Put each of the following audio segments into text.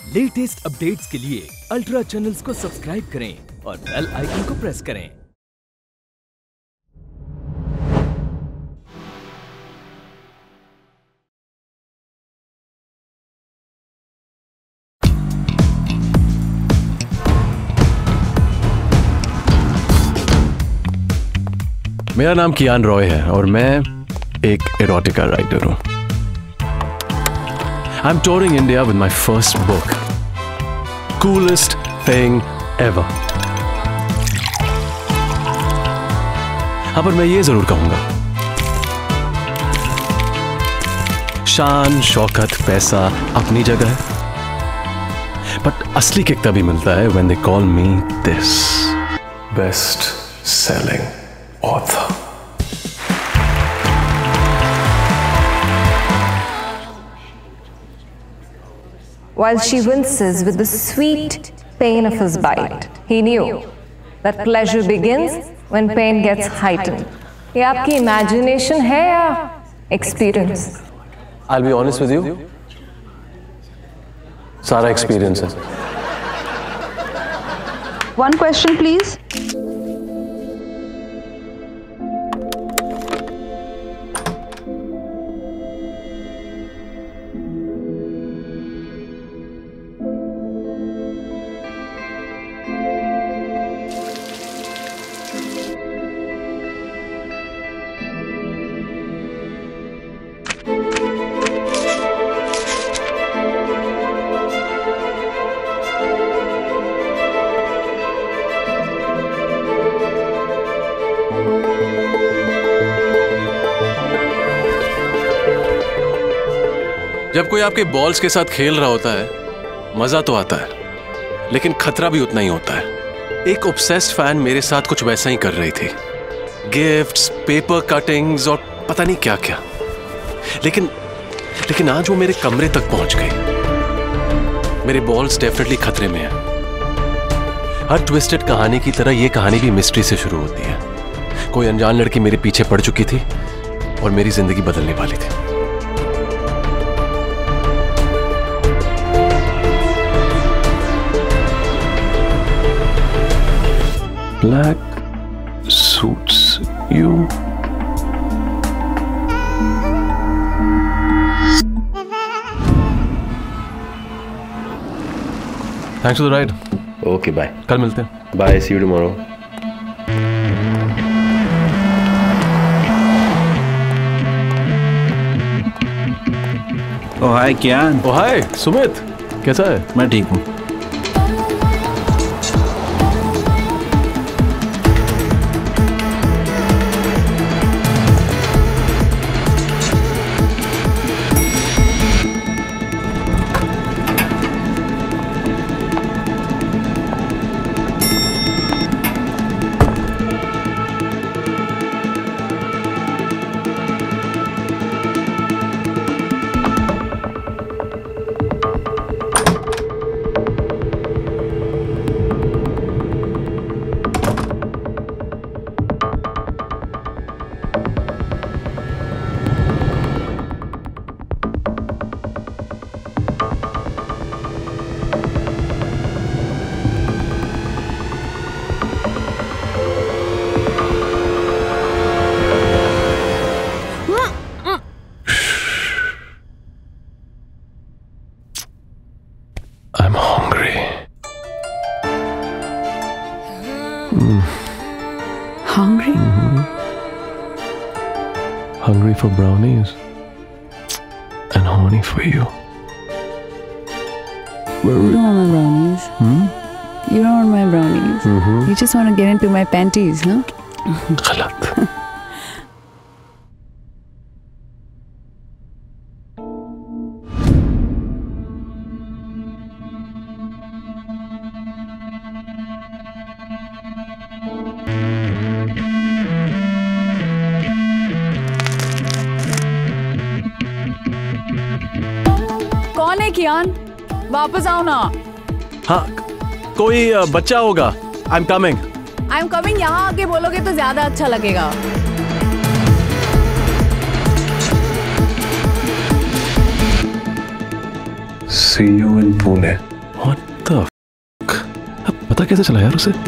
Latest updates के लिए ultra channels को सब्सक्राइब करें और बेल आइकन को प्रेस करें। मेरा नाम कियान रॉय है और मैं एक एरोटिका राइटर हूं। I am touring India with my first book, coolest thing ever. हाँ, पर मैं ये जरूर कहूंगा, शान शौकत पैसा अपनी जगह है, बट असली किक तभी मिलता है when they call me this best selling author. While she winces with the sweet pain of his bite, he knew that pleasure begins when pain gets heightened. ये आपकी imagination है या experience? I'll be honest with you, सारा experience है। One question, please. जब कोई आपके balls के साथ खेल रहा होता है, मजा तो आता है, लेकिन खतरा भी उतना ही होता है। एक ऑब्सेस्ड फैन मेरे साथ कुछ वैसा ही कर रही थी, गिफ्ट्स, पेपर कटिंग्स और पता नहीं क्या क्या। लेकिन आज वो मेरे कमरे तक पहुंच गई। मेरे बॉल्स डेफिनेटली खतरे में हैं। हर ट्विस्टेड कहानी की तरह ये कहानी भी मिस्ट्री से शुरू होती है। कोई अनजान लड़की मेरे पीछे पड़ चुकी थी और मेरी जिंदगी बदलने वाली थी। Black suits you. Thanks for the ride. Okay, bye. कल मिलते हैं। Bye. See you tomorrow. Oh hi Kiyan. Oh hi Sumit, कैसा है? मैं ठीक हूँ। I'm hungry. Hungry? Hungry for brownies and honey for you. You don't want my brownies. You don't want my brownies. You just want to get into my panties, huh? गलत। कौन है कियान? वापस आओ ना। हाँ, कोई बच्चा होगा। I'm coming. I'm coming यहाँ आके बोलोगे तो ज्यादा अच्छा लगेगा। See you in Pune. What the fuck? अब पता कैसे चला यार उसे?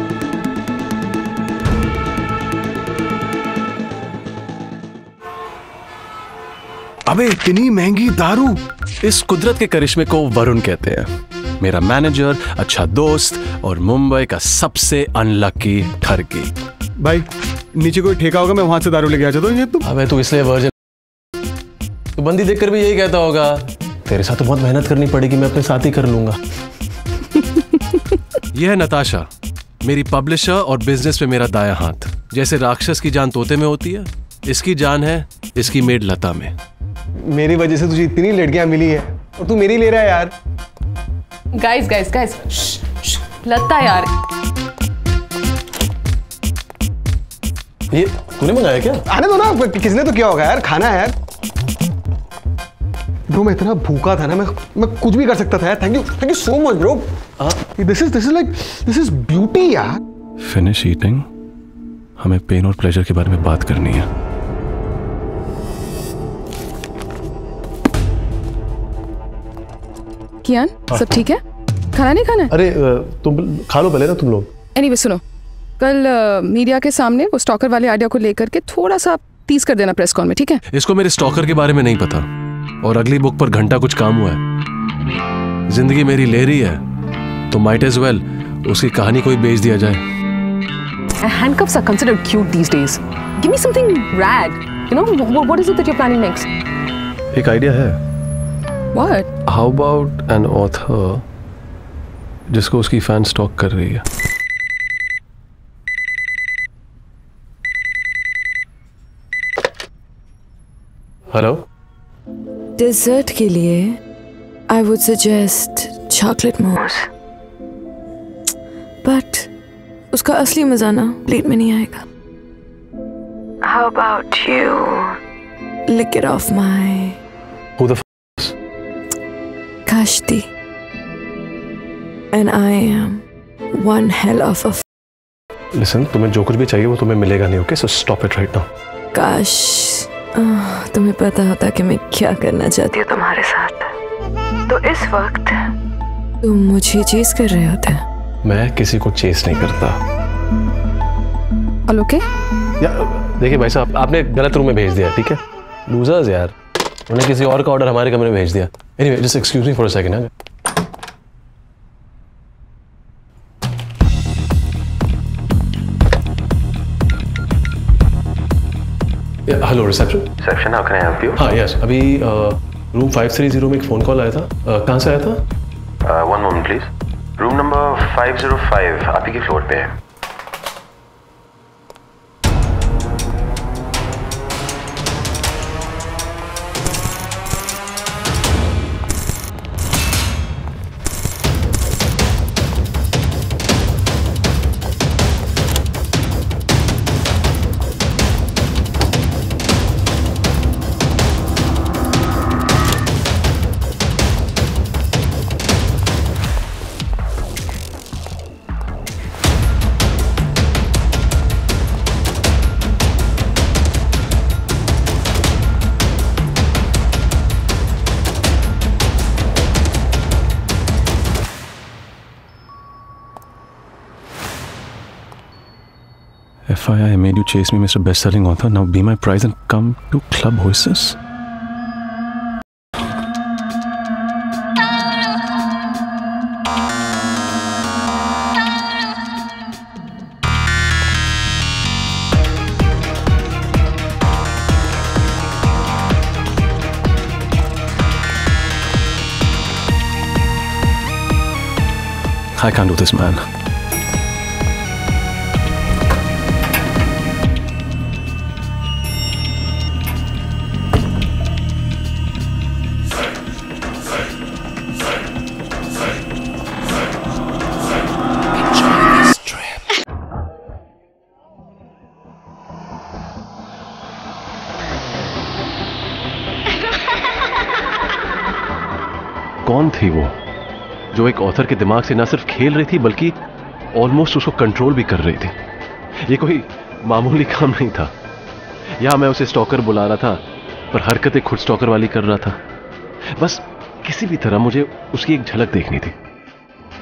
अबे इतनी महंगी दारू! इस कुदरत के करिश्मे को वरुण कहते हैं। मेरा मैनेजर, अच्छा दोस्त और मुंबई का सबसे अनलकी ठरकी। भाई नीचे कोई ठेका होगा, मैं वहां से दारू लेके आ जाता हूँ। तुम अबे तू इसलिए वर्ज तो बंदी देखकर भी यही कहता होगा, तेरे साथ तो बहुत मेहनत करनी पड़ेगी, मैं अपने साथ ही कर लूंगा। यह है नताशा, मेरी पब्लिशर और बिजनेस में मेरा दाया हाथ। जैसे राक्षस की जान तोते में होती है, इसकी जान है इसकी मेड लता में। मेरी वजह से तुझे इतनी लड़कियां मिली है और तू मेरी ले रहा है यार। गाइस लता यार, ये तूने मंगाया क्या? आने दो ना, किसने तो किया होगा यार, खाना है यार। ब्रो मैं इतना भूखा था ना, मैं कुछ भी कर सकता था यार। Thank you so much bro. This is beauty यार। फिनिश ईटिंग, हमें पेन और प्लेजर के बारे में बात करनी है। कियान सब ठीक है? खाना नहीं खाना है? अरे तुम खा लो पहले ना तुम लोग। एनीवे सुनो, कल मीडिया के सामने वो स्टॉकर वाले आइडिया को लेकर के थोड़ा सा टीज कर देना प्रेस कॉल में, ठीक है? इसको मेरे स्टॉकर के बारे में नहीं पता और अगली बुक पर घंटा कुछ काम हुआ है। जिंदगी मेरी ले रही है तो माइट एज वेल उसकी कहानी कोई बेच दिया जाए। Handcuffs are considered cute these days. Give me something rad. You know, what is it that you're planning next? एक आइडिया है। What? How about an author जिसको उसकी फैन स्टॉक कर रही है? हेलो? डेजर्ट के लिए I would suggest chocolate mousse. But उसका असली मजा ना प्लेट में नहीं आएगा। How about you lick it off my Who the f*** is? Kashti. And I am one hell of a Listen, तुम्हें जो कुछ भी चाहिए वो तुम्हें मिलेगा नहीं, okay? So stop it right now. काश तुम्हें पता होता कि मैं क्या करना चाहती हूँ तुम्हारे साथ, तो इस वक्त तुम मुझे चेस कर रहे होते। मैं किसी को चेस नहीं करता। All okay? देखिए भाई साहब, आपने गलत रूम में भेज दिया, ठीक है? लूजर्स यार, उन्होंने किसी और का ऑर्डर हमारे कमरे में भेज दिया। Anyway, just excuse me for a second. Hello reception. Reception, how can I help you? हाँ यस, अभी रूम 530 में एक फ़ोन कॉल आया था। कहाँ से आया था? One moment please. Room number 505 आप ही के फ्लोर पे है। FYI, I made you chase me, Mr. Bestselling author. Now be my prize and come to Club Oasis. I can't do this, man. कौन थी वो जो एक ऑथर के दिमाग से ना सिर्फ खेल रही थी बल्कि ऑलमोस्ट उसको कंट्रोल भी कर रही थी? ये कोई मामूली काम नहीं था। या मैं उसे स्टॉकर बुला रहा था पर हरकतें खुद स्टॉकर वाली कर रहा था। बस किसी भी तरह मुझे उसकी एक झलक देखनी थी।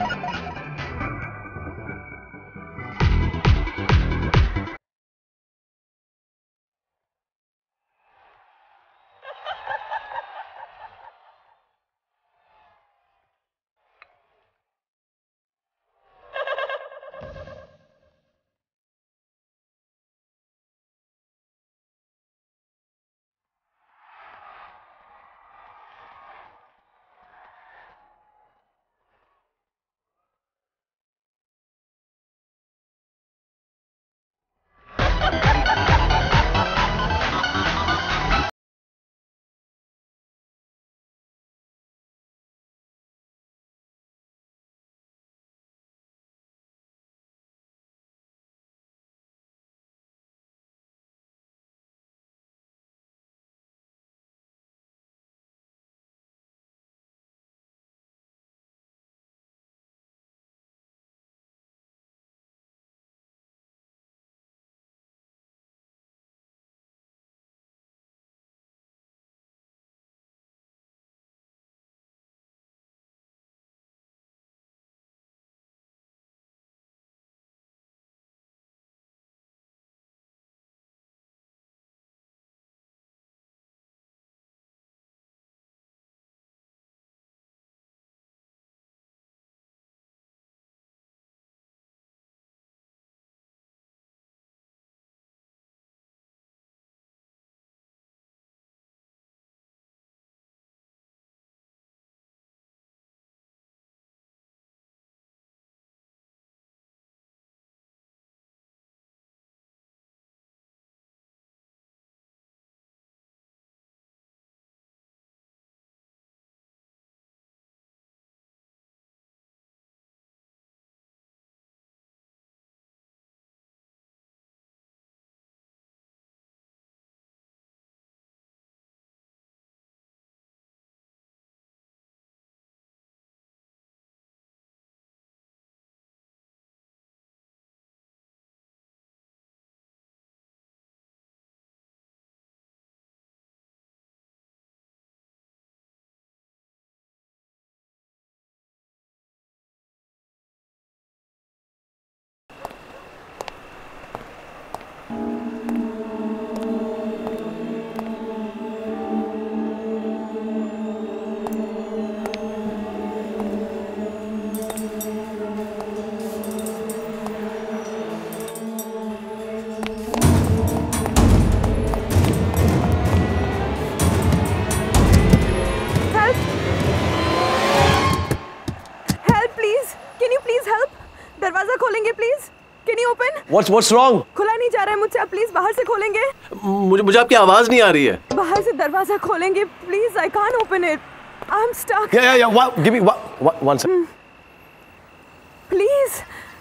What's wrong? खुला नहीं जा रहा है मुझसे, आप प्लीज बाहर से खोलेंगे? मुझे आपकी आवाज नहीं आ रही है। बाहर से दरवाजा खोलेंगे please, I can't open it, I am stuck. Yeah. Give me one second. Please.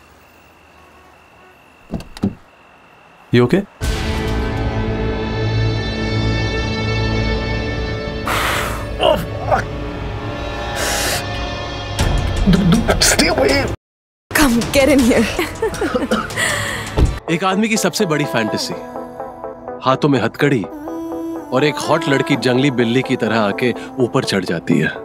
You okay? Stay away. Come get in here. एक आदमी की सबसे बड़ी फैंटेसी, हाथों में हथकड़ी और एक हॉट लड़की जंगली बिल्ली की तरह आके ऊपर चढ़ जाती है।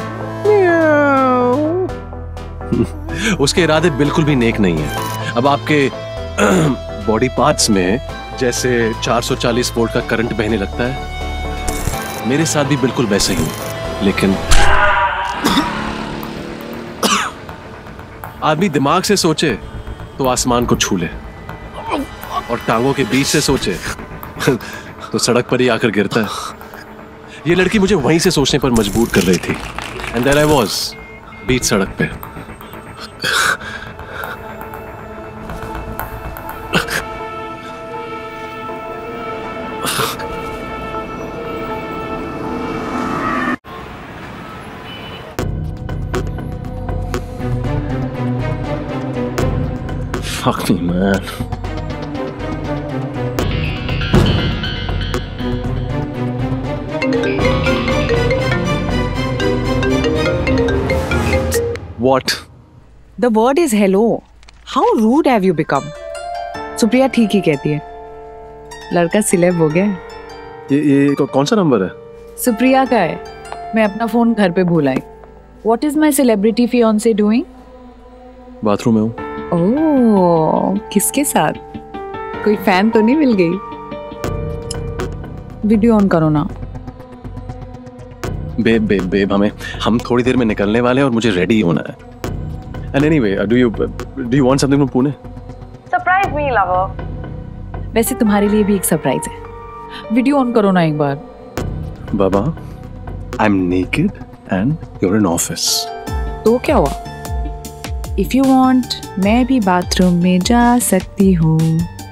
उसके इरादे बिल्कुल भी नेक नहीं है। अब आपके बॉडी पार्ट्स में जैसे 440 वोल्ट का करंट बहने लगता है, मेरे साथ भी बिल्कुल वैसे ही, लेकिन आदमी दिमाग से सोचे तो आसमान को छू ले और टांगों के बीच से सोचे तो सड़क पर ही आकर गिरता है। ये लड़की मुझे वहीं से सोचने पर मजबूर कर रही थी, एंड देयर आई वाज, बीच सड़क पे। Fuck me, man. What? The word is hello. How rude have you become? Supriya ठीक ही कहती है, लड़का सिलेब हो गया। ये कौन सा नंबर है? सुप्रिया का है, मैं अपना फोन घर पे भूल आई। What is my celebrity fiancée doing? Bathroom में हूँ। ओह, किसके साथ? कोई फैन तो नहीं मिल गई? वीडियो ऑन करो ना। बेब हम थोड़ी देर में निकलने वाले हैं और मुझे रेडी होना है। And anyway, do you want something from Pune? Surprise me, lover. वैसे तुम्हारे लिए भी एक सरप्राइज है। वीडियो ऑन करो ना एक बार। बाबा, I'm naked and you're in office. तो क्या हुआ? If you want, मैं भी बाथरूम में जा सकती हूँ।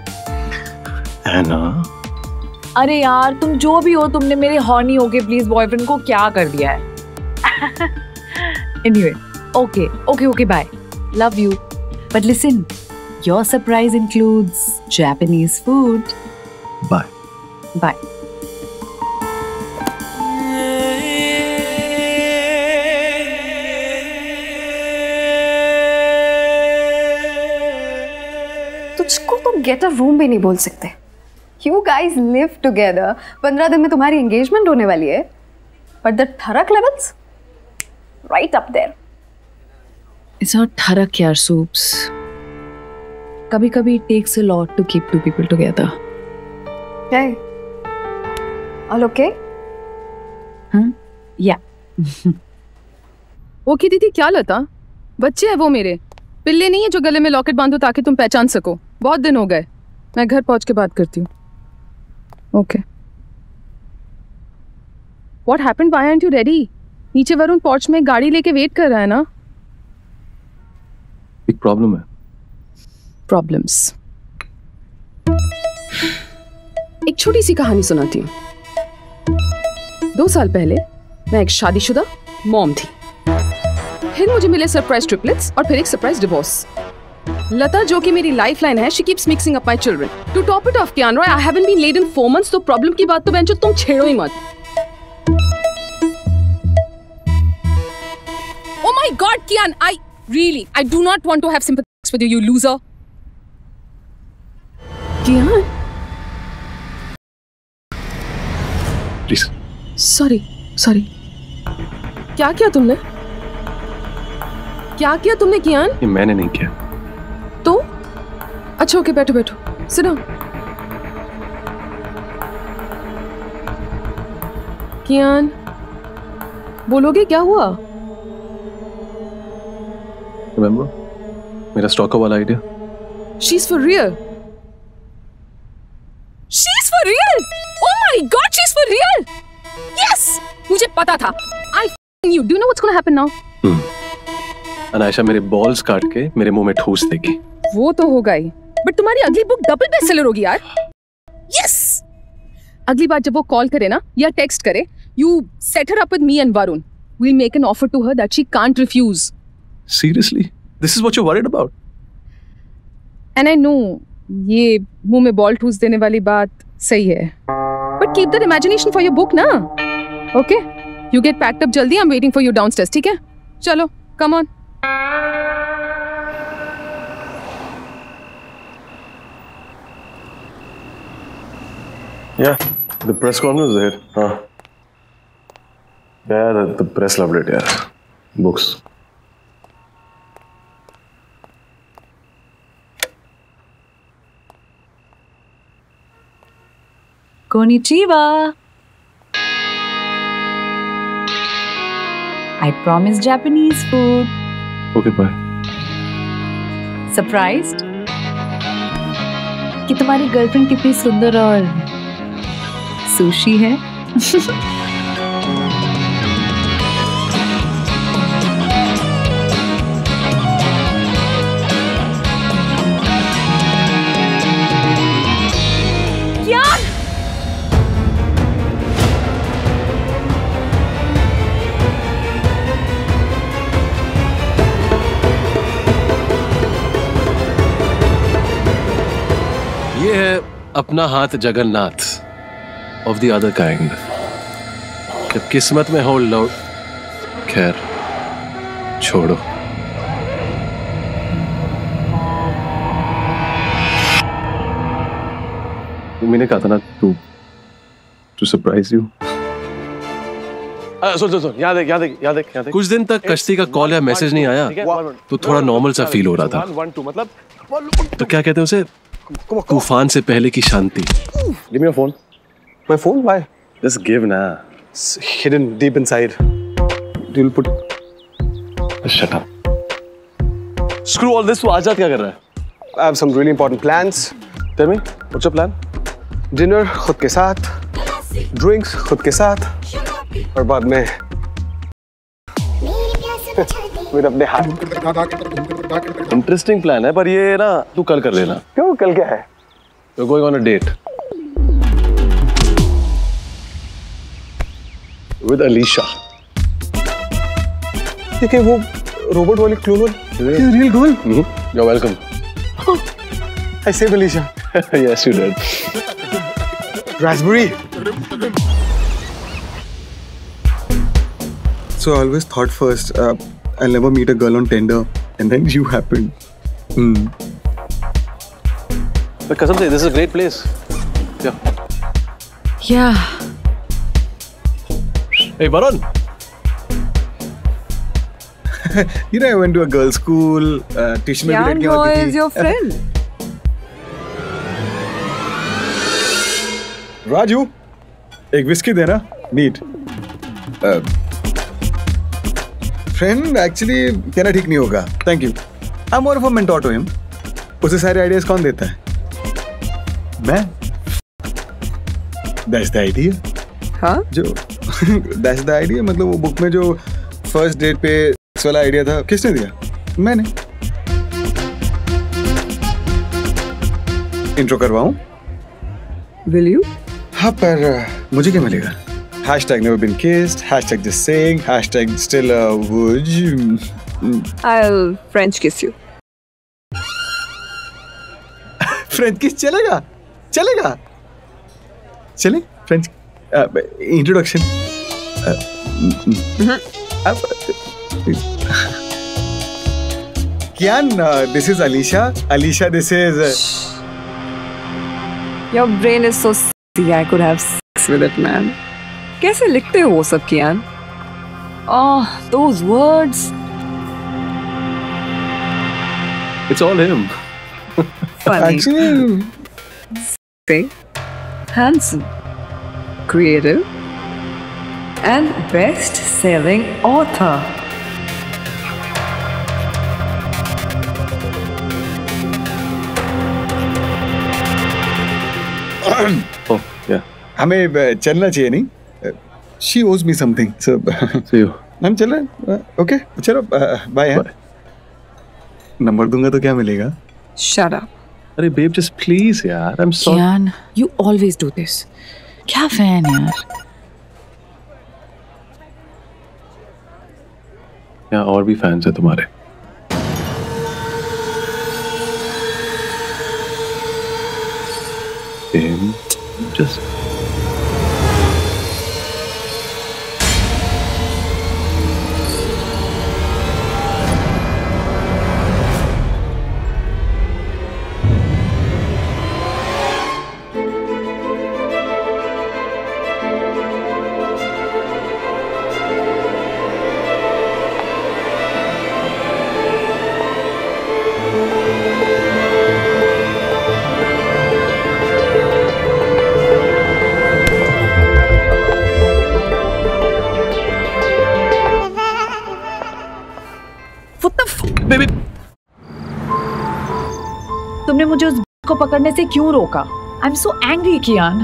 Anna? अरे यार, तुम जो भी हो, तुमने मेरे हॉर्नी होके प्लीज बॉयफ्रेंड को क्या कर दिया है? Anyway, okay, bye. Love you. But listen, your surprise includes Japanese food. Bye. Bye. तुझको तो गेट अ रूम भी नहीं बोल सकते। You guys live together. 15 दिन में तुम्हारी एंगेजमेंट होने वाली है, but the ठरक levels right up there. It's not ठरक यार, soups. कभी-कभी it takes a lot to keep two people together. Hey, all okay? Yeah. Okay दीदी, क्या लता? बच्चे हैं वो मेरे, पिल्ले नहीं है जो गले में लॉकेट बांधो ताकि तुम पहचान सको। बहुत दिन हो गए, मैं घर पहुंच के बात करती हूँ। Okay. What happened? Why aren't you ready? नीचे वरुण पोर्च में गाड़ी लेके वेट कर रहा है ना। एक प्रॉब्लम है। प्रॉब्लम्स। एक छोटी सी कहानी सुनाती हूँ। 2 साल पहले मैं एक शादीशुदा मॉम थी, फिर मुझे मिले सरप्राइज ट्रिपलेट्स और फिर एक सरप्राइज डिवोर्स। लता जो कि मेरी लाइफलाइन है, she keeps mixing up my children. To top it off, Kiyan Roy, I haven't been laid in 4 months, तो प्रॉब्लम की बात तो बेंचो तुम छेड़ो ही मत। Oh my God, Kiyan, I do not want to have sympathy with you, you loser. Kiyan? Please. Sorry. क्या किया तुमने? क्या किया तुमने कियान? ये मैंने नहीं किया। तो? अच्छा ओके, बैठो सिट डाउन। कियान, बोलोगे क्या हुआ? Remember? मेरा स्टॉकर वाला idea? She's for real. She's for real. Oh my God, she's for real. Yes, मुझे पता था। I knew. Do you know what's gonna happen now? Anaysha मेरे बॉल्स काट के मेरे मुंह में ठूस देगी। वो तो होगा ही, बट तुम्हारी अगली बुक डबल बेस्टसेलर होगी यार। यस। अगली बार जब वो कॉल करे ना या टेक्स्ट करे, you set her up with me and Varun. We'll make an offer to her that she can't refuse. Seriously? This is what you're worried about? And I know ये मुंह में बॉल ठूस देने वाली बात सही है, but keep that imagination for your book ना. Okay? You get packed up जल्दी. I'm waiting for you downstairs. ठीक है? चलो, come on. Yeah, the press conference was there. हाँ. Yeah, the press loved it, yeah. Books. Konnichiwa. I promised Japanese food. Okay, bye. Surprised? कि तुम्हारी girlfriend कितनी सुंदर और सुशी है? ये है अपना हाथ Jagannath of the other kind. जब किस्मत में हो लौट, खैर छोड़ो। मैंने कहा था ना टू सरप्राइज यू। सुन याद देख। कुछ दिन तक कश्ती का कॉल या मैसेज नहीं आया तो थोड़ा नॉर्मल सा फील हो रहा था। तो क्या कहते हैं उसे, तूफान से पहले की शांति। Give me your phone. My phone? Why? Just give na. It's hidden deep inside. You'll put. Shut up. Screw all this. तू आज क्या कर रहा है? I have some really important plans. Tell me, what's your plan? Dinner खुद के साथ, drinks खुद के साथ, और बाद में फिर अपने हाथ। इंटरेस्टिंग प्लान है, पर ये ना तू कल कर लेना। क्यों? कल क्या है? We're going on a date with Alicia. ठीक है, वो रोबोट वाली क्लोन वाली real girl. You're welcome. I saved Alicia. Yes, you did. Raspberry. So I always thought first, I'll never meet a girl on Tinder, and then you happened. But कसम से, this is a great place. Yeah. Hey, Varun. You know, I went to a girls' school. Tuition में भी Kiyaan लड़कियाँ Roy होती थी. is your friend. Raju, एक whisky देना। NEET. Friend actually कहना ठीक नहीं होगा। Thank you. I am more of a mentor to him. उसे सारे आइडियाज कौन देता है? मैं। That's the idea. हाँ? जो दैट्स द आइडिया मतलब वो बुक में जो फर्स्ट डेट पे इस वाला आइडिया था, किसने दिया? मैंने। इंट्रो करवाऊं? Will you? हाँ, पर मुझे क्या मिलेगा? Hashtag never been kissed, hashtag just saying, hashtag still would you? I'll French kiss you. French kiss चलेगा? चलेगा? चले? French introduction. Kiyan, this is Alicia. Alicia, this is. Your brain is so silly. I could have sex with it, man. कैसे लिखते हो वो सब, कियान? Oh, those words. It's all him. Funny. Actually, Handsome, creative, and best-selling author. Oh, yeah. हमें चलना चाहिए नहीं? She owes me something. So, See you. हम चल रहे हैं? Okay, चलो, बाय। नंबर दूंगा तो क्या मिलेगा? Shut up. अरे बेब जस्ट प्लीज यार, I am sorry. Kiaan, you always do this. क्या फैन यार? यहाँ और भी फैंस हैं तुम्हारे। Just तुमने मुझे उस को पकड़ने से क्यों रोका? I am so angry Kiaan.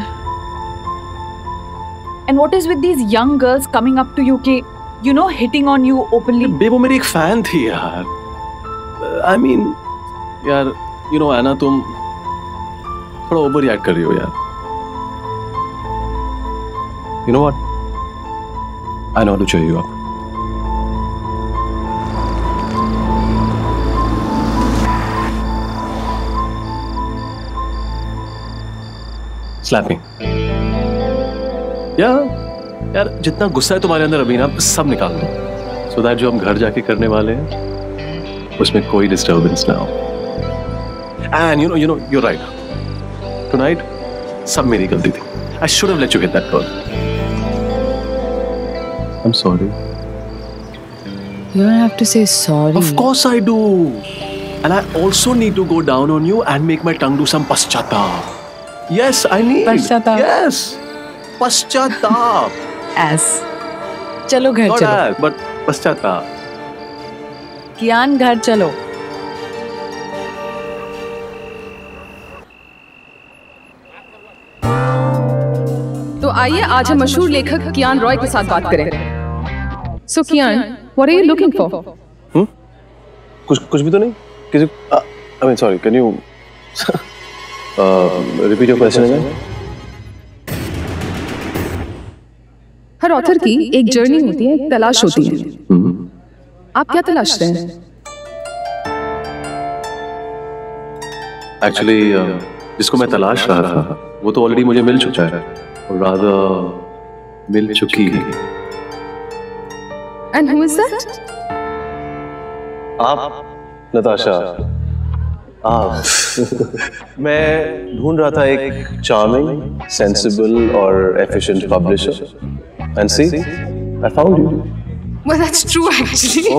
And what is with these young girls coming up to you के you know hitting on you openly? Bae वो मेरी एक फैन थी यार। आई मीन यार यू नो एना, तुम थोड़ा ओवर रिएक्ट कर रही हो यार। You know what, I know how to cheer you up. Slap me. यार जितना गुस्सा है तुम्हारे अंदर अभी ना, सब निकाल दो, so that जो हम घर जाके करने वाले हैं उसमें कोई डिस्टर्बेंस ना हो। And you know you're right. Tonight सब मेरी गलती थी. I should have let you hit that girl. I'm sorry. You don't have to say sorry. Of course I do. And I also need to go down on you and make my tongue do some paschatap. Yes, I need. Paschatap. Yes. Paschatap. As. चलो घर Not चलो। as, but paschatap. कियान घर चलो। तो आइए आज हम मशहूर लेखक कियान रॉय के साथ बात करें। So Kiyan, what are you looking for? कुछ भी तो नहीं? किसी I mean sorry, can you repeat your question again? हर ऑथर की एक जर्नी होती है, एक तलाश होती है। आप क्या तलाश रहे हैं? Actually, जिसको मैं तलाश रहा था वो तो ऑलरेडी मुझे मिल चुका है, और rather मिल चुकी है। And who is that? आप नताशा। मैं ढूंढ रहा था एक चार्मिंग, सेंसिबल और efficient publisher, and see I found you. Well, that's true actually.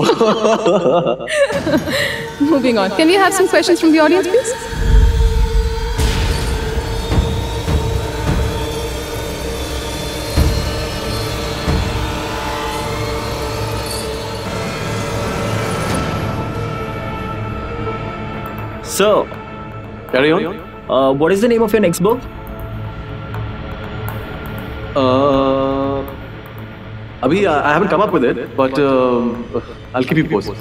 Moving on. Can we have some questions from the audience, please? So, Carry on. what is the name of your next book? अभी I haven't come up with it, but I'll keep you posted.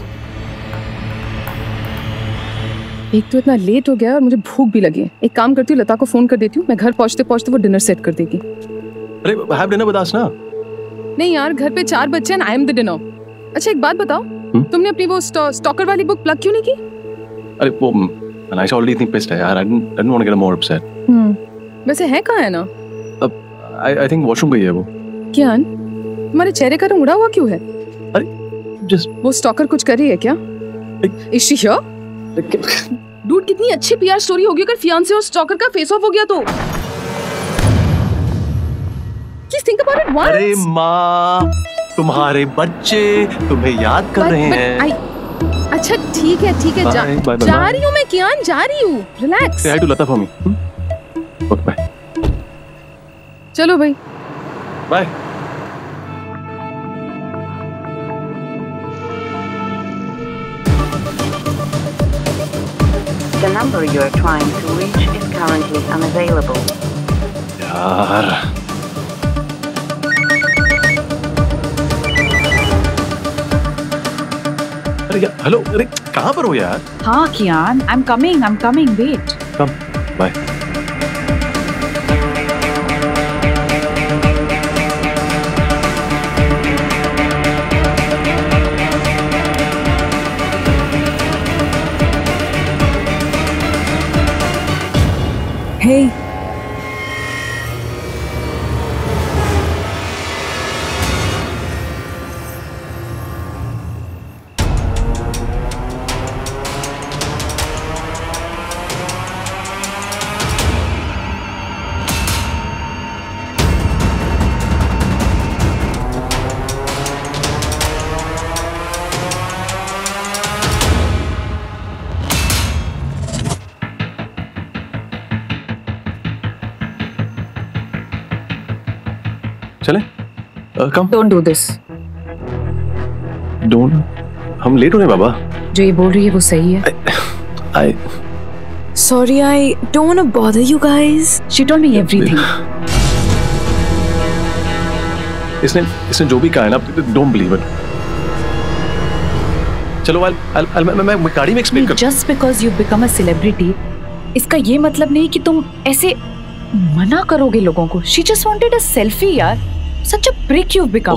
एक तो इतना late हो गया और मुझे भूख भी लगी है। एक काम करती हूँ, लता को फोन कर देती हूँ, मैं घर पहुँचते पहुँचते वो डिनर सेट कर देगी। अरे have dinner with us ना? नहीं यार, घर पे 4 बच्चे हैं, I am the dinner. अच्छा एक बात बताओ, तुमने अपनी वो स्टॉकर वाली बुक प्लग क्यों नहीं की? अरे वो अनाइशा ऑलरेडी इतनी पिस्ड है यार, I didn't want to get her more upset. वैसे है कहाँ है ना? I think वॉशरूम गई है वो। कियान, तुम्हारे चेहरे का रंग उड़ा हुआ क्यों है? अरे just वो स्टॉकर कुछ कर रही है क्या? Is she here? डूड, कितनी अच्छी पीआर स्टोरी होगी अगर फियांसे और स्टॉकर का फेस ऑफ हो गया तो। Please think about it once. अरे माँ, तुम्हारे बच्चे तुम्हें याद कर रहे हैं। अच्छा ठीक है जा रही हूँ मैं कियान, जा रही हूँ, relax. Say hi to Lata for me. Okay, bye. चलो भाई, Bye. The number you are trying to reach is currently unavailable. यार अरे हेलो, अरे कहाँ पर हो यार? हाँ कियान, I'm coming, wait. Come. Bye. Hey. चले? Come. Don't do this. Don't. हम लेट हो रहे हैं बाबा. जो ये बोल रही है वो सही है. Sorry, I don't want to bother you guys. She told me everything. इसने जो भी कहा है ना, don't believe it. चलो, मैं गाड़ी में एक्सप्लेन कर. Just because you become a celebrity, इसका ये मतलब नहीं कि तुम ऐसे मना करोगे लोगों को. She just wanted a selfie, यार. Such a prick you've become.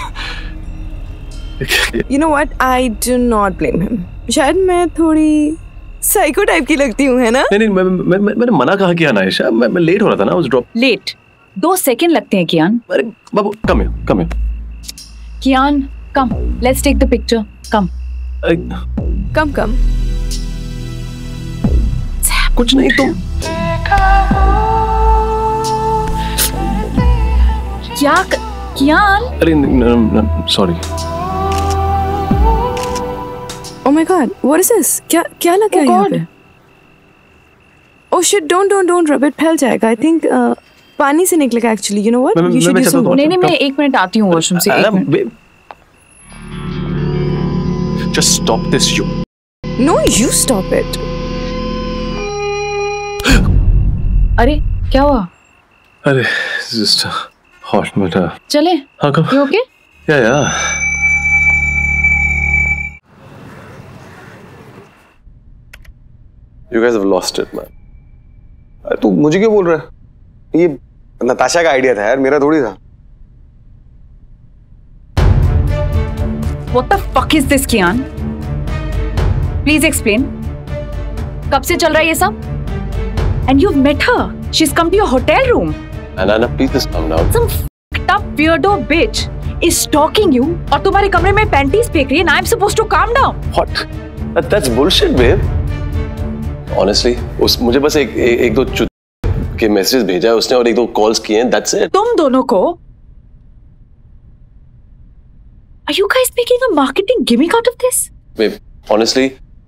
You know what? I do not blame him. शायद मैं थोड़ी साइको टाइप की लगती हूँ, है ना? नहीं, मैंने मना कहा किया ना आयशा. मैं लेट हो रहा था ना. उस ड्रॉप. लेट 2 सेकंड लगते हैं कियान. अरे बाबू, come here. Kiyan, come. Let's take the picture. Come. Come. कुछ नहीं तुम. क्या कियान? अरे sorry. Oh my God, what is this? क्या लगा है यहाँ पे? Oh shit, don't rub it, फैल जाएगा. I think पानी से निकलेगा actually. You know what? You should do some. नहीं, मैं 1 मिनट आती हूँ वॉशरूम से. 1 minute. Just stop this, you. No, you stop it. अरे क्या हुआ? अरे just hot matter. चले? हाँ, come. You okay? Yeah. You guys have lost it, man. तू मुझे क्यों बोल रहा है? ये नताशा का आइडिया था यार, मेरा थोड़ी था. What the fuck is this, Kiyan? Please explain. कब से चल रहा है ये सब? And you've met her. She's come to your hotel room. Anna, please just calm down. Some fucked up weirdo bitch is stalking you और तुम्हारे कमरे में panties फेंक रही है. And I'm supposed to calm down. What? That's bullshit, babe. Honestly, मुझे बस एक दो के मैसेज भेजा है उसने और 1-2 कॉल्स किए हैं. That's it. तुम दोनों को Are you guys making a marketing gimmick out of this? Babe, honestly,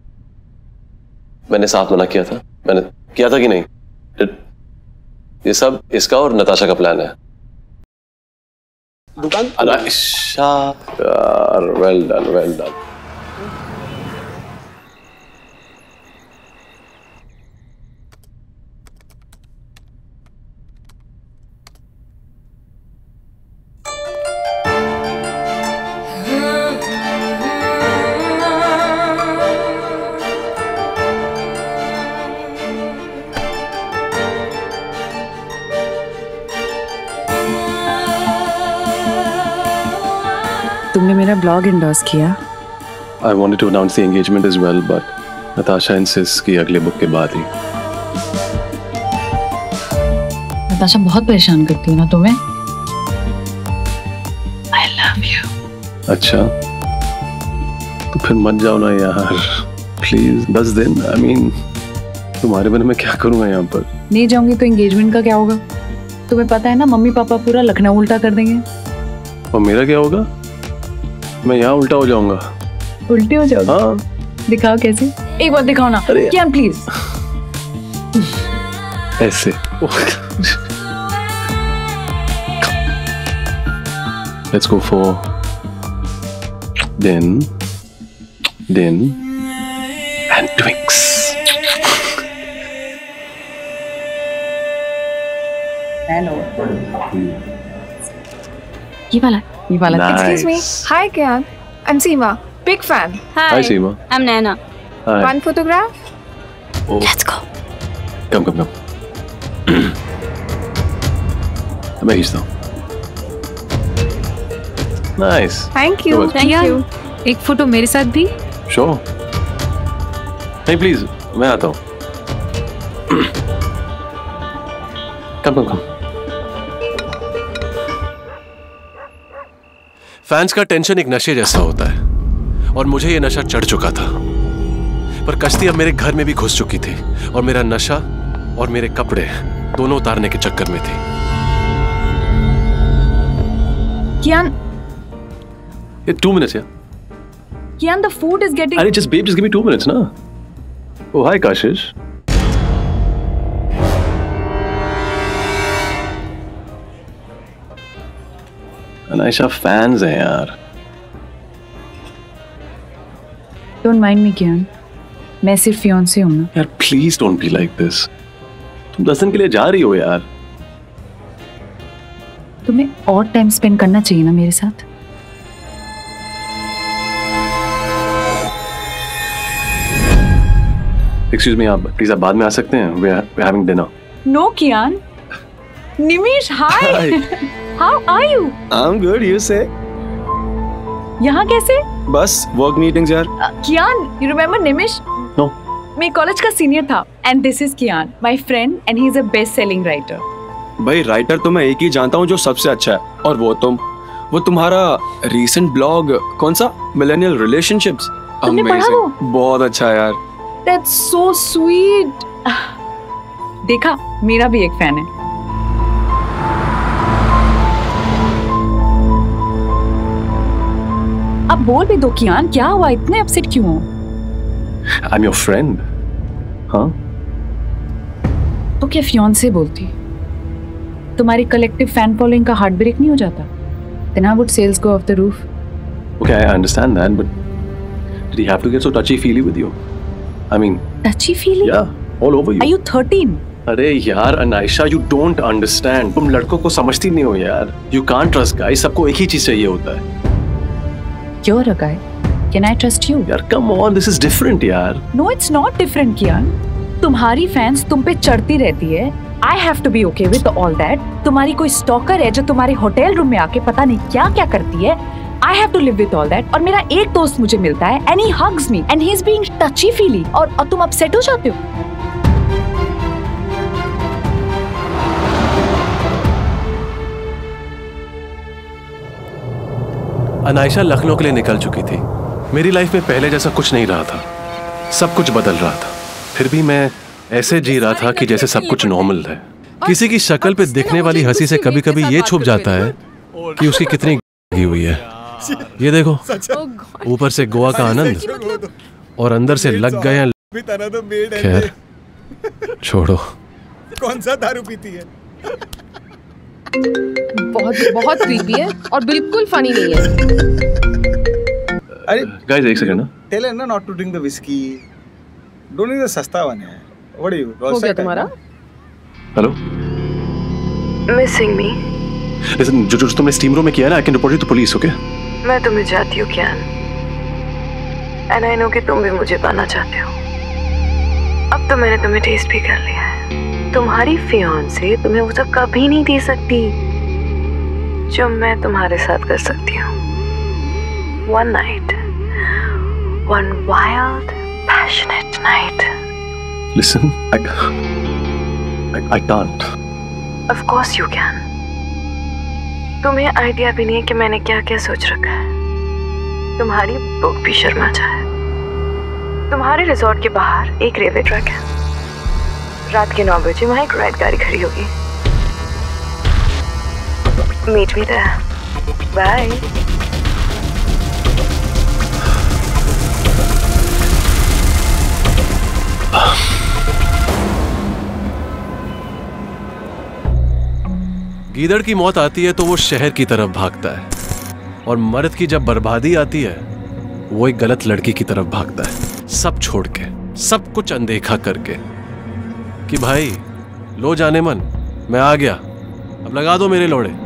मैंने साफ मना किया था. मैंने किया था कि नहीं? ये सब इसका और नताशा का प्लान है. दुकान? Well done. तुमने मेरा ब्लॉग एंडोर्स किया. I wanted to announce the engagement as well, but Natasha insists कि अगले बुक के बाद ही. नताशा बहुत परेशान करती है ना तुम्हें? I love you. अच्छा, तो फिर मत जाओ ना यार, प्लीज. 10 दिन. I mean, तुम्हारे बिना मैं क्या करूँगा यहाँ पर? नहीं जाऊंगी तो एंगेजमेंट का क्या होगा? तुम्हें पता है ना, मम्मी पापा पूरा लखनऊ उल्टा कर देंगे. और मेरा क्या होगा? मैं यहाँ उल्टा हो जाऊंगा. उल्टे हो जाओगे? हाँ. दिखाओ कैसे? एक बार दिखाओ ना. कियान प्लीज. ऐसे. Let's go for din and Twix. Hello. ये वाला. Nice. Excuse me. Hi, Kiyan. I'm Seema. Big fan. Hi, Seema. I'm Naina. Hi. One photograph? Oh. Let's go. कम मैं खींचता हूँ। Nice, thank you. एक फोटो मेरे साथ भी। श्योर। नहीं प्लीज, मैं आता हूँ। कम। फैंस का टेंशन एक नशे जैसा होता है और मुझे ये नशा चढ़ चुका था, पर कश्ती अब मेरे घर में भी घुस चुकी थी और मेरा नशा और मेरे कपड़े दोनों उतारने के चक्कर में थी। Kiyan, 2 minutes, yeah. Kiyan, the food is getting. Arey, just give me 2 minutes, na. Oh, hi, Kashish. Anaysha fans हैं यार। Don't mind me, Kiyan. मैं सिर्फ fiancée हूँ ना। यार please don't be like this. तुम 10 दिन के लिए जा रही हो यार। तुम्हें और टाइम स्पेंड करना चाहिए ना मेरे साथ। एक्सक्यूज मी, आप प्लीज आप बाद में आ सकते हैं? We are having dinner. No, Kiyan. Nimish, hi. How are you? I'm good. You say? यहाँ कैसे? बस वर्क मीटिंग्स यार। Kiyan, you remember Nimish? No. मैं कॉलेज का सीनियर था। And this is Kiyan, my friend, and he is a best-selling writer. भाई writer तो मैं एक ही जानता हूँ जो सबसे अच्छा है, और वो तुम्हारा रीसेंट ब्लॉग कौन सा? Millennial relationships. तुमने पढ़ा वो? बहुत अच्छा है यार। That's so sweet. देखा, मेरा भी एक फैन है। अब बोल भी दो कियान, क्या हुआ? इतने अपसेट क्यों हो? I'm your friend. हाँ? तो क्या फियांसे बोलती? तुम्हारी कलेक्टिव फैन फॉलोइंग का हार्ट ब्रेक नहीं हो जाता? Then how would sales go off the roof? Okay, I understand that, but did he have to get so touchy-feely with you? I mean, touchy-feely? Yeah, all over you. Are you 13? अरे यार Anaysha, you don't understand. तुम लड़कों को समझती नहीं हो यार. You can't trust guys. सबको एक ही चीज चाहिए होता है. You're a guy. Can I trust you? यार come on, this is different यार. No, it's not different, Kiyan. तुम्हारी फैंस तुम पे चढ़ती रहती है. I have to be okay with all that. तुम्हारी कोई स्टॉकर है जो तुम्हारे होटल रूम में आके पता नहीं क्या क्या करती है. I have to live with all that. और मेरा एक दोस्त मुझे मिलता है and he hugs me and he's being touchy-feely और तुम अपसेट हो जाते हो. अनायशा लखनऊ के लिए निकल चुकी थी. मेरी लाइफ में पहले जैसा कुछ नहीं रहा था. सब कुछ बदल रहा था. फिर भी मैं ऐसे जी रहा था कि जैसे सब कुछ नॉर्मल है. किसी की शक्ल पे दिखने वाली हंसी से कभी कभी ये छुप जाता है कि उसकी कितनी लगी हुई है. ये देखो, ऊपर से गोवा का आनंद और अंदर से लग गए. खैर छोड़ो. कौन सा दारू पीती है? बहुत क्रीपी है और बिल्कुल फनी नहीं है. अरे गाइस एक सेकंड ना. Tell him not to drink the whiskey. Don't drink the सस्ता वन है. What are you? हो गया तुम्हारा? हेलो. मिसिंग मी? लिसन, जो तुमने स्टीम रूम में किया ना, I can report you to police. Okay? मैं तुम्हें चाहती हूँ कियान. एंड आई नो कि तुम भी मुझे पाना चाहते हो. अब तो मैंने तुम्हें टेस्ट भी कर लिया है. तुम्हारी फियांसे तुम्हें वो सब कभी नहीं दे सकती जो मैं तुम्हारे साथ कर सकती हूँ. One night, one wild, passionate night. Listen, I can't. Of course you can. तुम्हें आइडिया भी नहीं है कि मैंने क्या क्या सोच रखा है. तुम्हारी बुक भी शर्मा जाए. तुम्हारे रिजॉर्ट के बाहर एक रेलवे ट्रैक है. रात के 9 बजे वहाँ एक राइड गाड़ी खड़ी होगी. Meet me there. बाय. गीदड़ की मौत आती है तो वो शहर की तरफ भागता है, और मर्द की जब बर्बादी आती है वो एक गलत लड़की की तरफ भागता है. सब छोड़ के, सब कुछ अनदेखा करके कि भाई लो जाने मन, मैं आ गया, अब लगा दो मेरे लोड़े.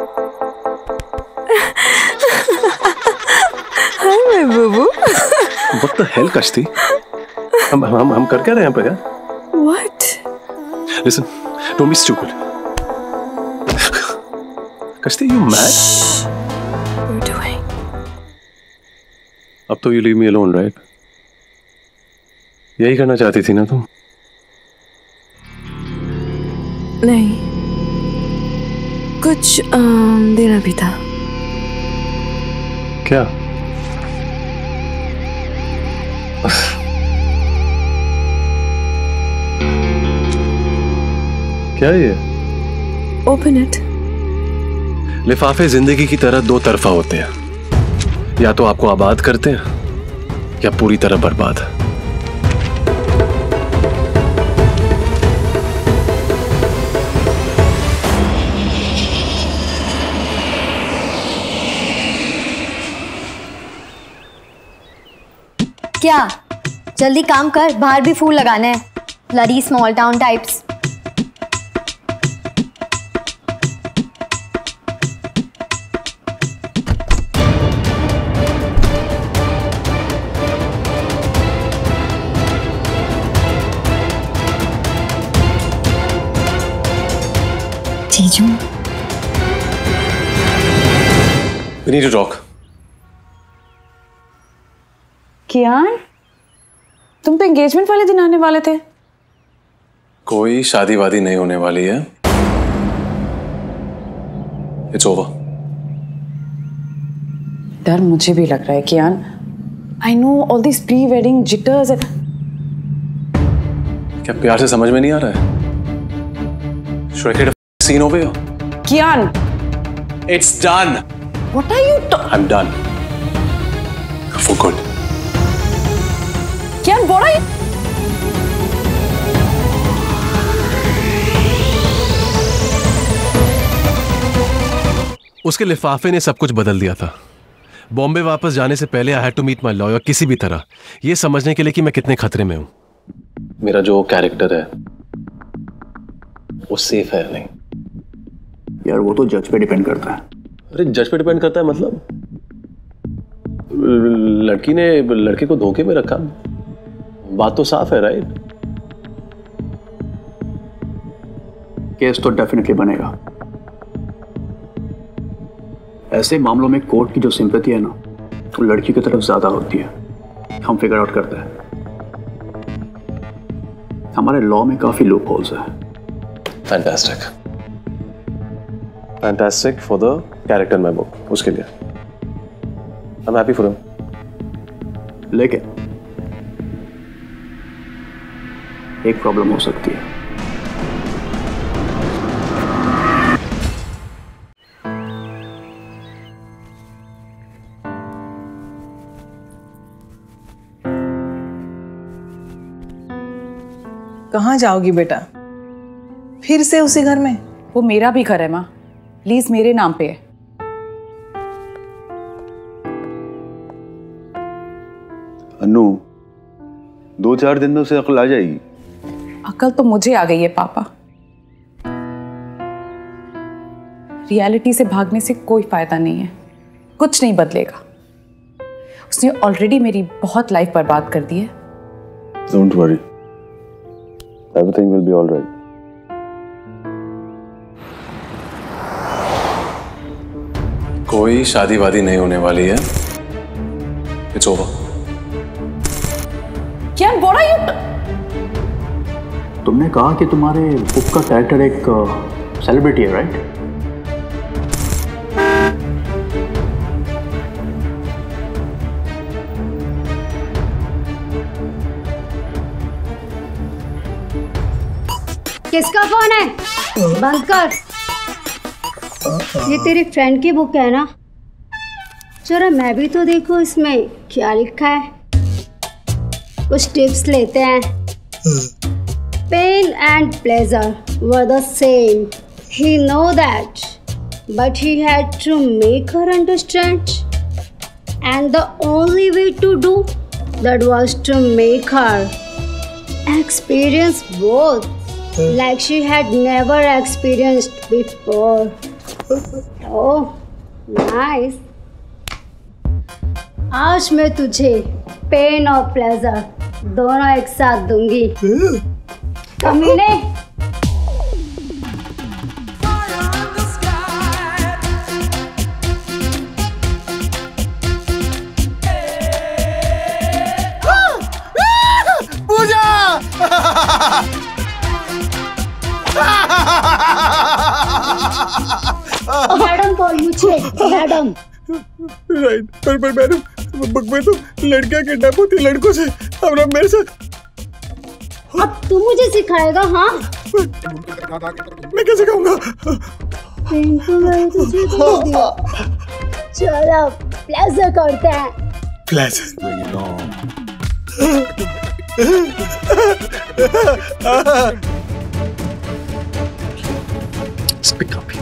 हाय माय बुबू। What the hell, कश्ती? हम कर क्या रहे हैं यहाँ पे यार? What? Listen, don't be stupid. कश्ती, you mad? What are you doing? अब तो you leave me alone, right? यही करना चाहती थी ना तुम? नहीं, कुछ देना भी था। क्या? क्या ये? Open it. लिफाफे जिंदगी की तरह दो तरफा होते हैं, या तो आपको आबाद करते हैं या पूरी तरह बर्बाद। क्या? जल्दी काम कर, बाहर भी फूल लगाने हैं। Bloody small town types. जीजू, We need to talk. Kiyan, तुम तो एंगेजमेंट वाले दिन आने वाले थे। कोई शादी वादी नहीं होने वाली है। It's over. डर मुझे भी लग रहा है कियान। I know all these pre-wedding jitters and... क्या प्यार से समझ में नहीं आ रहा है? Should I create a scene over here? Kiyan! It's done. What are you talking? I'm done. For good. Kiyan, what are you... उसके लिफाफे ने सब कुछ बदल दिया था। बॉम्बे वापस जाने से पहले I had to meet my lawyer किसी भी तरह, ये समझने के लिए कि मैं कितने खतरे में हूं। मेरा जो कैरेक्टर है वो सेफ है नहीं। यार वो तो जज पे डिपेंड करता है। अरे जज पे डिपेंड करता है मतलब? लड़की ने लड़के को धोखे में रखा, बात तो साफ है, राइट? केस तो डेफिनेटली बनेगा। ऐसे मामलों में कोर्ट की जो सिंपैथी है ना, वो लड़की की तरफ ज्यादा होती है। हम फिगर आउट करते हैं। हमारे लॉ में काफी लूप होल्स है। Fantastic, fantastic for the character in my book. उसके लिए I am happy for him. लेकिन एक प्रॉब्लम हो सकती है। कहाँ जाओगी बेटा? फिर से उसी घर में? वो मेरा भी घर है माँ, प्लीज मेरे नाम पे है। अनु, 2-4 दिन में उसे अक्ल आ जाएगी। अकल तो मुझे आ गई है पापा। रियलिटी से भागने से कोई फायदा नहीं है, कुछ नहीं बदलेगा। उसने ऑलरेडी मेरी बहुत लाइफ बर्बाद कर दी है। Don't worry, everything will be all right. कोई शादी वादी नहीं होने वाली है। It's over. क्या बोला ये? तुमने कहा कि तुम्हारे बुक का कैरेक्टर एक सेलिब्रिटी है, राइट? किसका फोन है? बंद कर। ये तेरी फ्रेंड की बुक है ना? जरा मैं भी तो देखूं इसमें क्या लिखा है। कुछ टिप्स लेते हैं। Pain and pleasure were the same. He know that, but he had to make her understand. And the only way to do that was to make her experience both, like she had never experienced before. Oh nice. आज मैं तुझे pen और pleasure दोनों एक साथ दूंगी। कमीने। Madam call मुझे मैडम। राइट पर मैडम मैं तो लड़कियां किडनैप होती लड़कों से। अब मेरे साथ अब तू मुझे सिखाएगा? हाँ मैं कैसे कहूँगा? चलो प्लेजर करते हैं। Pleasure Speak up.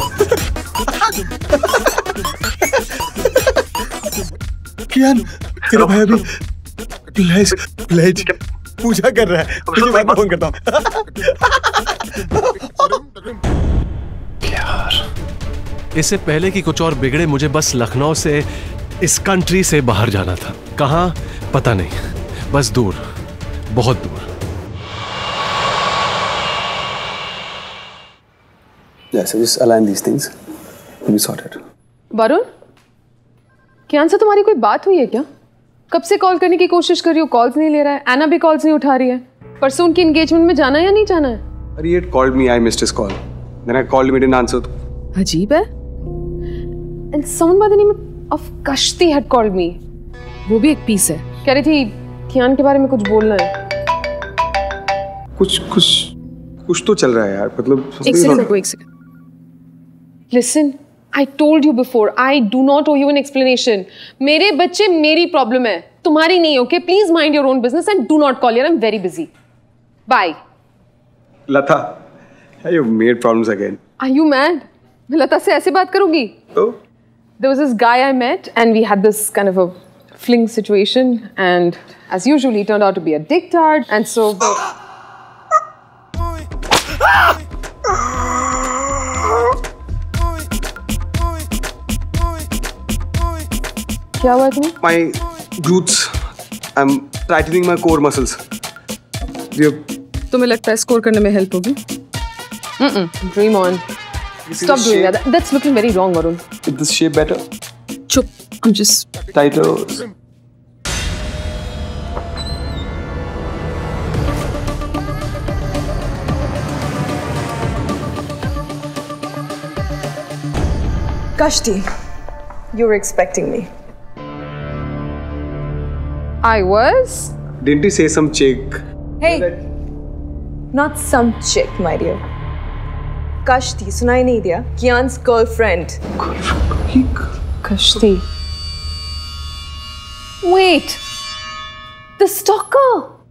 कियान तेरा भाई अभी प्लेज पूजा कर रहा है। तुझे बाद में फोन करता हूँ। यार इससे पहले कि कुछ और बिगड़े मुझे बस लखनऊ से इस कंट्री से बाहर जाना था। कहाँ पता नहीं, बस दूर, बहुत दूर। Yeah, so just align these things. We'll be sorted. Varun, कियान से तुम्हारी कोई बात हुई है क्या? कब से कॉल करने की कोशिश कर रही हूँ, कॉल्स नहीं ले रहा है। एना भी कॉल्स नहीं उठा रही है। परसों उनकी एंगेजमेंट में जाना है या नहीं जाना है? He had called me, I missed his call. Then I called him, he didn't answer. अजीब है। And someone by the name of Kashti had called me. वो भी एक पीस है। कह रही थी कियान के बारे में कुछ बोलना है। कुछ तो चल रहा है यार, मतलब एक second. Listen, I told you before, I do not owe you an explanation. मेरे बच्चे मेरी प्रॉब्लम है, तुम्हारी नहीं। Okay, please mind your own business and do not call here. I'm very busy. Bye. Latha, you've made problems again. Are you mad? मैं लता से ऐसे बात करूँगी? Oh. There was this guy I met and we had this kind of a fling situation and as usual he turned out to be a dicktard and so. क्या हुआ तुम्हें? My glutes. I'm tightening my core muscles. तुम्हें लगता है score करने में help होगी? Dream on. Stop doing that. That's looking very wrong, Varun. Is this shape better? Chup. I'm just tighter. Kashti, you were expecting me. I was? Didn't he say some chick? Hey, not some chick, my dear. Kashti, सुनाई नहीं दिया? Kiyan's girlfriend. Kashti. Wait, the stalker.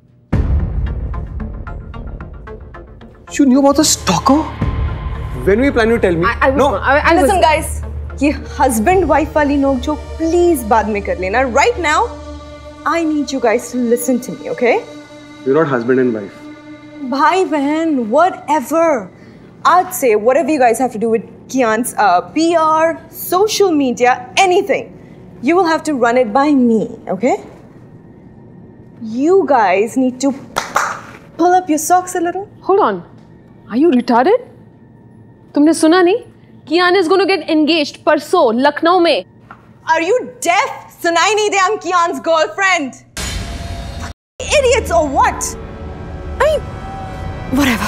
You knew about the stalker? When were you planning to tell me? Listen, guys. ये husband wife वाली नोक जो please बाद में कर लेना. Right now, I need you guys to listen to me, okay? You're not husband and wife. भाई बहन, whatever. I'd say whatever you guys have to do with Kiyan's PR, social media, anything, you will have to run it by me, okay? You guys need to pull up your socks a little. Hold on. Are you retarded? तुमने सुना नहीं? Kiyan is going to get engaged परसों लखनऊ में. Are you deaf? सुनाई नहीं दे? I'm Kiyan's girlfriend. Idiots or what? I mean, whatever.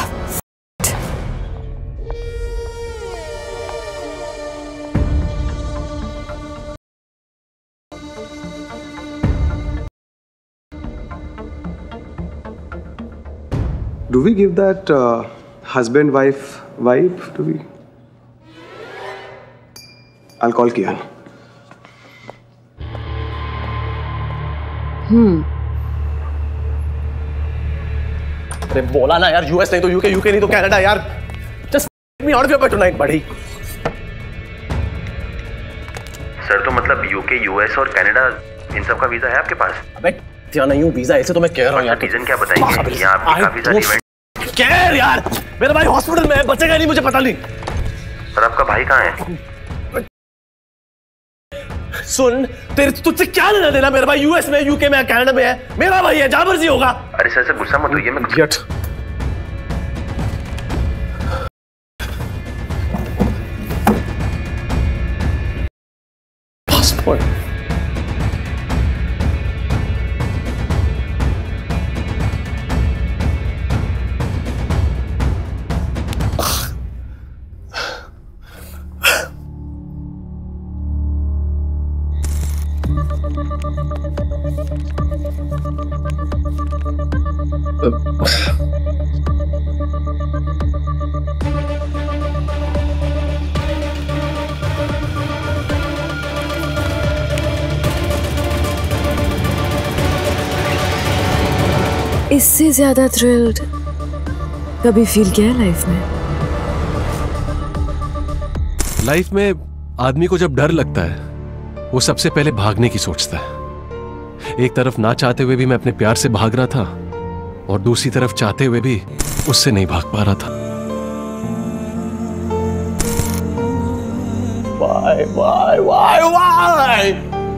Do we give that husband-wife vibe? Do we? I'll call Kiyan. अरे बोला ना यार, यूएस नहीं तो यूके, यूके नहीं तो कनाडा यार. Just get me out of here by tonight, buddy. Sir तो मतलब यूके, यूएस और कनाडा इन सब का वीजा है आपके पास? अबे क्या नहीं हूँ वीजा, ऐसे तो मैं कह रहा हूँ यार. रीजन क्या बताएंगे? यहाँ आपकी काफी सारी इवेंट. क्या यार, मेरा भाई हॉस्पिटल में है, बचेगा नहीं मुझे पता नहीं. सर आपका भाई कहाँ है? सुन, तेरे तुझसे क्या लेना देना? मेरा भाई यूएस में, यूके में, कनाडा में है, मेरा भाई है, जहां मर्जी होगा। अरे सर से गुस्सा मत होइए, मैं इडियट। पासपोर्ट। इससे ज्यादा थ्रिल्ड कभी फील किया है लाइफ में? लाइफ में आदमी को जब डर लगता है वो सबसे पहले भागने की सोचता है। एक तरफ ना चाहते हुए भी मैं अपने प्यार से भाग रहा था और दूसरी तरफ चाहते हुए भी उससे नहीं भाग पा रहा था। Why?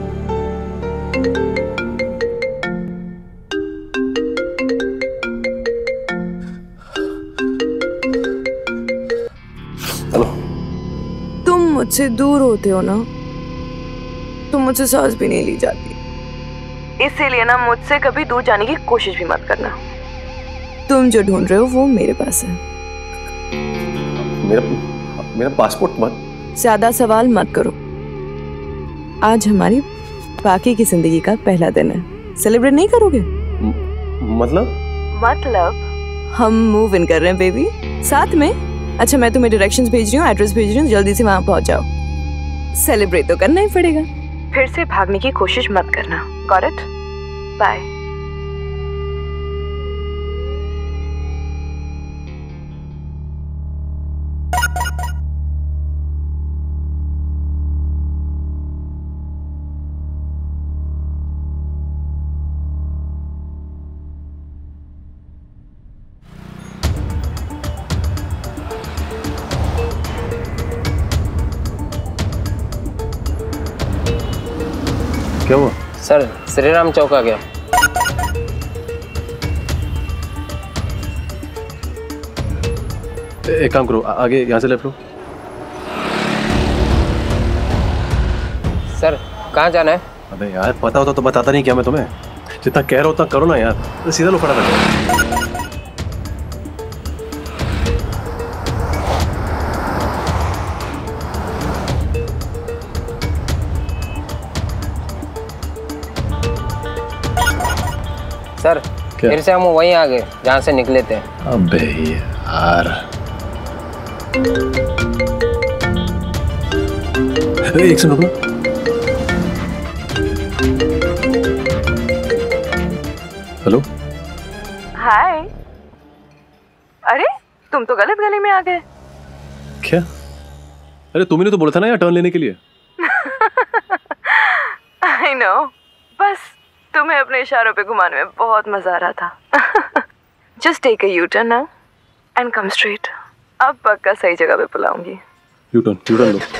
तुम मुझसे दूर होते हो ना, तो मुझसे सांस भी नहीं ली जाती। इसीलिए ना मुझसे कभी दूर जाने की कोशिश भी मत करना। तुम जो ढूंढ रहे हो वो मेरे पास है। मेरा पासपोर्ट मत। ज्यादा सवाल मत करो। आज हमारी बाकी की जिंदगी का पहला दिन है। सेलिब्रेट नहीं करोगे? मतलब हम मूव इन कर रहे हैं बेबी, साथ में। अच्छा, मैं तुम्हें डायरेक्शंस भेज रही हूँ, एड्रेस भेज रही हूँ, जल्दी से वहां पहुंच जाओ। सेलिब्रेट तो करना ही पड़ेगा। फिर से भागने की कोशिश मत करना। Got it? बाय। क्या हुआ? सर, श्री राम चौक आ गया। एक काम करो, आगे यहाँ से लेफ्ट लो। सर, कहाँ जाना है? अबे यार, पता होता तो बताता नहीं क्या मैं तुम्हें? जितना कह रहा हूँ उतना करो ना यार। तो सीधा लो, फटाफट। सर, फिर से हम वहीं आ गए जहाँ से निकले थे। अबे यार, एक सेकंड रुको। हेलो। हाय। अरे तुम तो गलत गली में आ गए। क्या? अरे तुमने तो बोला था ना यार टर्न लेने के लिए। आई नो, बस तुम्हें अपने इशारों पे घुमाने में बहुत मजा आ रहा था। Just take a U turn now and come straight. अब पक्का सही जगह पे बुलाऊंगी। यू टर्न लो।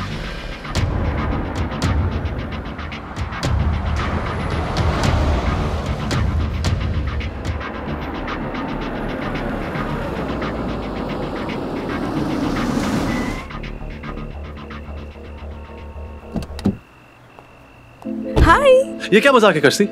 हाय। ये क्या मजाक है कश्ती?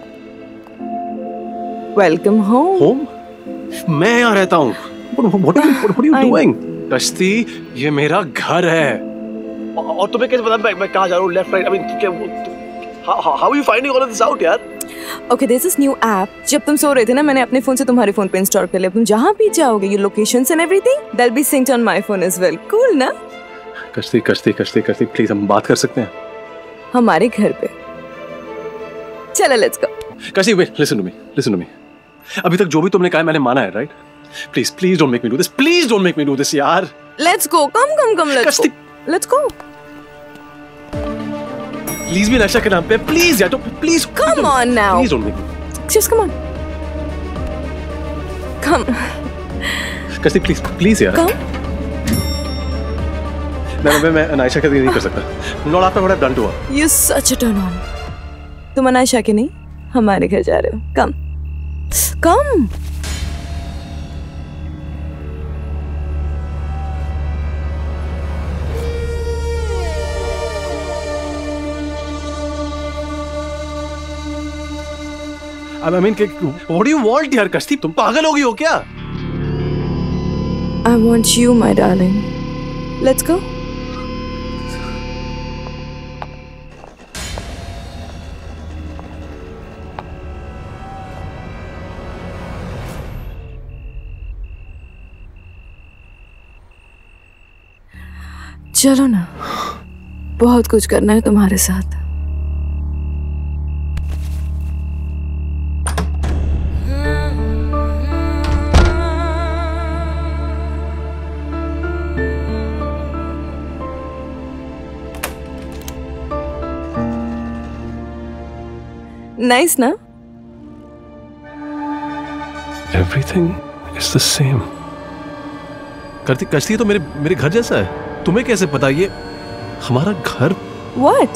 Welcome home. होम? मैं यहाँ रहता हूँ। What are you doing? कश्ती, ये मेरा घर है। और तुम्हें कैसे पता मैं कहाँ जा रहा हूँ? Left right? I mean, how are you finding all of this out यार? Okay, there's this new app. जब तुम सो रहे थे ना, मैंने अपने फोन से तुम्हारे फोन पे इंस्टॉल कर लिया। तुम जहाँ भी जाओगे, your locations and everything, they'll be synced on my phone as well. Cool ना? कश्ती, प्लीज हम बात कर सकते हैं? हमारे घर पे। चलो, let's go. कश्ती, wait, listen to me. अभी तक जो भी तुमने कहा मैंने माना है, right? Please don't make me do this. Please don't make me do this यार. Let's go. Come. Let's go. Please भी नशा के नाम पे, please यार, please. Come on now. Please don't make me. Just come on. Come. कश्ती, please यार. Come. मैं अनायशा के नहीं कर सकता। Not after what I've done to her. You're such a turn on. तुम अनायशा के नहीं, हमारे घर जा रहे हो। Come. Come. I mean, what do you want यार कश्ती? तुम पागल हो गई हो क्या? I want you, my darling. Let's go. चलो ना, बहुत कुछ करना है तुम्हारे साथ। Nice, ना? Everything is the same. कश्ती तो मेरे घर जैसा है। तुम्हें कैसे पता ये हमारा घर? What?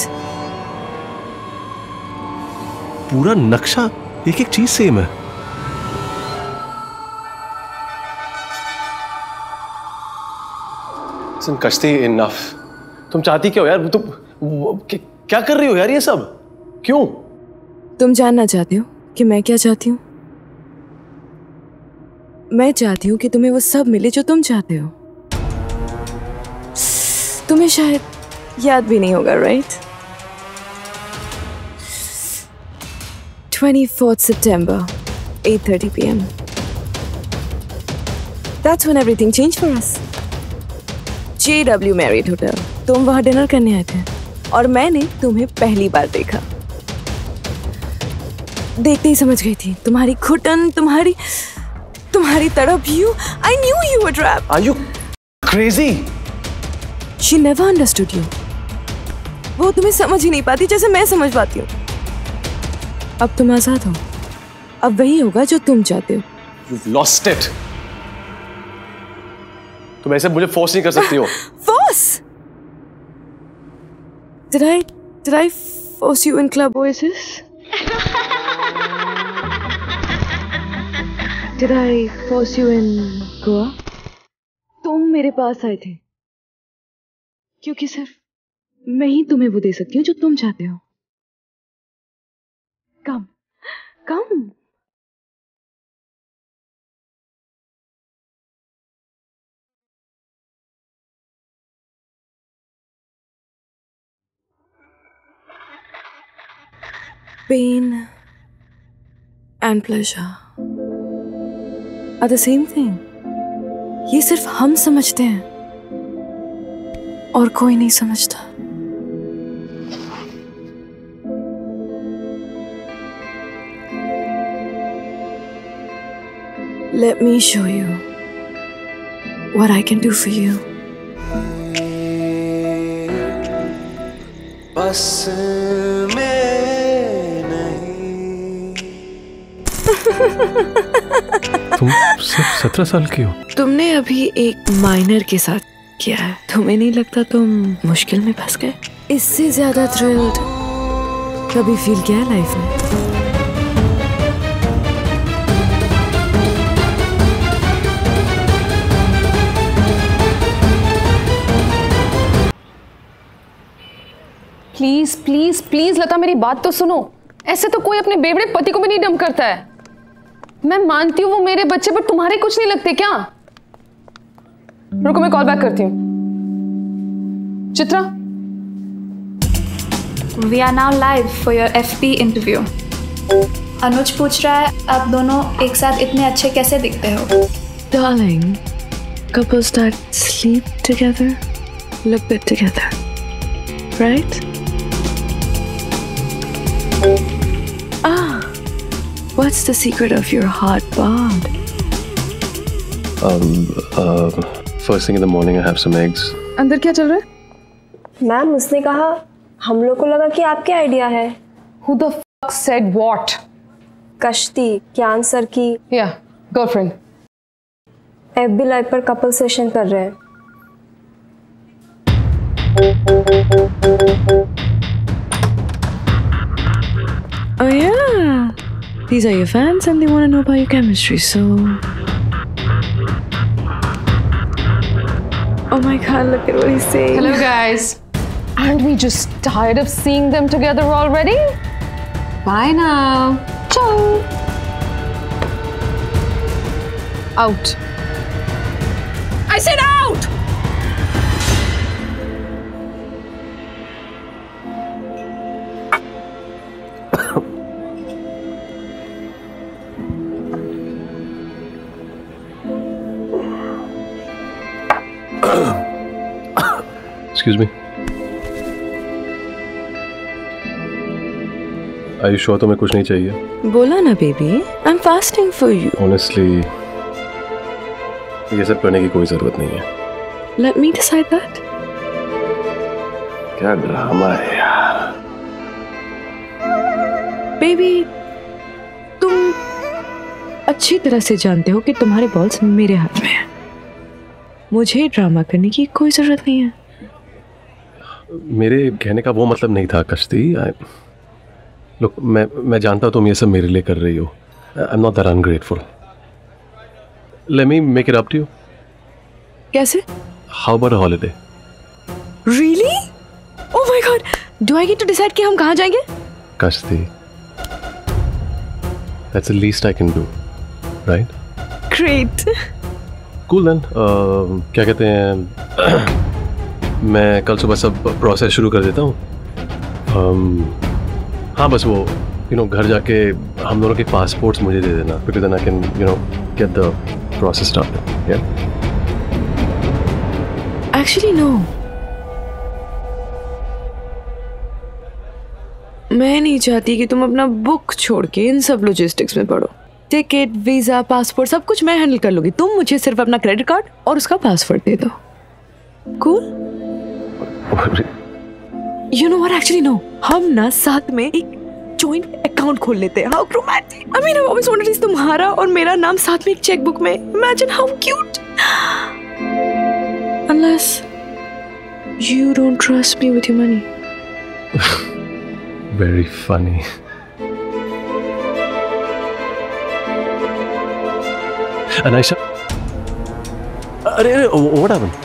पूरा नक्शा एक एक चीज सेम है। सुन कश्ती, इनफ। तुम चाहती क्या हो यार? तुम क्या कर रही हो यार ये सब? क्यों? तुम जानना चाहते हो कि मैं क्या चाहती हूँ? मैं चाहती हूँ कि तुम्हें वो सब मिले जो तुम चाहते हो। तुम्हें शायद याद भी नहीं होगा, right? 24th September, 8:30 p.m. That's when everything changed for us. JW Marriott Hotel. तुम वहाँ डिनर करने आए थे और मैंने तुम्हें पहली बार देखा। देखते ही समझ गई थी, तुम्हारी घुटन, तुम्हारी तड़प। I knew you were trapped. Are you crazy? She never understood you. वो तुम्हें समझ ही नहीं पाती जैसे मैं समझ पाती हूँ। अब तुम आजाद हो। अब वही होगा जो तुम चाहते हो। You've lost it. तुम ऐसे मुझे फोर्स नहीं कर सकती हो। Force? Did I force you in Club Oasis? Did I force you in Goa? तुम मेरे पास आए थे क्योंकि सिर्फ मैं ही तुम्हें वो दे सकती हूँ जो तुम चाहते हो। Come, come. Pain and pleasure are the same thing. ये सिर्फ हम समझते हैं और कोई नहीं समझता। Let me show you what I can do for you. बस तुम सिर्फ 17 साल की हो। तुमने अभी एक माइनर के साथ किया है। तुम्हें नहीं लगता तुम मुश्किल में फंस गए? इससे ज्यादा थ्रिल्ड कभी फील किया है लाइफ में? प्लीज प्लीज प्लीज लता, मेरी बात तो सुनो। ऐसे तो कोई अपने बेवड़े पति को भी नहीं डंप करता है। मैं मानती हूँ वो मेरे बच्चे, पर तुम्हारे कुछ नहीं लगते क्या? रुको, मैं कॉल बैक करती हूँ। Chitra, We are now live for your FP interview. अनुज पूछ रहा है आप दोनों एक साथ इतने अच्छे कैसे दिखते हो? Darling, couples that sleep together look good together, right? What's the secret of your hot bod? First thing in the morning I have some eggs. अंदर क्या चल रहा है? मैम, उसने कहा हम लोग को लगा कि आपके आइडिया है। Who the fuck said what? Kashti, Kiyan sir की गर्लफ्रेंड FB लाइव पर कपल सेशन कर रहे हैं। Oh yeah, these are your fans and they want to know about your chemistry, so... Oh my god, look at what he's saying. Hello guys. Aren't we just tired of seeing them together already? Bye now. Ciao. Out. I said out! Excuse me. Are you sure तुम्हें कुछ नहीं चाहिए? बोला ना baby, I'm fasting for you. Honestly, ये सब करने की कोई जरूरत नहीं है. Let me decide that. क्या ड्रामा है यार. बेबी, तुम अच्छी तरह से जानते हो कि तुम्हारे बॉल्स मेरे हाथ में हैं. मुझे ड्रामा करने की कोई जरूरत नहीं है. मेरे कहने का वो मतलब नहीं था कश्ती. Look, मैं जानता हूँ तुम ये सब मेरे लिए कर रही हो. I'm not that ungrateful. Let me make it up to you. कैसे? How about a holiday? Really? Oh my God! Do I get to decide कि हम कहाँ जाएंगे? कश्ती, that's the least I can do, right? Great. Cool then. क्या कहते हैं? मैं कल सुबह सब प्रोसेस शुरू कर देता हूँ. हाँ बस वो घर जाके हम दोनों के पासपोर्ट्स मुझे दे देना, because then I can get the process started. Yeah. Actually no. मैं नहीं चाहती कि तुम अपना बुक छोड़ के इन सब लॉजिस्टिक्स में पड़ो. टिकट, वीजा, पासपोर्ट सब कुछ मैं हैंडल कर लूंगी. तुम मुझे सिर्फ अपना क्रेडिट कार्ड और उसका पासवर्ड दे दो. Cool? You know what? Actually no. हम ना साथ में एक joint account खोल लेते हैं. How romantic! I mean, I've always wanted तुम्हारा और मेरा नाम साथ में एक चेकबुक में. Imagine how cute. Unless you don't trust me with your money. Very funny. Anisha. अरे what happened?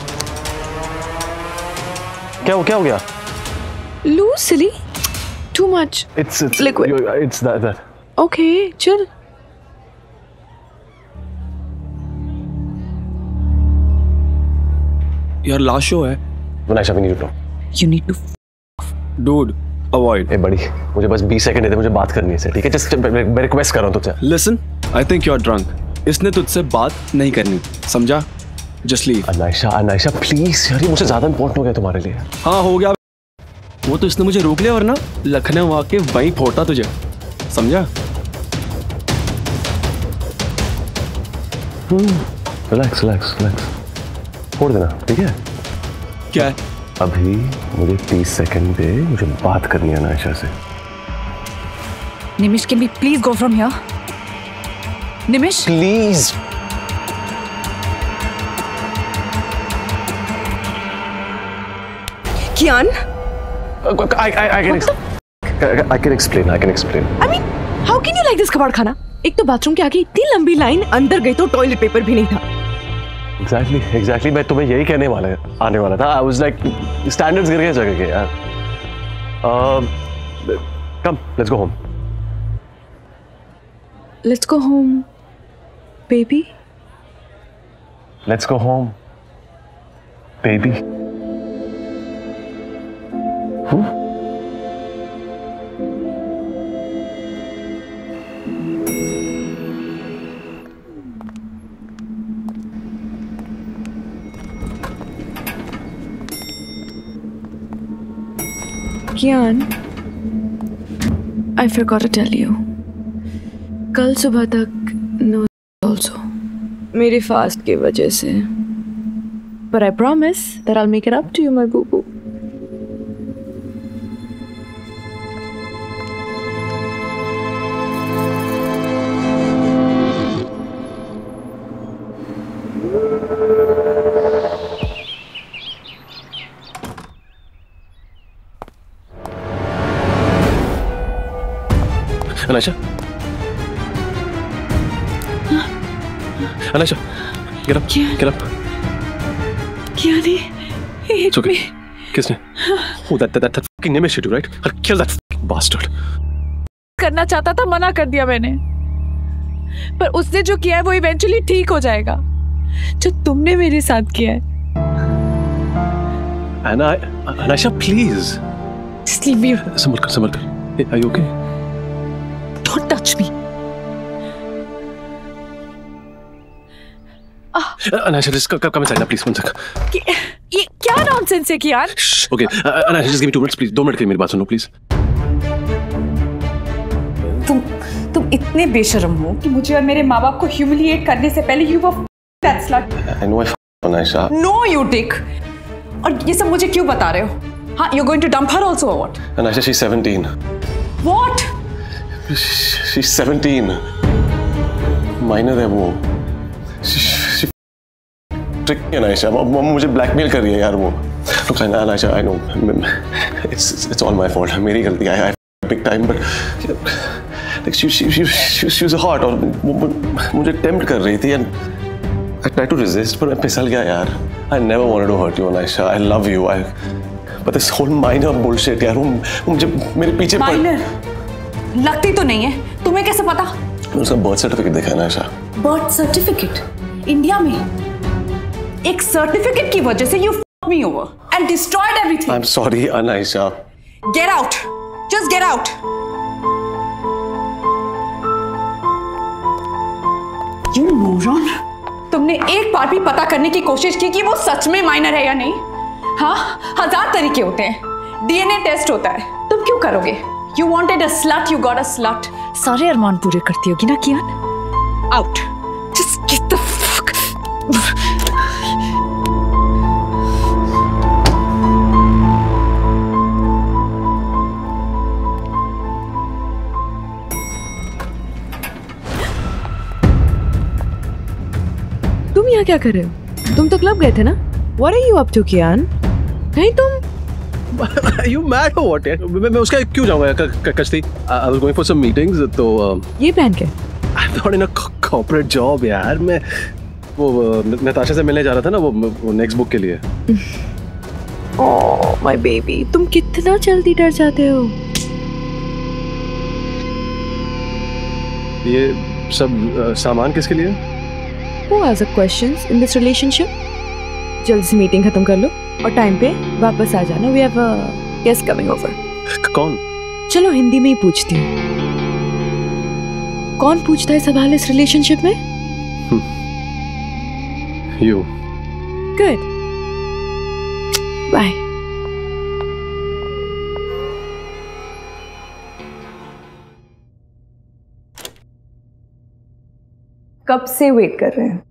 क्या हो गया? Loose, silly. Too much. It's liquid. It's that. Okay, chill. यार लास्ट शो है. Anisha, we need to talk. You need to. Dude, avoid. ए बड़ी, मुझे बस 20 सेकंड दे दे, मुझे बात करनी है. ठीक है, जस्ट मैं रिक्वेस्ट कर रहा हूँ तुझसे. Listen, I think you are drunk. इसने तुझसे बात नहीं करनी, समझा? Just leave. Anisha, please यार, ये मुझसे ज़्यादा इम्पोर्टेंट हो गया तुम्हारे लिए. हाँ हो गया. वो तो इसने मुझे रोक लिया वरना लखनऊ आके वहीं फोड़ता तुझे, समझा? Relax. फोड़ देना, ठीक है? क्या है? अभी मुझे 30 सेकंड दे, मुझे बात करनी है अनायशा से. Nimish, can we please go from here? Nimish? Please. Kiyan? I can explain. I mean, how can you like this कबाड़ खाना? एक तो बाथरूम के आगे इतनी लंबी लाइन, अंदर गई तो टॉयलेट पेपर भी नहीं था. Exactly. मैं तुम्हें यही कहने आने वाला था. I was like, standards गिर गए जगह के यार. Come, let's go home. Let's go home, baby. Let's go home, baby. Kiyan, I forgot to tell you. कल सुबह तक no also. मेरे फास्ट की वजह से. But I promise that I'll make it up to you, my boo boo. Anaysha, Anaysha, get up, get up. क्या नहीं? It's okay. किसने? Oh, that fucking Nimish hit you, right? I'll kill that fucking bastard. करना चाहता था, मना कर दिया मैंने। पर उसने जो किया है वो इवेंचुअली ठीक हो जाएगा। जो तुमने मेरे साथ किया है। Anisha, please. Just leave me. संभल कर। Hey, are you okay? Don't touch me. Anisha, just come inside now, please. One sec. ये क्या नॉनसेंस है Kiyan? Okay, Anisha, just give me 2 minutes, please. 2 minute के लिए मेरी बात सुनो, please. तुम इतने बेशर्म हो कि मुझे और मेरे माँ बाप को ह्यूमिलिएट करने से पहले you were that slut. I know I Anisha. No, you dick. और ये सब मुझे क्यों बता रहे हो? हाँ, you're going to dump her also or what? Anisha, she's 17. What? She's 17. Minor है वो. She trick me, Anisha. मुझे blackmail कर रही है यार वो. Look, Anisha, I know. It's all my fault. मेरी गलती है. I big time, but like she was hot और मुझे tempt कर रही थी and I tried to resist, but मैं फिसल गया यार. I never wanted to hurt you, Anisha. I love you. But this whole minor bullshit यार, वो मुझे मेरे पीछे Minor? लगती तो नहीं है. तुम्हें कैसे पता? उसका birth certificate देखा है Anisha. Birth certificate? इंडिया में? एक certificate की वजह से you fucked me over and destroyed everything. I'm sorry, Anisha. Get out. Just get out. You moron. तुमने एक बार भी पता करने की कोशिश की कि वो सच में माइनर है या नहीं? हाँ, 1000 तरीके होते हैं। DNA टेस्ट होता है। तुम क्यों करोगे? You wanted a slut, you got a slut. सारे अरमान पूरे करती होगी ना कियान? Out. Just get the fuck. तुम यहाँ क्या कर रहे हो? तुम तो क्लब गए थे ना? What are you up to, कियान? नहीं तुम? Are you mad or what? मैं उसका क्यों जाऊँगा कश्ती? I was going for some meetings तो ये पहन के? I'm not in a corporate job यार. मैं वो नताशा से मिलने जा रहा था ना वो नेक्स्ट बुक के लिए. Oh my baby, तुम कितना जल्दी डर जाते हो? ये सब सामान किसके लिए? Who has a questions in this relationship? जल्दी से मीटिंग खत्म कर लो और टाइम पे वापस आ जाना. We have a guest coming over. कौन? चलो हिंदी में ही पूछती हूँ. कौन पूछता है सवाल इस रिलेशनशिप में? You. Good. Bye. कब से वेट कर रहे हैं?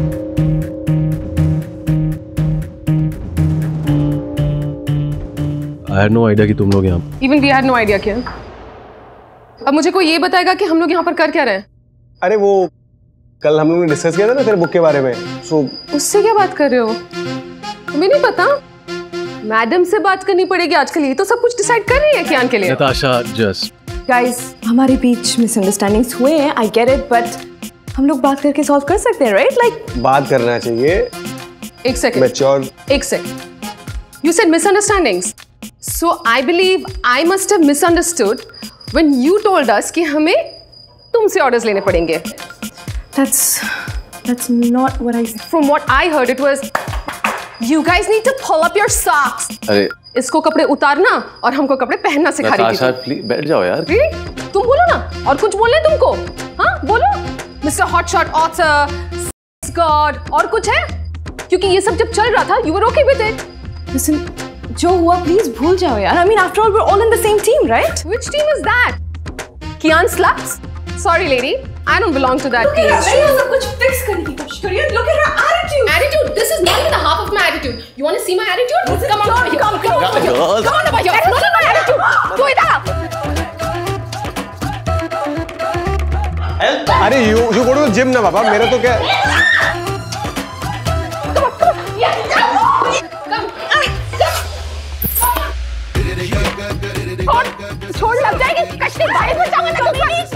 I had no idea कि तुम लोग यहाँ. Even we had no idea कियान. अब मुझे कोई ये बताएगा कि हम लोग यहाँ पर कर क्या रहे हैं? अरे वो कल हम लोग ने डिस्कस किया था ना तेरे बुक के बारे में. उससे क्या बात कर रहे हो? तुम्हें नहीं पता? मैडम से बात करनी पड़ेगी आजकल. ये तो सब कुछ डिसाइड कर रही है कियान के लिए. नताशा just. Guys, हमारे बीच मिसअंडरस्टैंडिंग्स हुए हैं. I get it, but हम लोग बात करके सॉल्व कर सकते हैं, right? Like बात करना चाहिए. एक सेकंड. Mature. एक second. You said misunderstandings. So I believe I must have misunderstood when you told us कि हमें तुमसे orders लेने पड़ेंगे. That's not what I said. From what I heard, it was you guys need to pull up your socks. अरे इसको कपड़े उतारना और हमको कपड़े पहनना सिखा रही थी. नताशा प्लीज बैठ जाओ यार. तुम बोलो ना. और कुछ बोलना है तुमको? हाँ बोलो. Mr. Hotshot Author, God और कुछ है? क्योंकि ये सब जब चल रहा था, you were okay with it. Listen, जो हुआ प्लीज भूल जाओ यार. I mean, after all, we're all in the same team, right? Which team is that? Kiyan sluts? Sorry, lady, I don't belong to that team. Look at her, सब कुछ fix करने की कोशिश करिए. Look at her attitude. Attitude? This is not even the half of my attitude. You want to see my attitude? Come on over here. Come on over here. Come on over here. That's not my attitude. Go इधर. अरे you go to the gym ना बाबा. मेरा तो क्या? छोड़ लग जाएगी. भाई बचाओ ना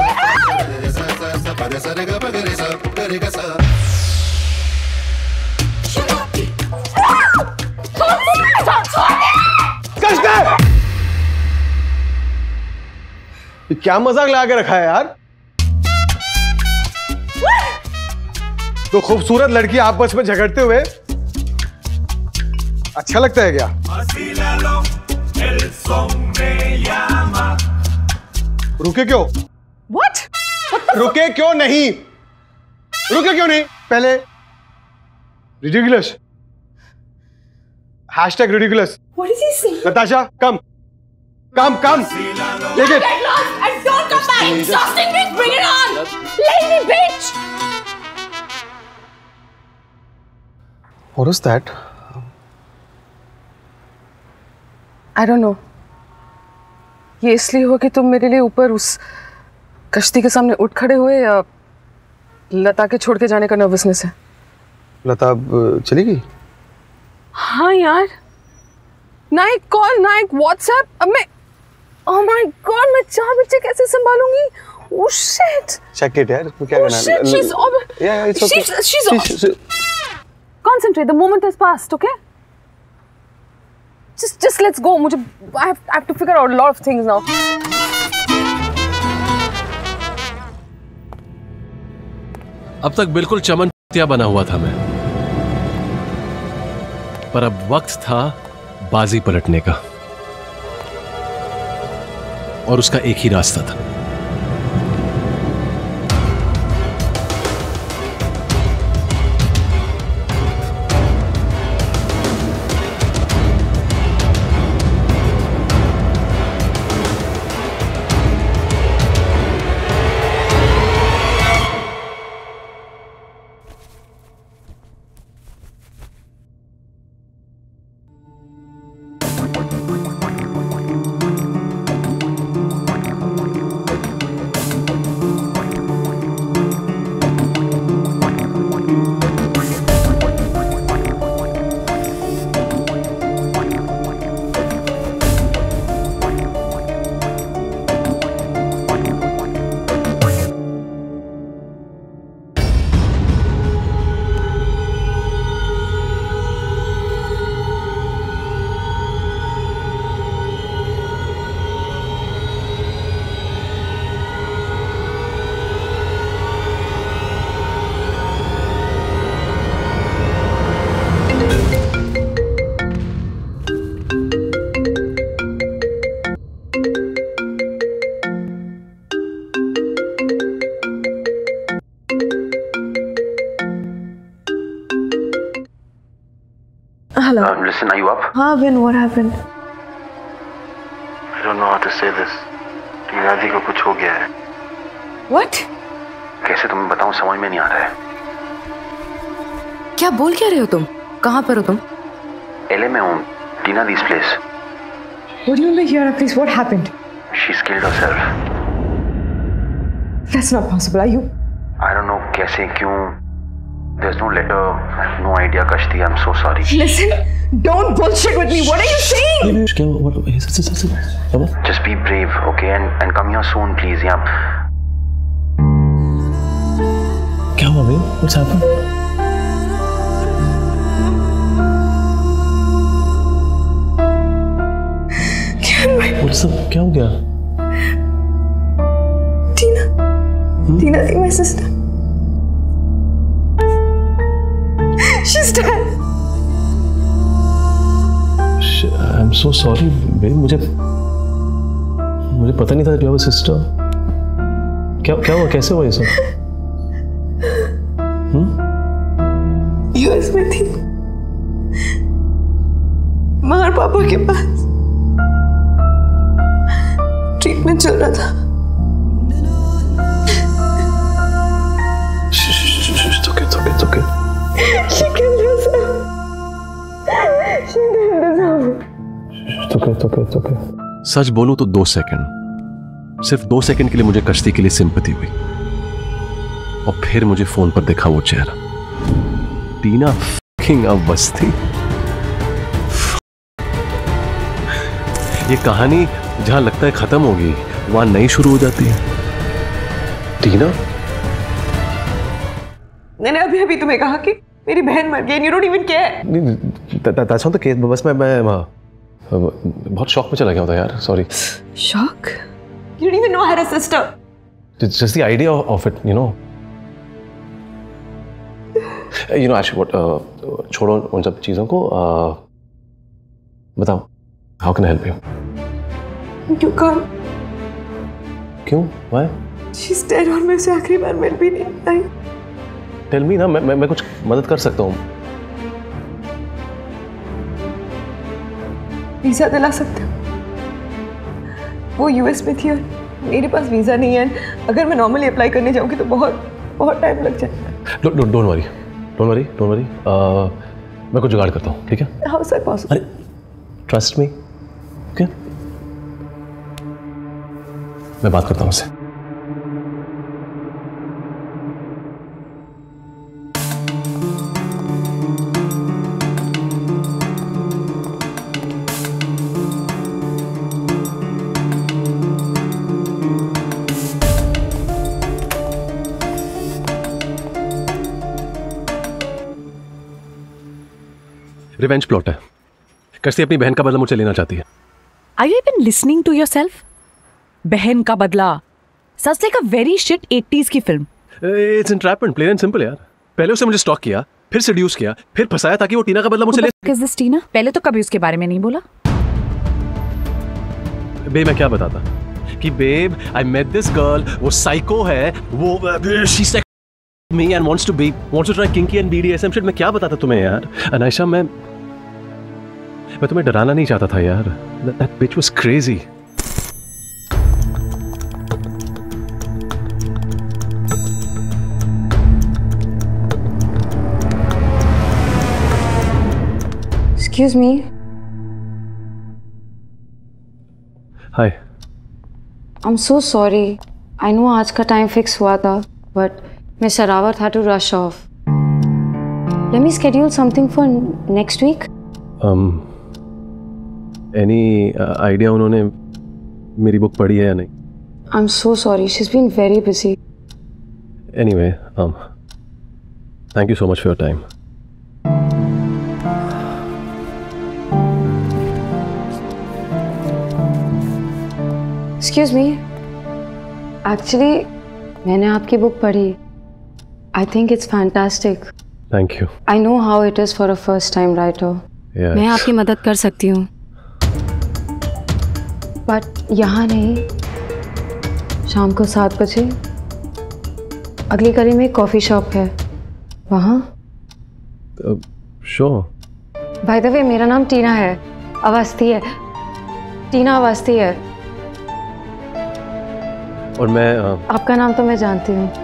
क्या मजाक लगा के रखा है यार? तो खूबसूरत लड़की आपस में झगड़ते हुए अच्छा लगता है क्या? रुके क्यों? What? रुके क्यों नहीं? रुके क्यों नहीं? पहले ridiculous. #ridiculous. What is he saying? Natasha, come. Take it. Get lost and don't come back. Exhausting me. Bring it on. Lazy bitch. What was that? I don't know. ये इसलिए हुआ कि तुम मेरे लिए ऊपर उस कश्ती के सामने उठ खड़े हुए या लता के छोड़ के जाने का नर्वसनेस है? लता अब चली गई? हाँ यार, ना एक कॉल ना एक व्हाट्सएप। अब मैं oh my God, मैं 4 बच्चे कैसे संभालूंगी? Oh shit! Check it यार, इसमें क्या करना है? Shit, she's over. Yeah, it's okay. She's Concentrate. The moment has passed. Okay? Just let's go. I have to figure out a lot of things now. अब तक बिल्कुल चमन बना हुआ था मैं, पर अब वक्त था बाजी पलटने का, और उसका एक ही रास्ता था। Hello. Listen, are you up? हाँ Ben, what happened? I don't know how to say this. टीना दी को कुछ हो गया है। What? कैसे तुम्हें बताऊं, समझ में नहीं आ रहा है। क्या बोल क्या रहे हो तुम? कहाँ पर हो तुम? LA में हूँ, टीना दी's place. What do you mean here, please? What happened? She's killed herself. That's not possible. Are you? I don't know कैसे क्यों. There's no letter. I have no idea, Kashti. I'm so sorry. Listen, don't bullshit with me. What are you saying? Just be brave, okay? And come here soon, please. Yeah. क्या हुआ babe? What's happened? What's up? क्या हो गया? Tina, my sister. She's dead. I'm so sorry, babe. मुझे पता नहीं था कि you have a sister. क्या हुआ? कैसे हुआ ये सब? US में थी, मगर पापा के पास ट्रीटमेंट चल रहा था। It's okay. She killed herself. She killed herself. It's okay. सच बोलूं तो 2 सेकंड, सिर्फ 2 सेकंड के लिए मुझे कश्ती के लिए सिंपैथी हुई, और फिर मुझे फोन पर देखा वो चेहरा, टीना फकिंग अवस्थी। ये कहानी जहां लगता है खत्म होगी, वहां नहीं शुरू हो जाती है? टीना, मैंने अभी तुम्हें कहा कि मेरी बहन मर गई, you don't even care. that's not the case. बस मैं बहुत शॉक में चला गया था यार, sorry. Shock? You didn't even know I had a sister. It's just the idea of it, you know. You know, actually, what? छोड़ो उन सब चीजों को। बताओ, how can I help you? You can't. क्यों? Why? She's dead और मैं उसे आखिरी बार मिल भी नहीं पाई। Tell me ना, मैं कुछ मदद कर सकता हूँ। वीजा दिला सकते हो? वो यूएस में थी और मेरे पास वीजा नहीं है। अगर मैं नॉर्मली अप्लाई करने जाऊंगी तो बहुत टाइम लग जाएगा। Don't worry. मैं कुछ जुगाड़ करता हूँ, ठीक है? How is that possible? अरे, trust me, okay? मैं बात करता हूँ उससे। रिवेंज प्लॉट है। कश्ती अपनी बहन का बदला मुझसे लेना चाहती है। Are you even listening to yourself? बहन का बदला। Sounds like a very shit 80s की film. It's entrapment, plain and simple यार। पहले उसने मुझे स्टॉक किया, फिर सेड्यूस किया, फिर फंसाया ताकि वो टीना का बदला मुझसे ले। Is this टीना? पहले तो कभी उसके बारे में नहीं बोला। बे मैं क्या बताता कि babe, I met this girl, वो साइको है, वो she's like me and wants to try kinky and BDSM shit। मैं क्या बताता तुम्हें यार? अनायशा, मैं तुम्हें डराना नहीं चाहता था यार। That bitch was crazy। Excuse me. Hi. I'm so sorry. I know आज का टाइम फिक्स हुआ था, but Mr. Rawat had to rush off. Let me schedule something for next week. Any idea उन्होंने मेरी बुक पढ़ी है या नहीं? I'm so sorry. She's been very busy. Anyway, thank you so much for your time. Excuse me. Actually, मैंने आपकी book पढ़ी। I think it's fantastic. Thank you. I know how it is for a first-time writer. Yeah. मैं आपकी मदद कर सकती हूँ, but यहाँ नहीं। शाम को 7 बजे अगली गली में एक कॉफी शॉप है, वहाँ। Sure. By the way, मेरा नाम टीना है, अवस्थी है, टीना अवस्थी है। और मैं आपका नाम तो मैं जानती हूँ।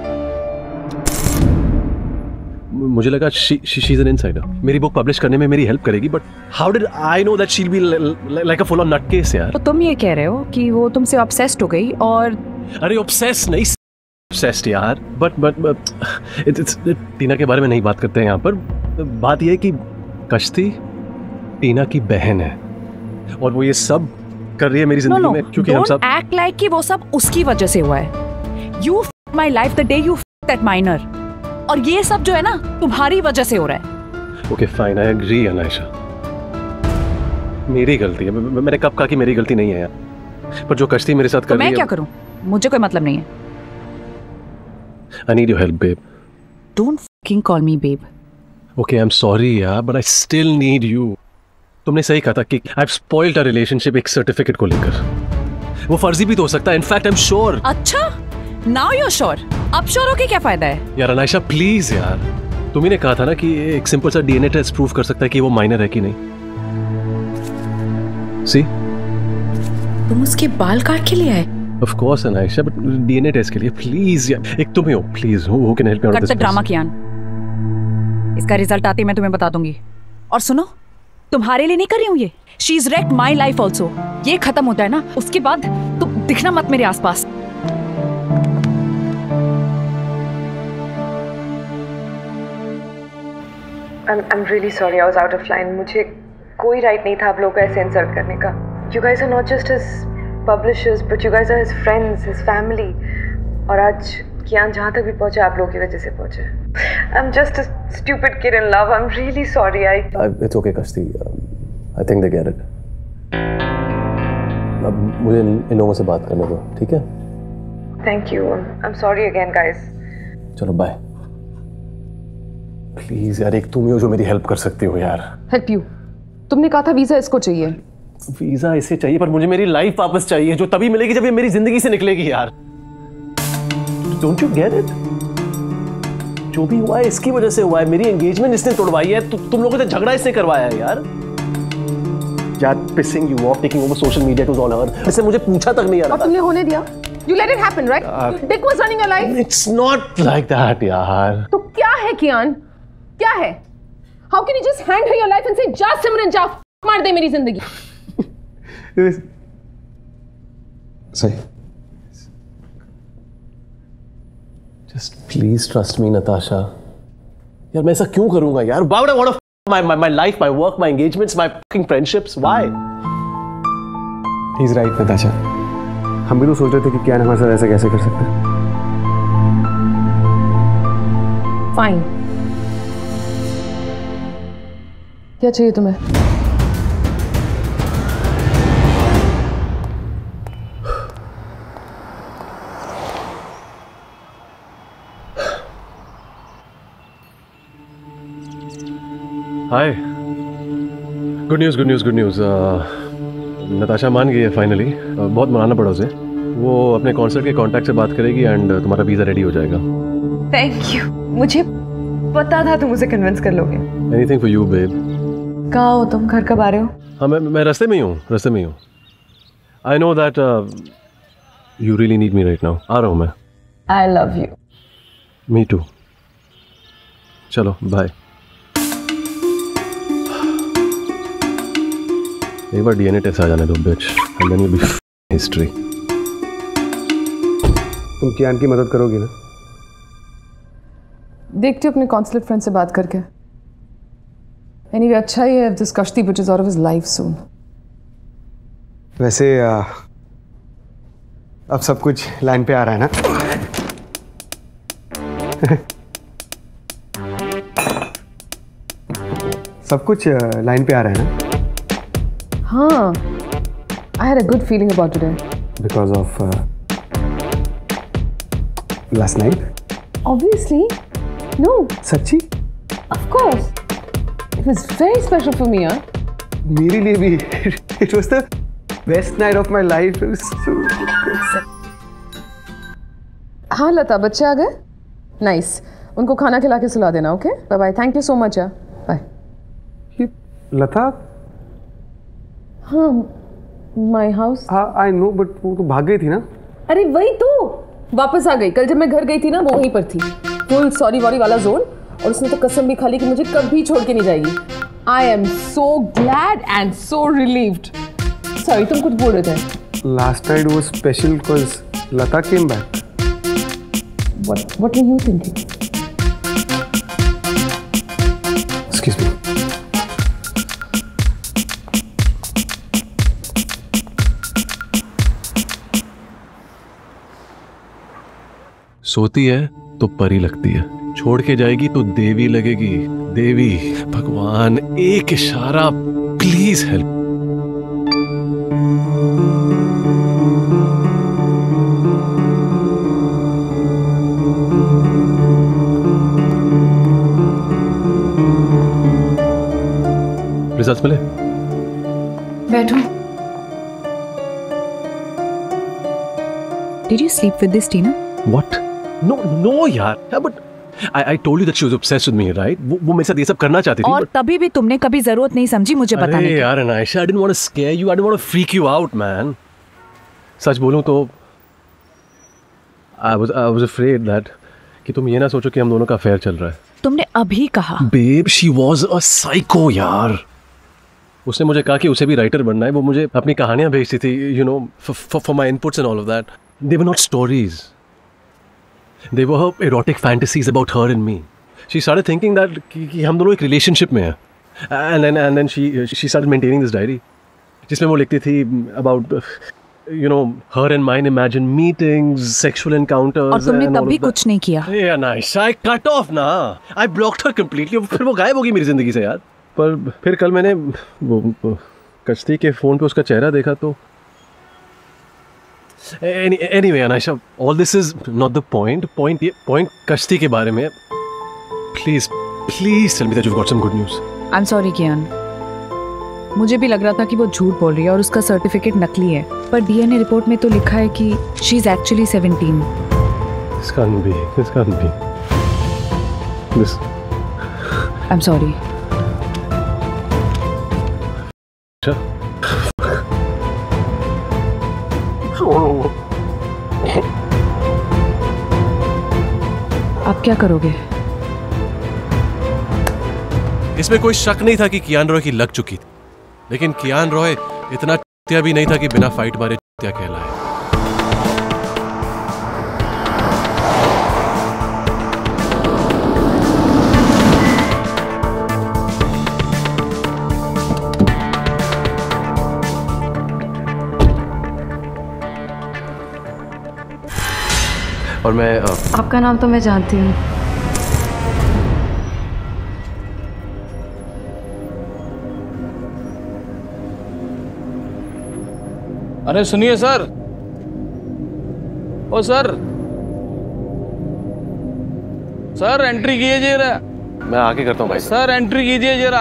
मुझे लगा she's an insider। मेरी बुक पब्लिश करने में मेरी हेल्प करेगी, but how did I know that she'll be like a full on nutcase यार? तो तुम ये कह रहे हो कि वो तुमसे obsessed हो गई और? अरे obsessed नहीं, obsessed यार। but टीना के बारे में नहीं बात करते हैं यहाँ पर। बात ये है कि कश्ती टीना की बहन है और वो ये सब कर रही है मेरी जिंदगी में, क्योंकि हम सब act like कि वो सब उसकी वजह से हुआ है। You f***ed my life the day you f***ed that minor। और ये सब जो है ना, तुम्हारी वजह से हो रहा है। Okay, fine, I agree, Anaysha. मेरी गलती है। मैंने कब कहा कि मेरी गलती नहीं है यार? पर जो कश्ती मेरे साथ कर रही है। मैं क्या करूं? मुझे कोई मतलब नहीं है। I need your help, babe. Don't fucking call me babe. Okay, I'm sorry यार, but I still need you. तुमने सही कहा था कि I've spoiled our relationship एक सर्टिफिकेट को लेकर। वो फर्जी भी तो हो सकता है। In fact, I'm sure. अच्छा, now you're sure. अब श्योर होके क्या फायदा है? यार अनायशा प्लीज यार, तुम्ही ने कहा था ना कि एक सिंपल सा डीएनए टेस्ट प्रूव कर सकता है कि वो माइनर है कि नहीं। सी, तुम उसके बाल काट के लिए आए? Of course Anaysha, but DNA test के लिए प्लीज यार, एक तुम ही हो, please who can help me out of this? Cut the drama Kiyan. इसका रिजल्ट आते ही मैं तुम्हें बता दूंगी। और सुनो, तुम्हारे लिए नहीं कर रही हूँ ये। She's wrecked my life also। ये खत्म होता है ना, उसके बाद तुम दिखना मत मेरे आसपास। I'm really sorry, I was out of line. मुझे कोई राइट नहीं था आप लोगों को ऐसे इंसल्ट करने का। You guys are not just his publishers, but you guys are his friends, his family. और आज कियान जहाँ तक भी पहुँचा आप लोगों की वजह से पहुँचा। I'm just a stupid kid in love. I'm really sorry. It's okay, Kashti. I think they get it. अब मुझे इन लोगों से बात करने दो, ठीक है? Thank you. I'm sorry again, guys. चलो बाय। प्लीज यार, एक तुम ही हो जो मेरी हेल्प कर सकती हो यार। Help you? तुमने कहा था वीजा इसको चाहिए। वीजा इसे चाहिए, पर मुझे मेरी लाइफ वापस चाहिए, जो तभी मिलेगी जब ये मेरी जिंदगी से निकलेगी यार। Don't you get it? जो भी हुआ है इसकी वजह से हुआ है। मेरी एंगेजमेंट इसने तोड़वाई है, तुम लोगों से झगड़ा इसने करवाया है यार। Pissing you off, taking over social media, it was all her. इसने मुझे पूछा तक नहीं यार। और तुमने होने दिया? You let it happen, right? Dick was running your life. It's not like that यार। तो क्या है कियान? क्या है? How can you just hand her your life and say जा सिमरन जा, मार दे मेरी जिंदगी? सही। Just please trust me, Natasha. यार मैं ऐसा क्यों करूंगा यार? Why would I want to my life, my work, my engagements, my fucking friendships? Why? He's right, Natasha. हम भी तो सोच रहे थे कि कियान हमारे साथ ऐसा कैसे कर सकता है। Fine. क्या चाहिए तुम्हें? हाय, गुड न्यूज़। नताशा मान गई है फाइनली। बहुत मनाना पड़ा उसे। वो अपने कॉन्सर्ट के कॉन्टैक्ट से बात करेगी एंड तुम्हारा वीज़ा रेडी हो जाएगा। थैंक यू, मुझे पता था तुम उसे कन्विंस कर लोगे। Anything for you babe. कहाँ हो तुम? घर कब आ रहे हो? हाँ, मैं रास्ते में ही हूँ। I know that you really need me right now. आ रहा हूँ मैं। I love you. Me too. चलो बाय। एक बार DNA टेस्ट आ जाने दो bitch, and then you be history. तुम कियान की मदद करोगी ना? देखते हो अपने कॉन्सुलेट फ्रेंड से बात करके। एनीवे अच्छा ही है, this Kashti which is out of his life soon. वैसे अब सब कुछ लाइन पे आ रहा है ना? सब कुछ लाइन पे आ रहा है ना? हाँ, I had a good feeling about today. Because of last night? Obviously. No. सच्ची? Of course. It was very special for me, यार. मेरे लिए भी. It was the best night of my life. It was so good. हाँ लता, बच्चे आ गए? Nice. उनको खाना खिला के सुला देना, okay? Bye bye. Thank you so much, यार. Bye. ये लता? हाँ, माई हाउस। हाँ, आई नो, बट वो तो भाग गई थी ना? अरे वही तो वापस आ गई। कल जब मैं घर गई थी ना, वो वहीं पर थी, फुल सॉरी वॉरी वाला जोन। और उसने तो कसम भी खा ली कि मुझे कभी छोड़ के नहीं जाएगी। I am so glad and so relieved. Sorry, तुम कुछ बोल रहे थे। Last night was special because Lata came back. What were you thinking? Excuse me. सोती है तो परी लगती है, छोड़ के जाएगी तो देवी लगेगी। देवी, भगवान, एक इशारा, प्लीज हेल्प। रिजल्ट्स मिले? बैठो। Did you sleep with this Tina? What? No यार, but I told you that she was obsessed with me, right? वो मेरे साथ ये सब करना चाहती थी। और तभी भी तुमने कभी जरूरत नहीं समझी मुझे बताने की। अरे यार Anaysha, I didn't want to scare you, I didn't want to freak you out, man. सच बोलूं तो I was afraid that कि तुम ये ना सोचो कि हम दोनों का अफेयर चल रहा है। तुमने अभी कहा। Babe, she was a psycho यार। उसने मुझे कहा कि उसे भी राइटर बनना है। वो मुझे अपनी कहानियां भेजती थी, you know, for my inputs and all of that. They were not stories. They were her erotic fantasies about her and me. She started thinking that कि हम दोनों एक relationship में हैं. And then she started maintaining this diary, जिसमें वो लिखती थी about you know, her and mine imagined meetings, sexual encounters. और तुमने तब भी कुछ नहीं किया। Yeah, nice. I cut off ना. I blocked her completely. फिर वो गायब हो गई मेरी जिंदगी से यार। पर फिर कल मैंने वो कश्ती के फोन पे उसका चेहरा देखा तो anyway, Anisha, all this is not the point. Point कश्ती के बारे में. Please tell me that you've got some good news. I'm sorry, कियान। मुझे भी लग रहा था कि वो झूठ बोल रही है और उसका सर्टिफिकेट नकली है, पर डीएनए रिपोर्ट में तो लिखा है कि she is actually 17. This can't be. This. I'm sorry. आप क्या करोगे? इसमें कोई शक नहीं था कि कियान रॉय की लग चुकी थी, लेकिन कियान रॉय इतना चूतिया भी नहीं था कि बिना फाइट मारे चूतिया कहलाए। और मैं आपका नाम तो मैं जानती हूँ। अरे सुनिए सर, ओ सर एंट्री कीजिए जरा। मैं आके करता हूँ भाई। सर एंट्री कीजिए जरा।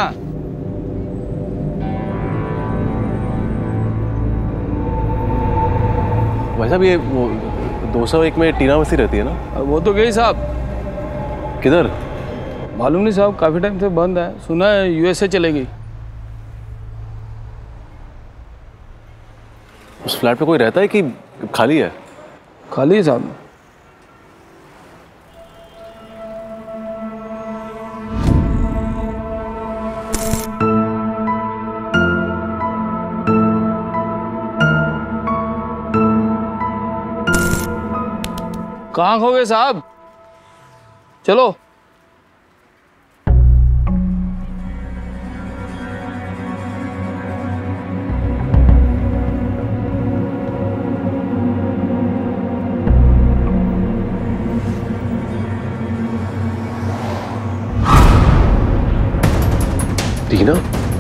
भाई साहब, ये वो 201 में टीना मसी रहती है ना? वो तो गई साहब। किधर? मालूम नहीं साहब, काफी टाइम से बंद है। सुना है यूएसए चलेगी। उस फ्लैट पे कोई रहता है कि खाली है? खाली है साहब। कहाँ खो गए साहब? चलो। Tina?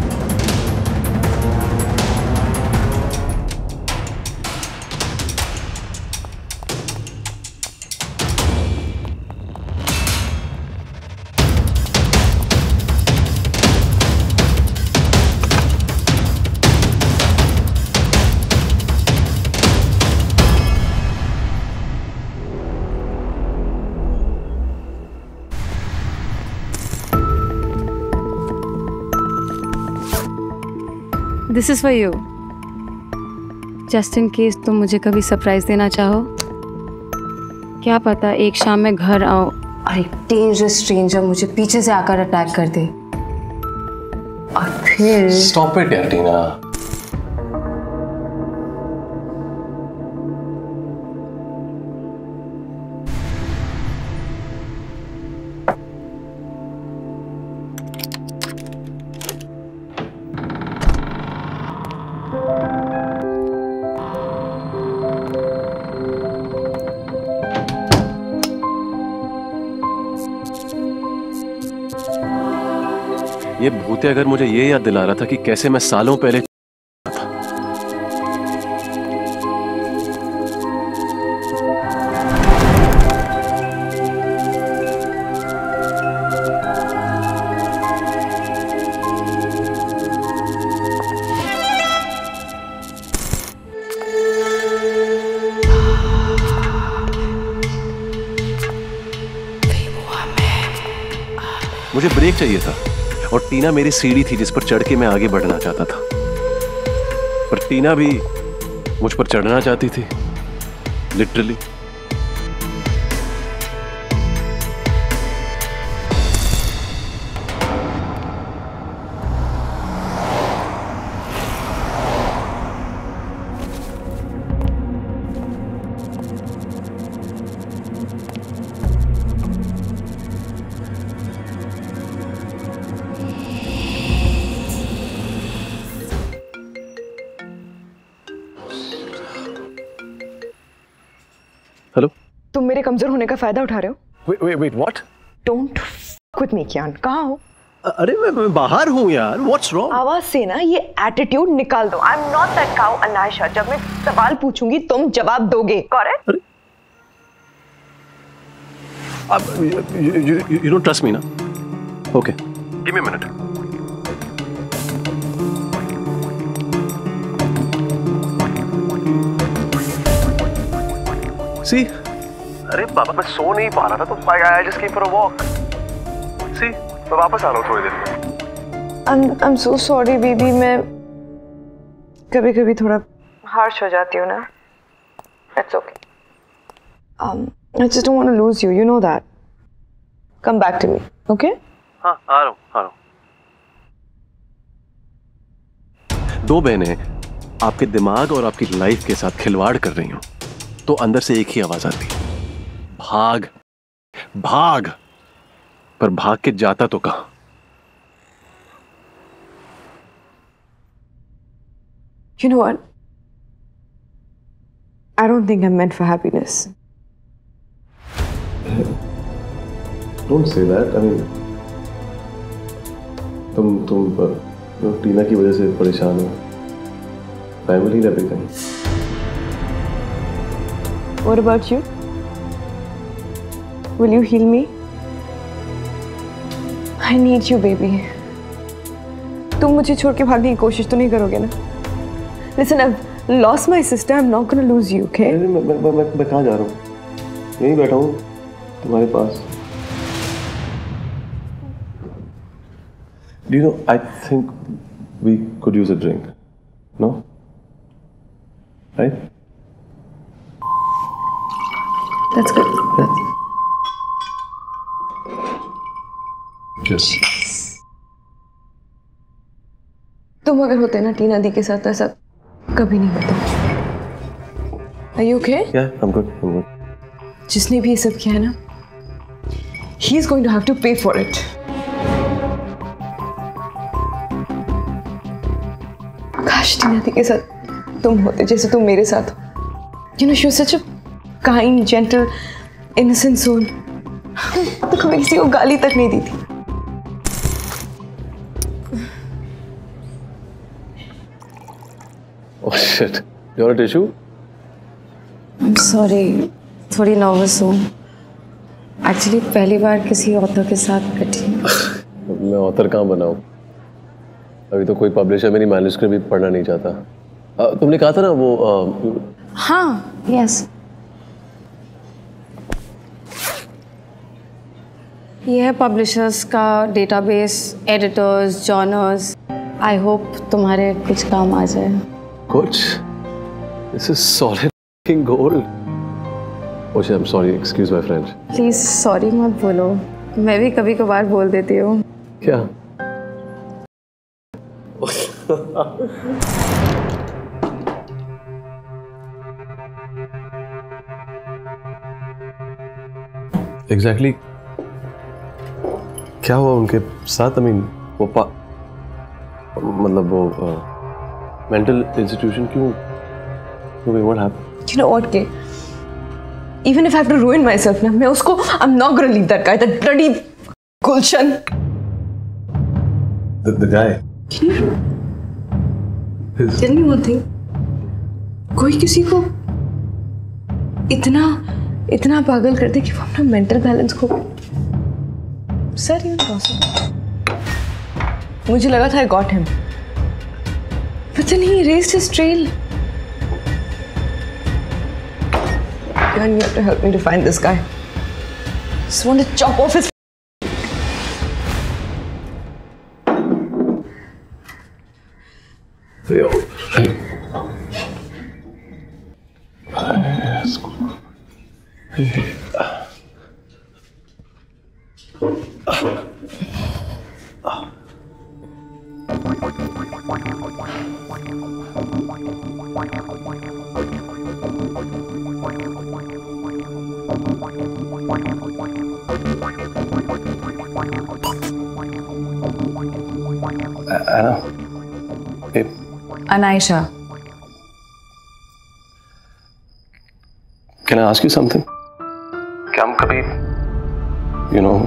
This is for you, just in case तुम मुझे कभी सरप्राइज देना चाहो। क्या पता एक शाम में घर आओ और एक डेंजरस स्ट्रेंजर मुझे पीछे से आकर अटैक कर दे और फिर। स्टॉप इट यार टीना। ये भूतिया अगर मुझे ये याद दिला रहा था कि कैसे मैं सालों पहले था। मुझे ब्रेक चाहिए था और टीना मेरी सीढ़ी थी जिस पर चढ़ के मैं आगे बढ़ना चाहता था, पर टीना भी मुझ पर चढ़ना चाहती थी, लिटरली। हेलो, तुम मेरे कमजोर होने का फायदा उठा रहे हो? Wait what? Don't fuck with me Kiyan. कहाँ हो? अरे मैं बाहर हूँ यार। What's wrong? आवाज से ना ये एटीट्यूड निकाल दो। I am not that cow Anaysha. जब मैं सवाल पूछूंगी तुम जवाब दोगे, correct? You don't trust me ना? Okay, give me a minute. See? अरे बाबा मैं सो नहीं पा रहा था तो I just came for a walk. See? मैं वापस आ रहा हूँ थोड़ी देर में। I'm so sorry baby। मैं कभी-कभी थोड़ा हार्श हो जाती हूँ ना। It's okay. I just don't want to lose you. You know that. Come back to me, okay? हाँ, आ रहा हूँ। दो बहनें आपके दिमाग और आपकी लाइफ के साथ खिलवाड़ कर रही हूं, तो अंदर से एक ही आवाज आती है, भाग भाग। पर भाग के जाता तो कहां? You know what? I don't think I'm meant for happiness. Don't say that. I mean, तुम टीना की वजह से परेशान हो। Family and everything. What about you? Will you heal me? I need you, baby. तुम मुझे छोड़ के भागने की कोशिश तो नहीं करोगे ना? Listen, I've lost my sister. I'm not gonna lose you, okay? मैं कहाँ जा रहा हूँ? यहीं बैठा हूँ तुम्हारे पास। Do you know? I think we could use a drink. No? Right? That's good. Yes. तुम अगर होते ना टीना दी के साथ तो ऐसा कभी नहीं होता। Are you okay? Yeah, I'm good. I'm good. जिसने भी ये सब किया है ना, he's going to have to pay for it. काश टीना दी के साथ तुम होते जैसे तुम मेरे साथ हो। You know, she was such a kind, gentle, innocent soul. तो कभी किसी को गाली तक नहीं दी थी। Oh shit. You want a tissue? I'm sorry. थोड़ी नर्वस हूँ। एक्चुअली पहली बार किसी ऑथर के साथ बैठी। मैं ऑथर कहाँ बनाऊँ? अभी तो कोई पब्लिशर मेरी मैन्युस्क्रिप्ट भी पढ़ना नहीं चाहता। तुमने कहा था ना वो हाँ, यस। ये है पब्लिशर्स का database, editors, journals. I hope तुम्हारे कुछ काम आ जाए। कुछ? This is solid gold. Oh shit, I'm sorry. Excuse my French. Please sorry मत बोलो। मैं भी कभी कभार बोल देती हूँ। क्या? Exactly. क्या हुआ उनके साथ? I mean, वो मतलब वो मेंटल इंस्टीट्यूशन क्यों? What happened? You know what, Kay? Even if I have to ruin myself, ना मैं उसको I'm not gonna leave that guy, that bloody Gulshan. The guy. Can you tell me one thing? कोई किसी को इतना पागल कर दे कि वो अपना मेंटल बैलेंस खो। सर ये पॉसिबल? मुझे लगा था I got him, but then he erased his trail. And you have to help me to find this guy. Just want to chop off his. Anaysha, Can I ask you something? क्या हम कभी, you know,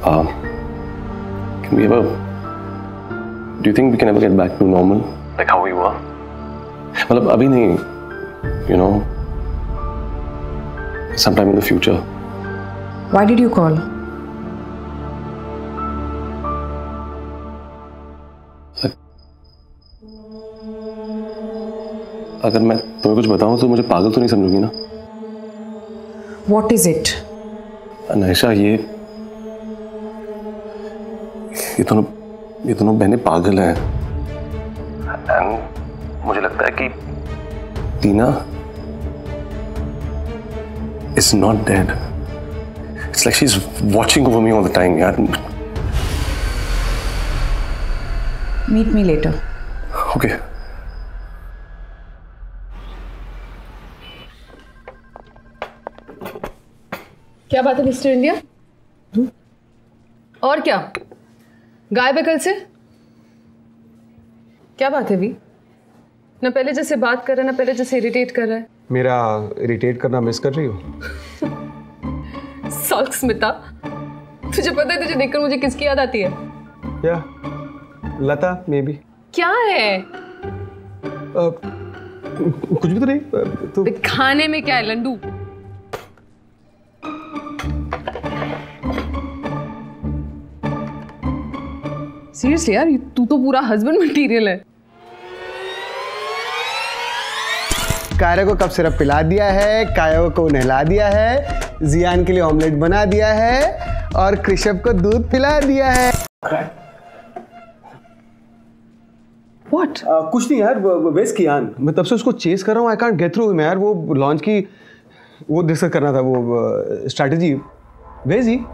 can we ever? Do you think we can ever get back to normal, like how we were? मतलब अभी नहीं, you know, sometime in the future. Why did you call? अगर मैं तुम्हें कुछ बताऊं तो मुझे पागल तो नहीं समझोगी ना? What is it? अनायशा, ये दोनों बहनें पागल हैं। एंड मुझे लगता है कि टीना is not dead. It's like she's watching over me all the time, यार। Meet me later. Okay. क्या बात है मिस्टर इंडिया? और क्या गायब है कल से? क्या बात है वी? ना पहले जैसे बात कर रहा है, ना पहले जैसे इरिटेट कर रहा है। मेरा इरिटेट करना मिस कर रही हो? सॉल्क स्मिता, तुझे पता है तुझे देखकर मुझे किसकी याद आती है? क्या? Lata maybe. क्या है? कुछ भी तो नहीं। तो खाने में क्या है लंडू? सीरियसली यार, तू तो पूरा हस्बैंड मटेरियल है। कायरा को कब सिरप पिला दिया है, काया को नहला दिया है, जियान के लिए ऑमलेट बना दिया है और कृषभ को दूध पिला दिया है। What? कुछ नहीं यार, वेस कियान। मैं तब से उसको चेस कर रहा हूँ। I can't get through him यार। वो लॉन्च की वो डिस्कस करना था, वो स्ट्रैटेजी। वेस ही?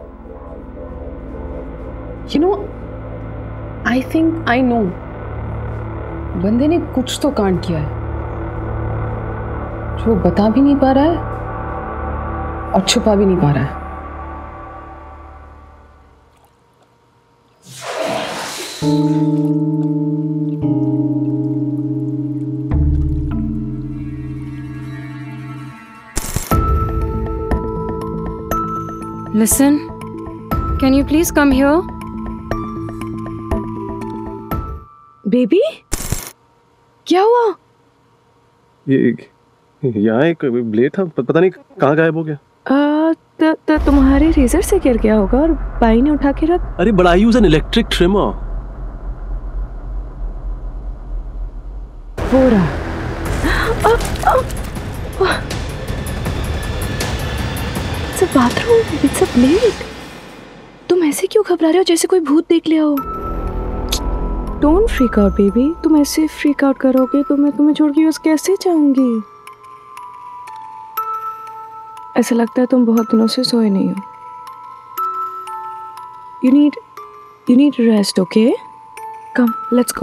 You know, I think I know. बंदे ने कुछ तो कांड किया है जो बता भी नहीं पा रहा है और छुपा भी नहीं पा रहा है। Listen, can you please come here? Baby, क्या हुआ? ये यहाँ एक ब्लेड था, पता नहीं कहाँ गायब हो गया। तुम्हारे रेजर से गिर गया होगा और बाई ने उठा के रख। अरे but I use an electric trimmer. हो रहा। It's a bathroom. It's a blade. तुम ऐसे क्यों घबरा रहे हो जैसे कोई भूत देख लिया हो? Don't freak out, baby. तुम ऐसे freak out करोगे तो मैं तुम्हें छोड़ के यूज़ कैसे जाऊंगी? ऐसा लगता है तुम बहुत दिनों से सोए नहीं हो। You need rest, okay? Come, let's go.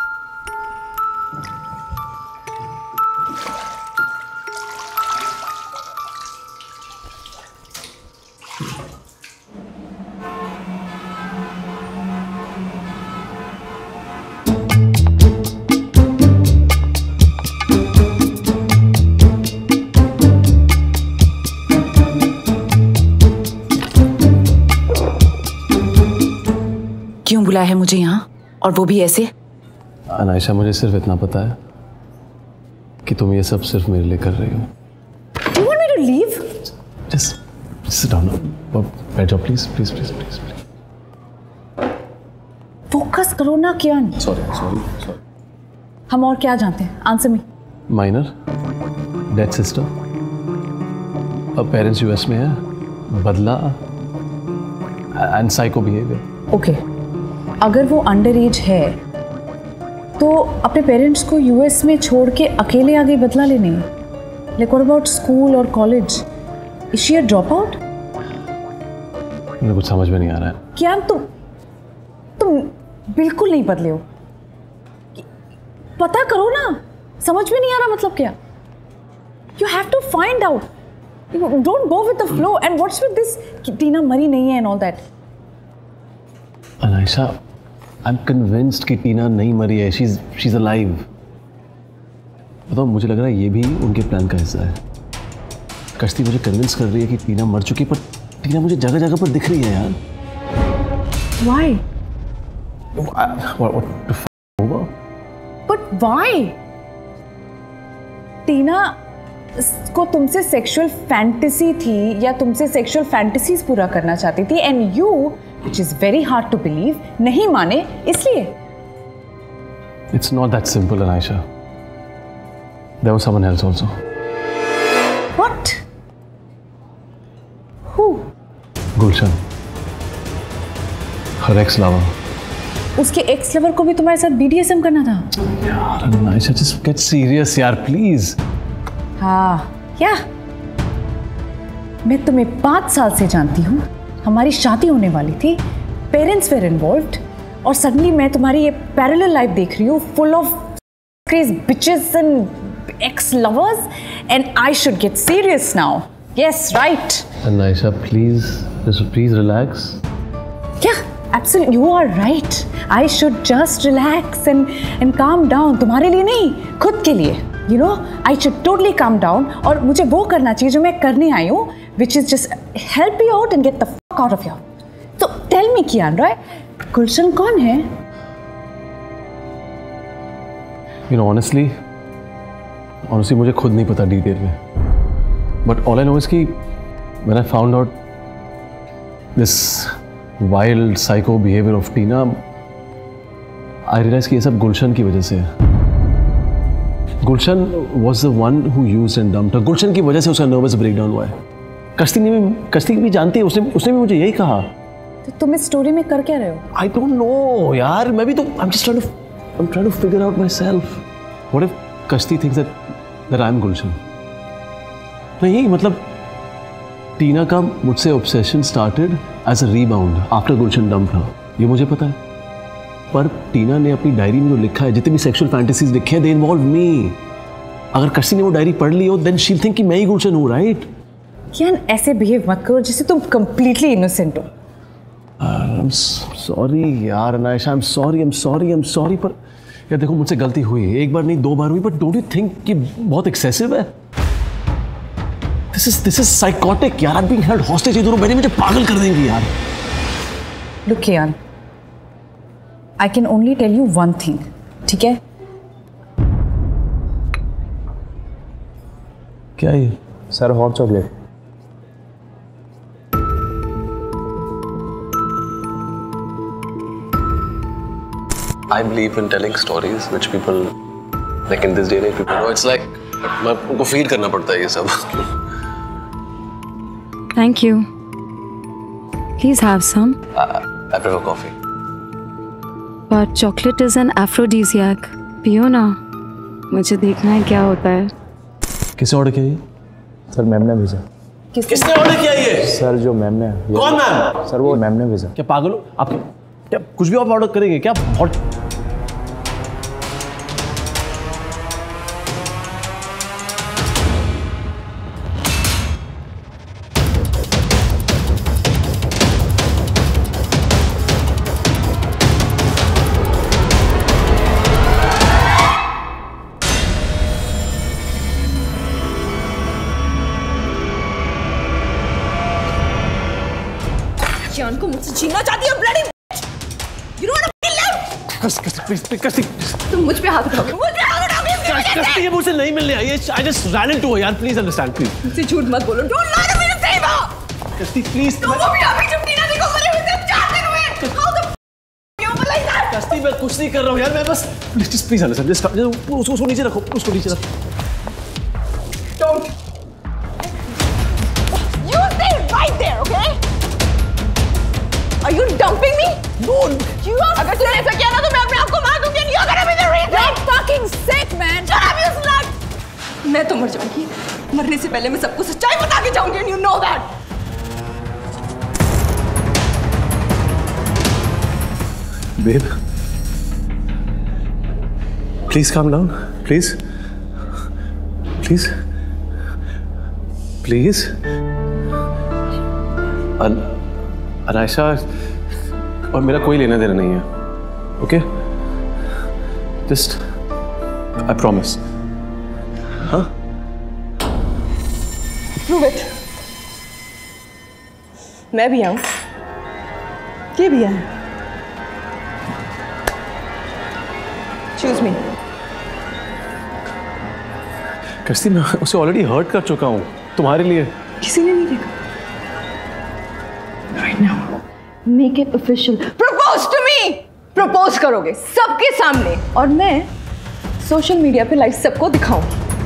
क्यों बुलाया है मुझे यहाँ, और वो भी ऐसे? अनायशा, मुझे सिर्फ इतना पता है कि तुम ये सब सिर्फ मेरे लिए कर रही हो। Do you want me to leave? Just sit down. बैठ जाओ please please please please. Focus करो ना कियान। सॉरी। हम और क्या जानते हैं? Answer me. Minor, dead sister, अब पेरेंट्स यूएस में है, बदला एंड साइको बिहेवियर। ओके, अगर वो अंडर एज है तो अपने पेरेंट्स को यूएस में छोड़ के अकेले आगे बदला लेने? लाइक व्हाट अबाउट स्कूल और college? Is she a drop out? मुझे कुछ समझ में नहीं आ रहा है। क्या तुम बिल्कुल नहीं बदले हो। पता करो ना, समझ में नहीं आ रहा मतलब क्या? You have to find out. Don't go with the flow. And what's with this कि टीना मरी नहीं है and all that? Anaysha, I am convinced कि टीना नहीं मरी है। She is alive. बताओ, मुझे लग रहा है ये भी उनके प्लान का हिस्सा है। कश्ती मुझे कन्विंस कर रही है कि टीना मर चुकी, पर टीना मुझे जगह जगह पर दिख रही है यार। Why? But why? टीना को तुमसे सेक्सुअल फैंटेसी थी या तुमसे सेक्सुअल फैंटेसीज पूरा करना चाहती थी, and you, which is very hard to believe, नहीं माने इसलिए। It's not that simple, Anisha. There was someone else also. What? Who? Gulshan. Her ex-lover. उसके एक्स लवर को भी तुम्हारे साथ BDSM करना था? यार Anisha, just get serious यार, please. हाँ, क्या? मैं तुम्हें 5 साल से जानती हूँ, हमारी शादी होने वाली थी, पेरेंट्स वेर इन्वॉल्व्ड, और सडनली मैं तुम्हारी ये पैरेलल लाइफ देख रही हूँ, full of crazy bitches and ex lovers, and I should get serious now. Yes, right. Anisha, please relax. क्या? Absolutely, you are right. I should just relax and calm down. तुम्हारे लिए नहीं, खुद के लिए. You know, I should totally calm down. और मुझे वो करना चाहिए जो मैं करने आई हूँ, which is just help you out and get the fuck out of here. So tell me, Kiyaan Roy, गुलशन कौन है? You know, honestly मुझे खुद नहीं पता डिटेल में. But all I know is कि when I found out this wild psycho behavior of Tina, I realized कि ये सब गुलशन की वजह से है. गुलशन was the one who used and dumped her. गुलशन की वजह से उसका nervous breakdown हुआ है. कश्ती भी जानती है, उसने भी मुझे यही कहा. तो तुम इस स्टोरी में कर क्या रहे हो? I don't know यार, मैं भी तो I'm trying to figure out myself. What if Kashti thinks that I'm Gulshan? नहीं, मतलब टीना का मुझसे obsession started as a rebound after Gulshan dumped her. ये मुझे पता है. पर टीना ने अपनी डायरी में जो लिखा है, जितने भी sexual fantasies लिखे हैं, they involve me. अगर कश्ती ने वो डायरी पढ़ ली हो, then she'll think कि मैं ही गुलशन हूँ, right? कियान, ऐसे behave मत करो जैसे तुम completely innocent हो. I'm sorry यार अनायशा, I'm sorry, पर यार देखो मुझसे गलती हुई है, एक बार नहीं 2 बार हुई, but don't you think कि बहुत excessive है? This is psychotic यार, I'm being held hostage, ये दोनों बहनें मुझे पागल कर देंगी यार. Look Kiyaan, I can only tell you one thing, ठीक है? क्या ये? Sir hot chocolate. I believe in telling stories which people, like in this day and age, people know. It's like मैं उनको फील करना पड़ता है ये सब. Thank you. Please have some. I prefer coffee. But chocolate is an aphrodisiac. पियो ना. मुझे देखना है क्या होता है. किसने ऑर्डर किया ये? सर मैम ने भेजा. किसने ऑर्डर किया ये? सर जो मैम ने. कौन मैम? सर वो मैम ने भेजा. क्या पागल हो आप? क्या कुछ भी आप ऑर्डर करेंगे क्या? हॉट कियान को मुझसे छीनना चाहती है, bloody bitch! You don't want to kill him! कश्ती तुम मुझ पे हाथ उठाओगे, मुझ पे हाथ उठाओगे! कश्ती ये मुझसे नहीं मिलने आई है. I just ran into her यार, please understand, please. मुझसे झूठ मत बोलो. Don't lie to me to save her! कश्ती please. तुम वो भी अभी जब टीना देखो मरे हुए थे 4 दिन हुए. How the f*** you like that? कश्ती मैं कुछ नहीं कर रहा हूँ यार, मैं बस please understand. उसको नीचे रखो, उसको नीचे रखो. Don't. You stay right there, okay? Are you dumping me? No. You are. अगर तूने ऐसा किया ना तो मैं अपने आप को मार दूँगी. You're gonna be the reason. You're fucking sick, man. Shut up, you slut. मैं तो मर जाऊँगी. मरने से पहले मैं सबको सच्चाई बता के जाऊँगी. And you know that. Babe, please calm down. Please. Anaysha और मेरा कोई लेना देना नहीं है. ओके? Just I promise. हाँ? Prove it. मैं भी आऊं, ये भी है. Choose me. कश्ती, मैं उसे ऑलरेडी हर्ट कर चुका हूँ तुम्हारे लिए. किसी ने नहीं देखा. Right now, make it official. Propose to me. Propose करोगे सबके सामने और मैं सोशल मीडिया पे लाइव सबको दिखाऊं.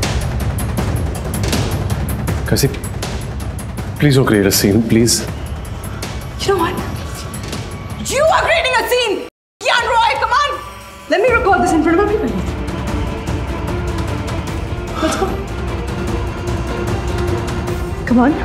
कश्ती, please don't create a scene, please. You know what? You are creating a scene. Kiyaan Roy, come on. Let me record this in front of everybody. Let's go. Come on.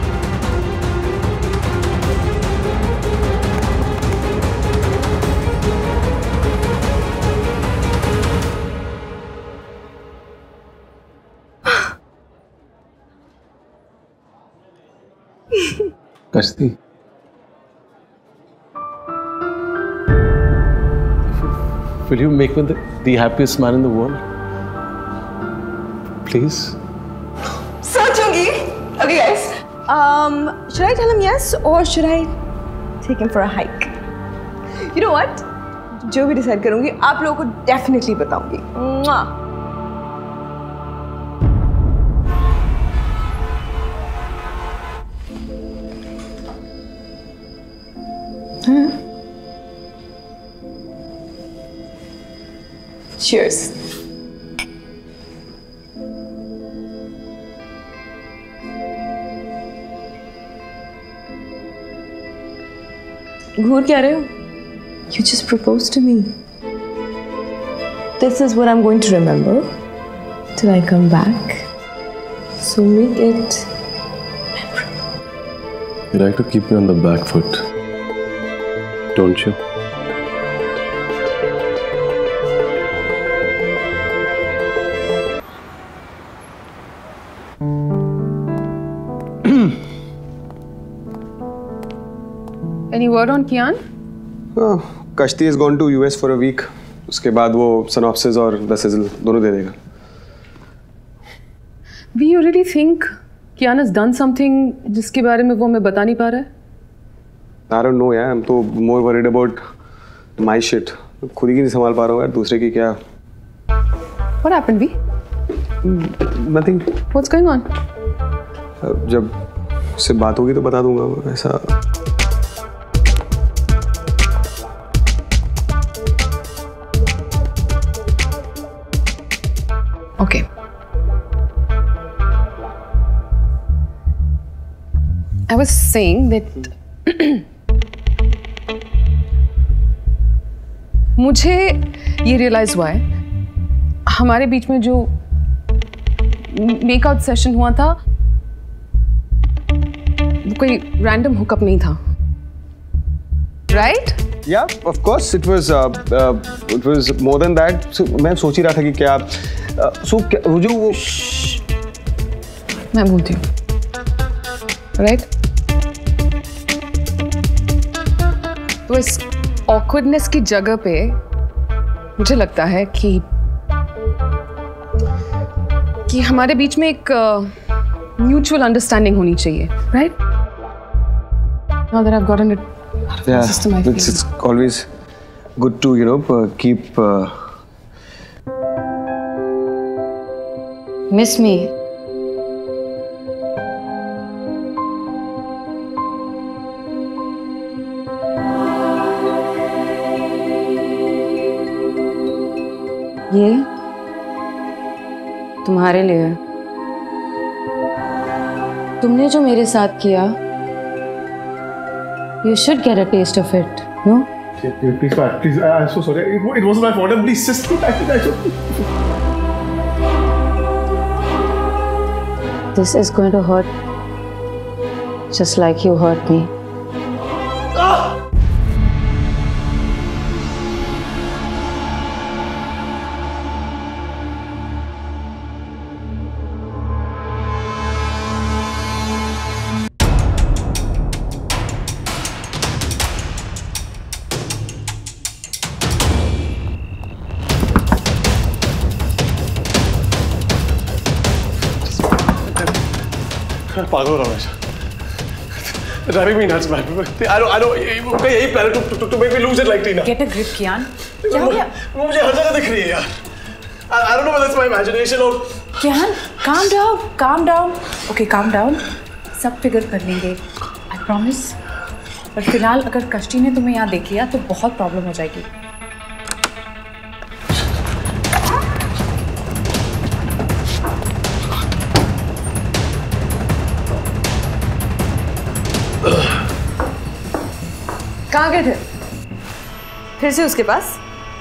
कश्ती, will you make me the happiest man in the world? Please? सोचूंगी. Okay, guys. Should I tell him yes or should I take him for a hike? You know what? जो भी decide करूंगी आप लोगों को definitely बताऊंगी. Mwah. Cheers. घूर क्या रहे हो? You just proposed to me. This is what I'm going to remember till I come back. So make it memorable. You like to keep me on the back foot, don't you? Any word on Kiyaan? कश्ती has gone to US for a week. उसके बाद वो Synopsis और The Sizzle दोनों दे देगा. We already think Kiyaan has done something जिसके बारे में वो हमें बता नहीं पा रहा है. I don't know यार, I'm तो more worried about my shit. खुद ही की नहीं संभाल पा रहा हूँ यार, दूसरे की क्या. What happened, V? Nothing. What's going on? जब उससे बात होगी तो बता दूंगा. ऐसा Okay. I was saying that मुझे ये रियलाइज हुआ है हमारे बीच में जो मेकआउट सेशन हुआ था वो कोई रैंडम हुकअप नहीं था, right? Yeah, of course it was more than that. So, मैं सोच ही रहा था कि क्या वो जो वो मैं बोलती हूँ, राइट? तो इस ऑकवर्डनेस की जगह पे मुझे लगता है कि हमारे बीच में एक म्यूचुअल अंडरस्टैंडिंग होनी चाहिए, right? Now that I've gotten it out of my system, I feel it's always good to keep Miss me. ये तुम्हारे लिए है. तुमने जो मेरे साथ किया, you should get a taste of it, no? Please, please, I'm so sorry. It wasn't my fault. Please, just This is going to hurt, just like you hurt me. पागल हो रहा हूँ। Driving me nuts, man. I know. यही plan है to make me lose it like Tina. Get a grip, Kiyan. क्या हो गया? मुझे हर जगह दिख रही है यार. I don't know whether it's my imagination or. Kiyan, calm down. Okay, calm down. सब फिगर कर लेंगे. I promise. पर फिलहाल अगर कश्ती ने तुम्हें यहाँ देख लिया तो बहुत प्रॉब्लम हो जाएगी. कहाँ गए थे? फिर से उसके पास?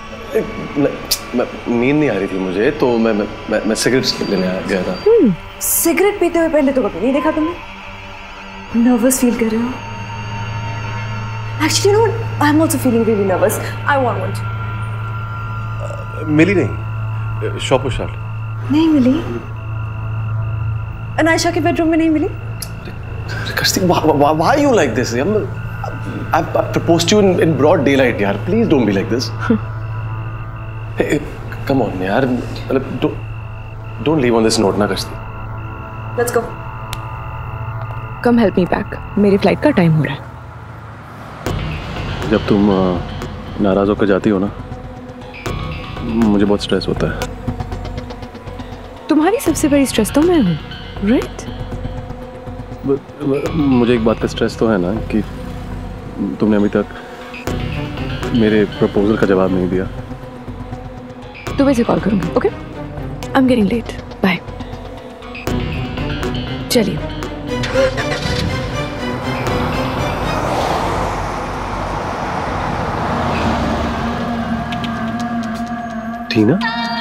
नींद नहीं आ रही थी मुझे तो मैं सिगरेट लेने गया था। सिगरेट पीते हुए पहले तो कभी नहीं देखा तुमने। नर्वस फील कर रहे हो? Actually, you know what? I'm also feeling really nervous. I want one. मिली नहीं, शॉप पर शॉट। नहीं मिली? अनायशा के बेडरूम में नहीं मिली? Kashti, why are you like this? I proposed to you in broad daylight, yaar. Please don't be like this. Hey, come on, yaar. Don't leave on this note, na Kashti. Let's go. Come help me pack. मेरी flight का time हो रहा है. जब तुम नाराज होकर जाती हो ना, मुझे बहुत स्ट्रेस होता है. तुम्हारी सबसे बड़ी स्ट्रेस तो मैं हूँ, राइट? मुझे एक बात का स्ट्रेस तो है ना कि तुमने अभी तक मेरे प्रपोजल का जवाब नहीं दिया. तो वैसे कॉल करूंगी, okay? I am getting late. Bye. चलिए. टीना?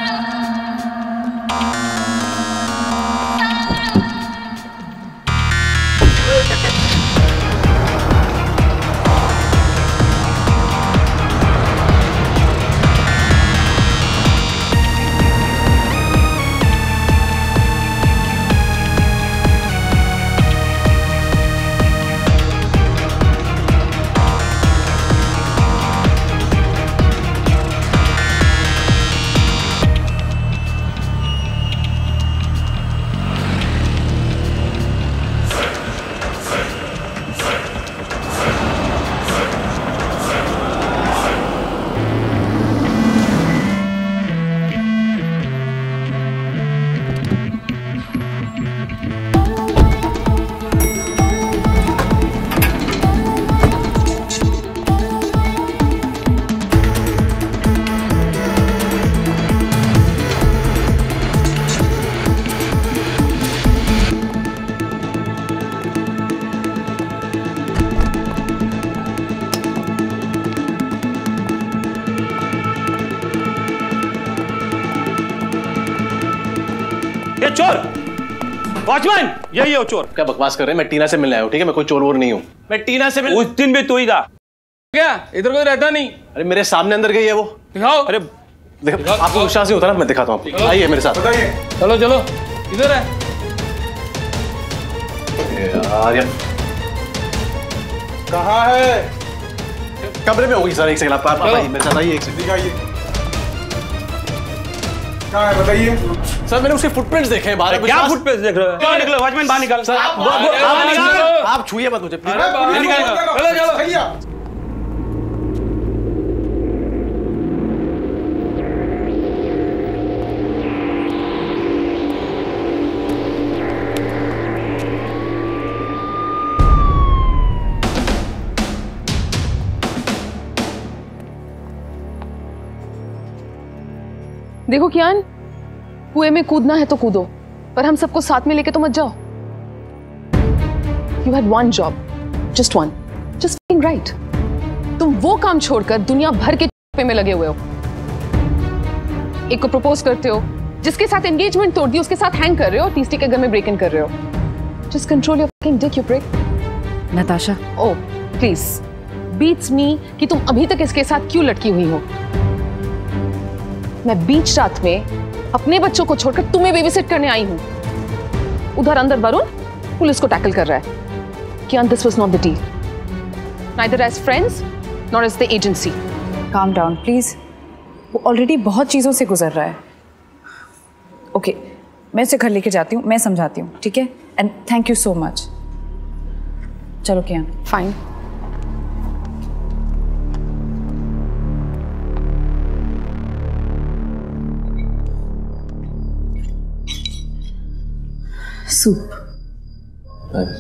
चोर, वॉचमैन, यही है वो चोर. क्या बकवास कर रहे हैं? मैं टीना से मिलने आया हूँ, ठीक है? मैं कोई चोर वोर नहीं हूँ. मैं टीना से उस दिन भी तू ही था क्या? इधर कोई रहता नहीं. अरे मेरे सामने अंदर गई है वो. दिखाओ. अरे देखो, आपको विश्वास नहीं होता ना, मैं दिखाता हूँ आपको. आइए मेरे साथ. बताइए. चलो इधर है यार. कहाँ है? कमरे में होगी सर. एक सेकंड, आप आइए मेरे साथ. आइए एक सेकंड. दिखाइए. कहाँ है बताइए. सर मैंने उसके फुटप्रिंट्स देखे हैं बाहर. क्या फुटप्रिंट्स देख रहे हो? क्या निकलो? वॉचमैन बाहर निकाल. सर आप छुइए मत मुझे प्लीज. चलो. देखो कियान, कुएं में कूदना है तो कूदो, पर हम सबको साथ में लेके तो मत जाओ. You had one job, just one, just being right. तुम वो काम छोड़कर दुनिया भर के पे में लगे हुए हो. एक को प्रपोज करते हो, जिसके साथ एंगेजमेंट तोड़ दी उसके साथ हैंग कर रहे हो, तीसरे के घर में ब्रेक इन कर रहे हो. Just control your fucking dick, you prick. Natasha. Oh, please, beats me कि तुम अभी तक इसके साथ क्यों लटकी हुई हो. मैं बीच रात में अपने बच्चों को छोड़कर तुम्हें बेबीसिट करने आई हूं. उधर अंदर वरुण पुलिस को टैकल कर रहा है. Kiyan, this was not the deal. Neither as friends nor as the agency. Calm down, please. वो ऑलरेडी बहुत चीजों से गुजर रहा है. Okay, मैं इसे घर लेके जाती हूँ, मैं समझाती हूँ, ठीक है? And thank you so much. चलो Kiaan. Fine. Soup. Nice.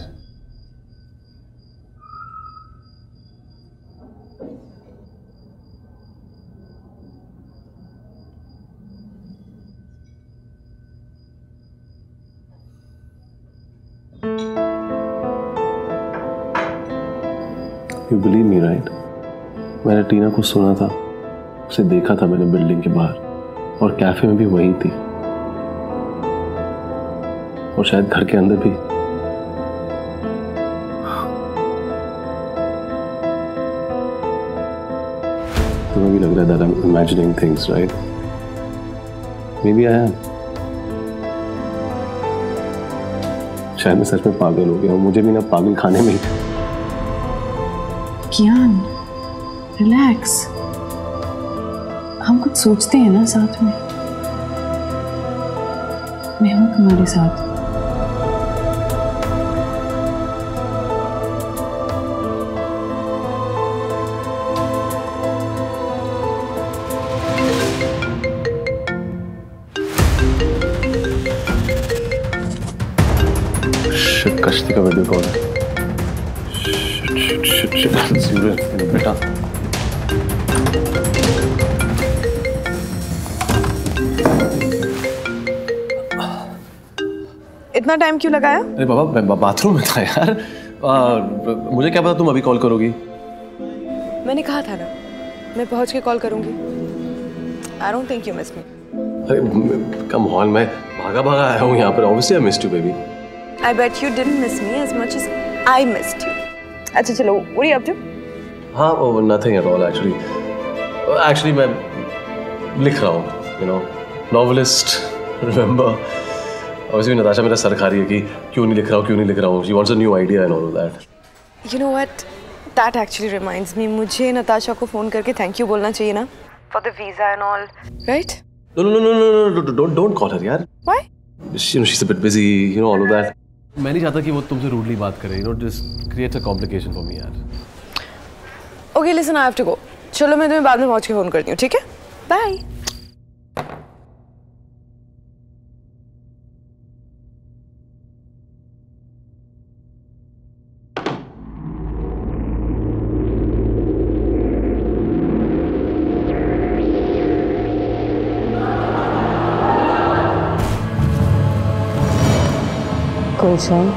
You believe me, right? मैंने टीना को सुना था, उसे देखा था मैंने बिल्डिंग के बाहर, और कैफे में भी वही थी, और शायद घर के अंदर भी। तुम्हें भी लग रहा है that I'm imagining things, right? Maybe I am. शायद मैं सच में पागल हो गया हूँ, मुझे भी ना पागल खाने में। कियान, रिलैक्स। हम कुछ सोचते हैं ना साथ में। मैं हूं तुम्हारे साथ। शिट, कश्ती का वीडियो कॉल है। बेटा इतना टाइम क्यों लगाया? अरे बाबा, मैं बाथरूम में था यार। मुझे क्या पता तुम अभी कॉल करोगी। मैंने कहा था ना, मैं पहुंच के कॉल करूंगी। I don't think you missed me. अरे कम ऑन, मैं भागा भागा आया हूँ यहाँ पर। Obviously I missed you, baby. I bet you didn't miss me as much as I missed you. अच्छा चलो, what are you up to? हाँ, nothing at all actually. Actually मैं लिख रहा हूँ, you know, novelist. Remember? Obviously Natasha मेरा sir खा रही है कि क्यों नहीं लिख रहा हूँ. She wants a new idea and all of that. You know what? That actually reminds me. मुझे नताशा को फोन करके thank you बोलना चाहिए ना? For the visa and all, right? No, don't call her यार. Why? You know, she's a bit busy, you know, all of that. मैं नहीं चाहता कि वो तुमसे रूडली बात करे, you know, just creates a complication for me यार. Okay, listen, I have to go. चलो मैं तुम्हें बाद में पहुंच के फोन करती हूँ, ठीक है? Bye. Gulshan,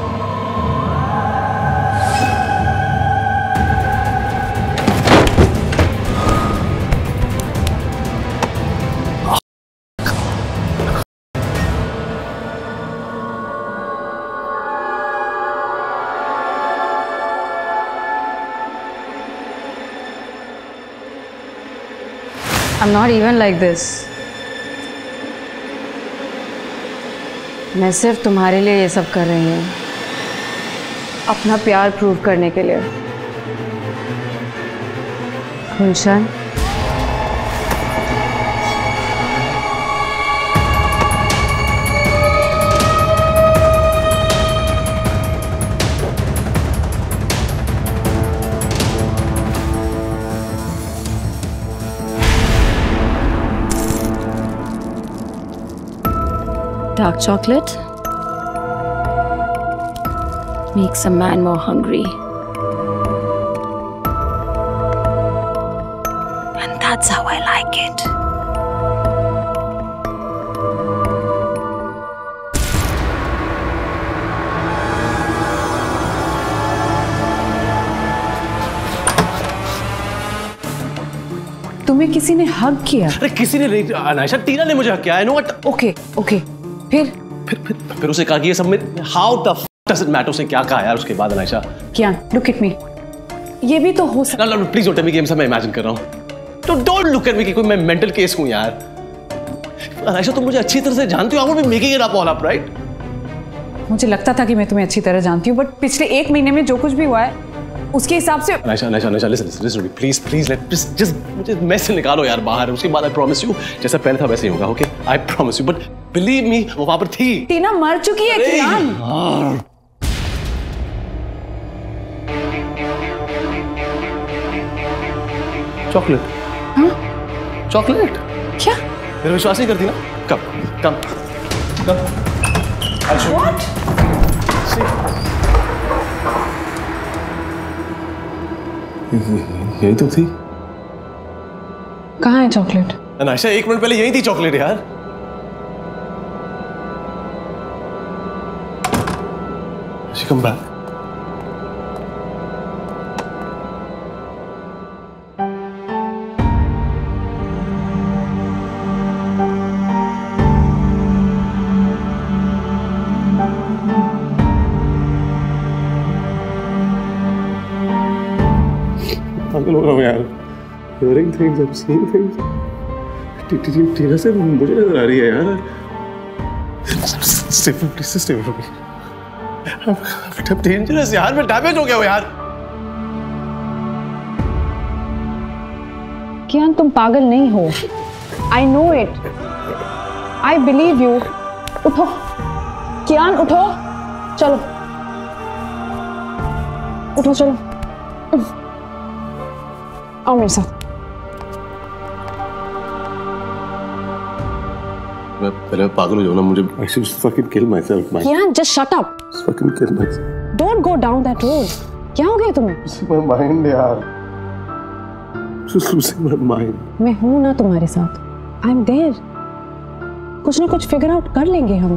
I'm not even like this. मैं सिर्फ तुम्हारे लिए ये सब कर रही हूँ, अपना प्यार प्रूव करने के लिए। गुलशन, dark chocolate makes a man more hungry. And that's how I like it. तुम्हें किसी ने हग किया? अरे किसी ने नहीं, अनायशा, टीना ने मुझे हग किया। I know what? ओके फिर उसे कहा कि ये सब में how the f does it matter, उसने क्या कहा यार उसके बाद? अनायशा, कियान, look at me. ये भी तो हो सकता है। No, please don't tell me कि ये सब मैं imagine कर रहा हूँ। Don't look at me कि कोई मैं mental case हूँ यार। अनायशा, तुम मुझे अच्छी तरह से जानती हो। I won't be making it up all up, right? मुझे लगता था कि मैं तुम्हें अच्छी तरह जानती हूँ, बट पिछले 1 महीने में जो कुछ भी हुआ है उसके हिसाब से। Anaysha, listen to me, please let just मुझे मैस से निकालो यार बाहर। उसके बाद I promise you, जैसा पहले था वैसे ही होगा, okay? I promise you, but believe me, वो वहां पर थी। टीना मर चुकी है कियान। चॉकलेट? हाँ? चॉकलेट? क्या? मेरा विश्वास नहीं करती ना? कम कम कम। What? यही तो थी। कहाँ है चॉकलेट? अनायशा 1 मिनट पहले यही थी चॉकलेट यार। She come back. पागल हो रहा हूँ यार। Hearing things, I'm seeing things. टीना से मुझे नजर आ रही है यार। Stay with me, please stay with me. I'm dangerous यार, मैं डैमेज हो गया हूँ यार। कियान तुम पागल नहीं हो। I know it. I believe you. उठो कियान, उठो, चलो उठो, चलो आओ मेरे साथ। मैं पहले पागल हो जाऊँ ना, मुझे I should fucking kill myself. Kiyan just shut up. Just fucking kill myself. Don't go down that road. क्या हो गया तुम्हें? My mind यार. Just losing my mind. मैं हूँ ना तुम्हारे साथ। I'm there. कुछ ना कुछ फिगर आउट कर लेंगे हम।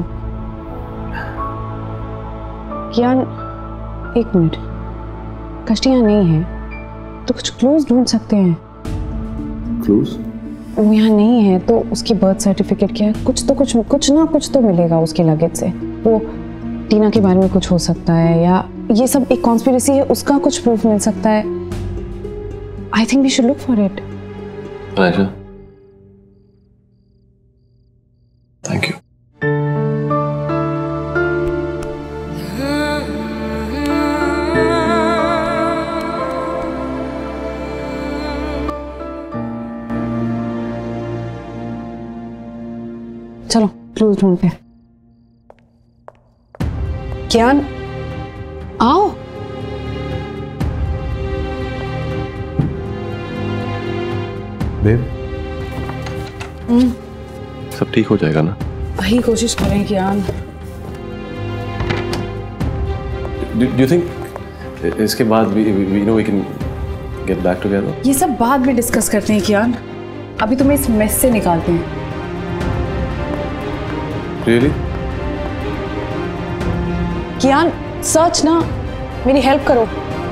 कियान 1 मिनट, कश्ती यहाँ नहीं है तो कुछ क्लूज ढूंढ सकते हैं। क्लूज? वो यहाँ नहीं है तो उसकी बर्थ सर्टिफिकेट क्या है, कुछ ना कुछ तो मिलेगा उसके लगेज से। वो टीना के बारे में कुछ हो सकता है, या ये सब एक कॉन्स्पिरेसी है, उसका कुछ प्रूफ मिल सकता है। I think we should look for it. Anaysha, thank you. चलो क्लूज ढूंढते हैं। कियान आओ। बेब, सब ठीक हो जाएगा ना? वही कोशिश करें कियान। Do you think इसके बाद we can get back together? ये सब बाद में डिस्कस करते हैं कियान, अभी तुम्हें इस मेस से निकालते हैं। Really? कियान सर्च ना, मेरी हेल्प करो।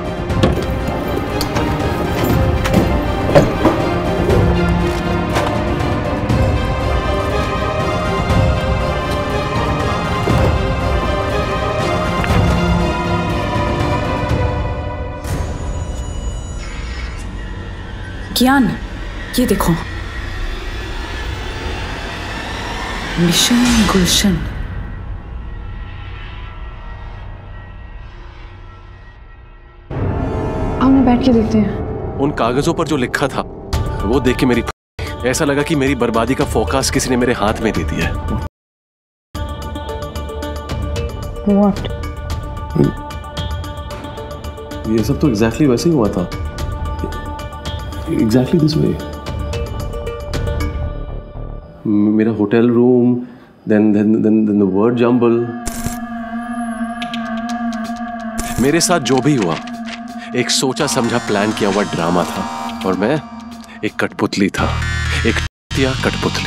कियान ये देखो, मिशन गुलशन। आओ ना बैठ के देखते हैं। उन कागजों पर जो लिखा था वो देख के मेरी ऐसा लगा कि मेरी बर्बादी का फोकस किसी ने मेरे हाथ में दे दिया है। What? ये सब तो एग्जैक्टली वैसे ही हुआ था। Exactly this way. मेरा hotel room, then the word jumble। मेरे साथ जो भी हुआ एक सोचा समझा प्लान किया हुआ ड्रामा था, और मैं एक कठपुतली था, एक कठपुतली।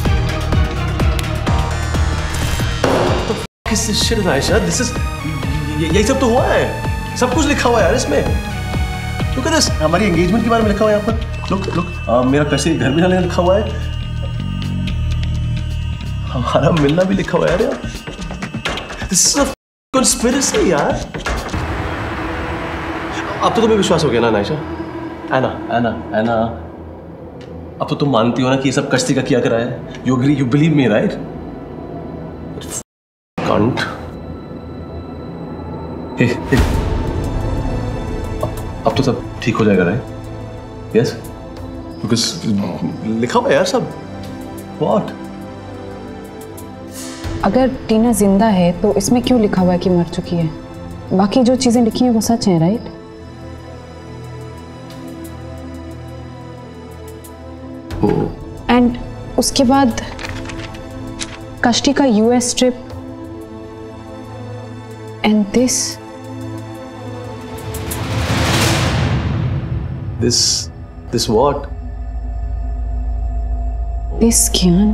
यही सब तो हुआ है, सब कुछ लिखा हुआ है यार इसमें। Look at this, हमारी एंगेजमेंट के बारे में लिखा हुआ है यहाँ पर। Look, मेरा कैसे घर में जाने लिखा हुआ है, हमारा मिलना भी लिखा हुआ है यार। This is a conspiracy यार। अब तो तुम्हें विश्वास हो गया ना अनायशा? एना, अब तो तुम मानती हो ना कि ये सब कश्ती का किया करा है। You agree, you believe me, right? Can't. Hey. अब तो सब ठीक हो जाएगा, राइट? यस, बिकॉज लिखा हुआ है यार सब। व्हाट? अगर टीना जिंदा है तो इसमें क्यों लिखा हुआ है कि मर चुकी है? बाकी जो चीजें लिखी हैं वो सच हैं, राइट? एंड उसके बाद कश्ती का US trip and this what? This Kiaan,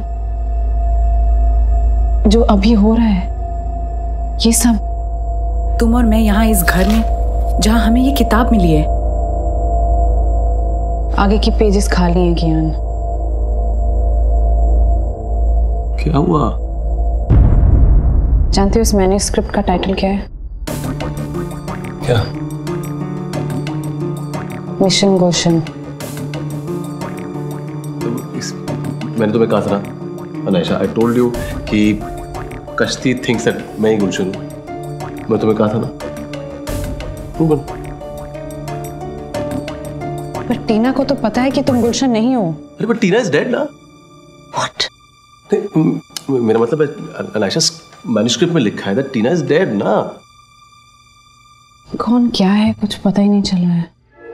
जो अभी हो रहा है ये सब। तुम और मैं यहाँ इस घर में जहाँ हमें ये किताब मिली है। आगे की पेजेस खाली हैं कियान। क्या हुआ? जानते हो इस मैन्युस्क्रिप्ट का टाइटल क्या है? क्या? मिशन गोशन। मैंने तुम्हें कहा था ना अनायशा, आई टोल्ड यू कि कश्ती थिंक्स दैट मैं ही गुलशन हूँ। मैं तुम्हें कहा था ना। पर टीना को तो पता है कि तुम गुलशन नहीं हो। अरे पर टीना इज डेड ना। What? मेरा मतलब है अनायशा, मैन्युस्क्रिप्ट में लिखा है दैट टीना इज डेड ना। कौन क्या है कुछ पता ही नहीं चल रहा है।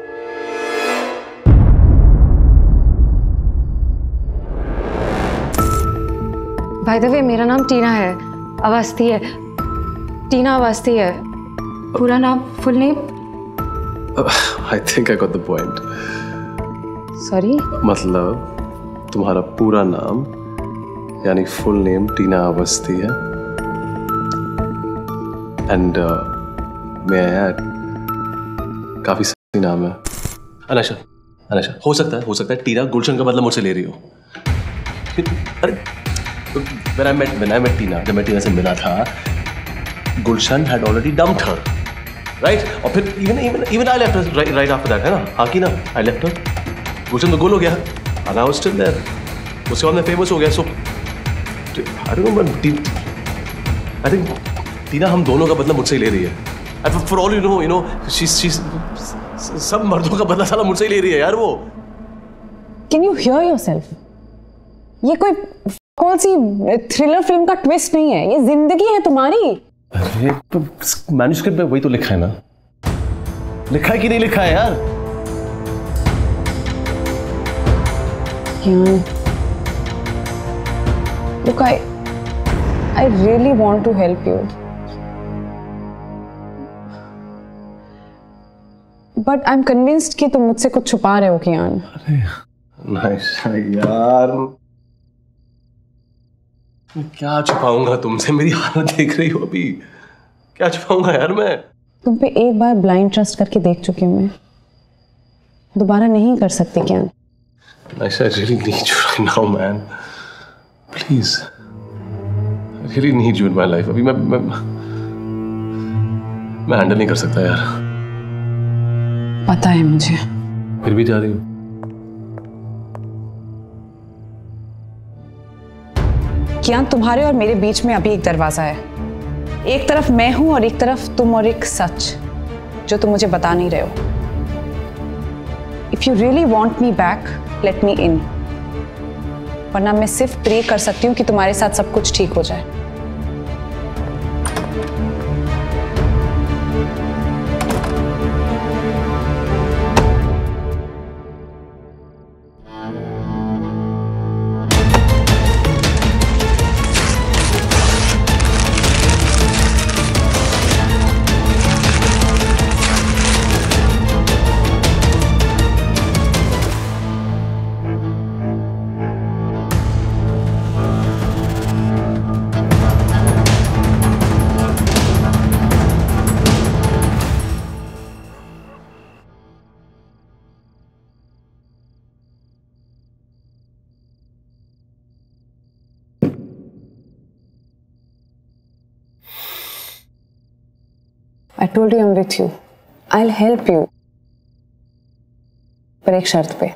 बाय द वे, मेरा नाम टीना है, अवस्थी है, टीना अवस्थी है। पूरा नाम, full name? I think I got the point. Sorry? मतलब तुम्हारा पूरा नाम यानी फुल नेम टीना अवस्थी है। एंड मैं काफी सही नाम है। अनायशा, हो सकता है टीना गुलशन का मतलब मुझसे ले रही हो। अरे when I met टीना, जब मैं टीना से मिला था, गुलशन had already dumped her, right? और फिर even I left her right after that, है ना? हाँ की ना? I left her. गुलशन तो गोल हो गया, and I was still there. उसके बाद मैं famous हो गया, so I don't know, but I think टीना हम दोनों का बदला मुझसे ही ले रही है। And for all you know, she's सब मर्दों का बदला साला मुझसे ही ले रही है यार वो। Can you hear yourself? ये कोई कौन सी थ्रिलर फिल्म का ट्विस्ट नहीं है, ये जिंदगी है तुम्हारी। अरे तो मैन्युस्क्रिप्ट में वही तो लिखा है ना। लिखा है कि नहीं लिखा है यार? कियान, look, I really want to help you, but I'm convinced कि तुम मुझसे कुछ छुपा रहे हो कियान। अरे नाइस यार, क्या छुपाऊंगा तुमसे? मेरी हालत देख रही हो अभी, क्या छुपाऊंगा यार मैं? तुम पे एक बार ब्लाइंड ट्रस्ट करके देख चुकी हूँ मैं, दोबारा नहीं कर सकती क्या? I really need you right now, man. Please, I really need you in my life. अभी मैं हैंडल नहीं कर सकता यार। पता है मुझे। फिर भी जा रही हूँ। कियान, तुम्हारे और मेरे बीच में अभी एक दरवाजा है। एक तरफ मैं हूं और एक तरफ तुम, और एक सच जो तुम मुझे बता नहीं रहे हो। If you really want me back, let me in, वरना मैं सिर्फ प्रे कर सकती हूँ कि तुम्हारे साथ सब कुछ ठीक हो जाए। I told you I'm with you. I'll help you. पर एक शर्त पे।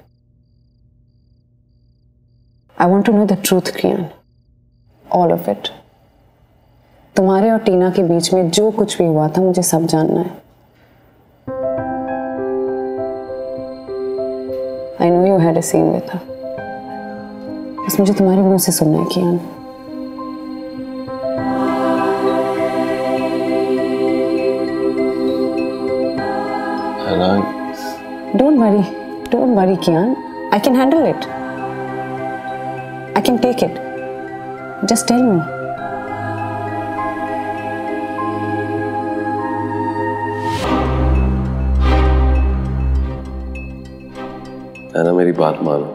I want to know the truth, Kiyan. All of it. तुम्हारे और टीना के बीच में जो कुछ भी हुआ था, मुझे सब जानना है। I know you had a scene with her. बस मुझे तुम्हारे मुंह से सुनना है, कियान। Don't worry, Kiyan. I can handle it. I can take it. Just tell me. Anna, मेरी बात मानो.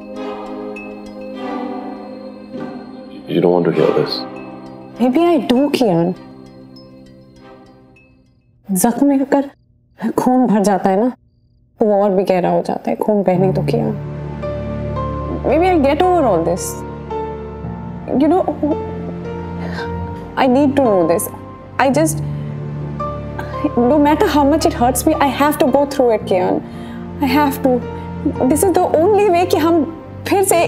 You don't want to hear this. Maybe I do, Kiyan. जख्म में अगर खून भर जाता है ना, तो वो और भी गहरा हो जाता है. खून बहने तो किया. Maybe I'll get over all this. You know, I need to know this. I just, no matter how much it hurts me, I have to go through it, Kiyan. I have to. This is the only way कि हम फिर से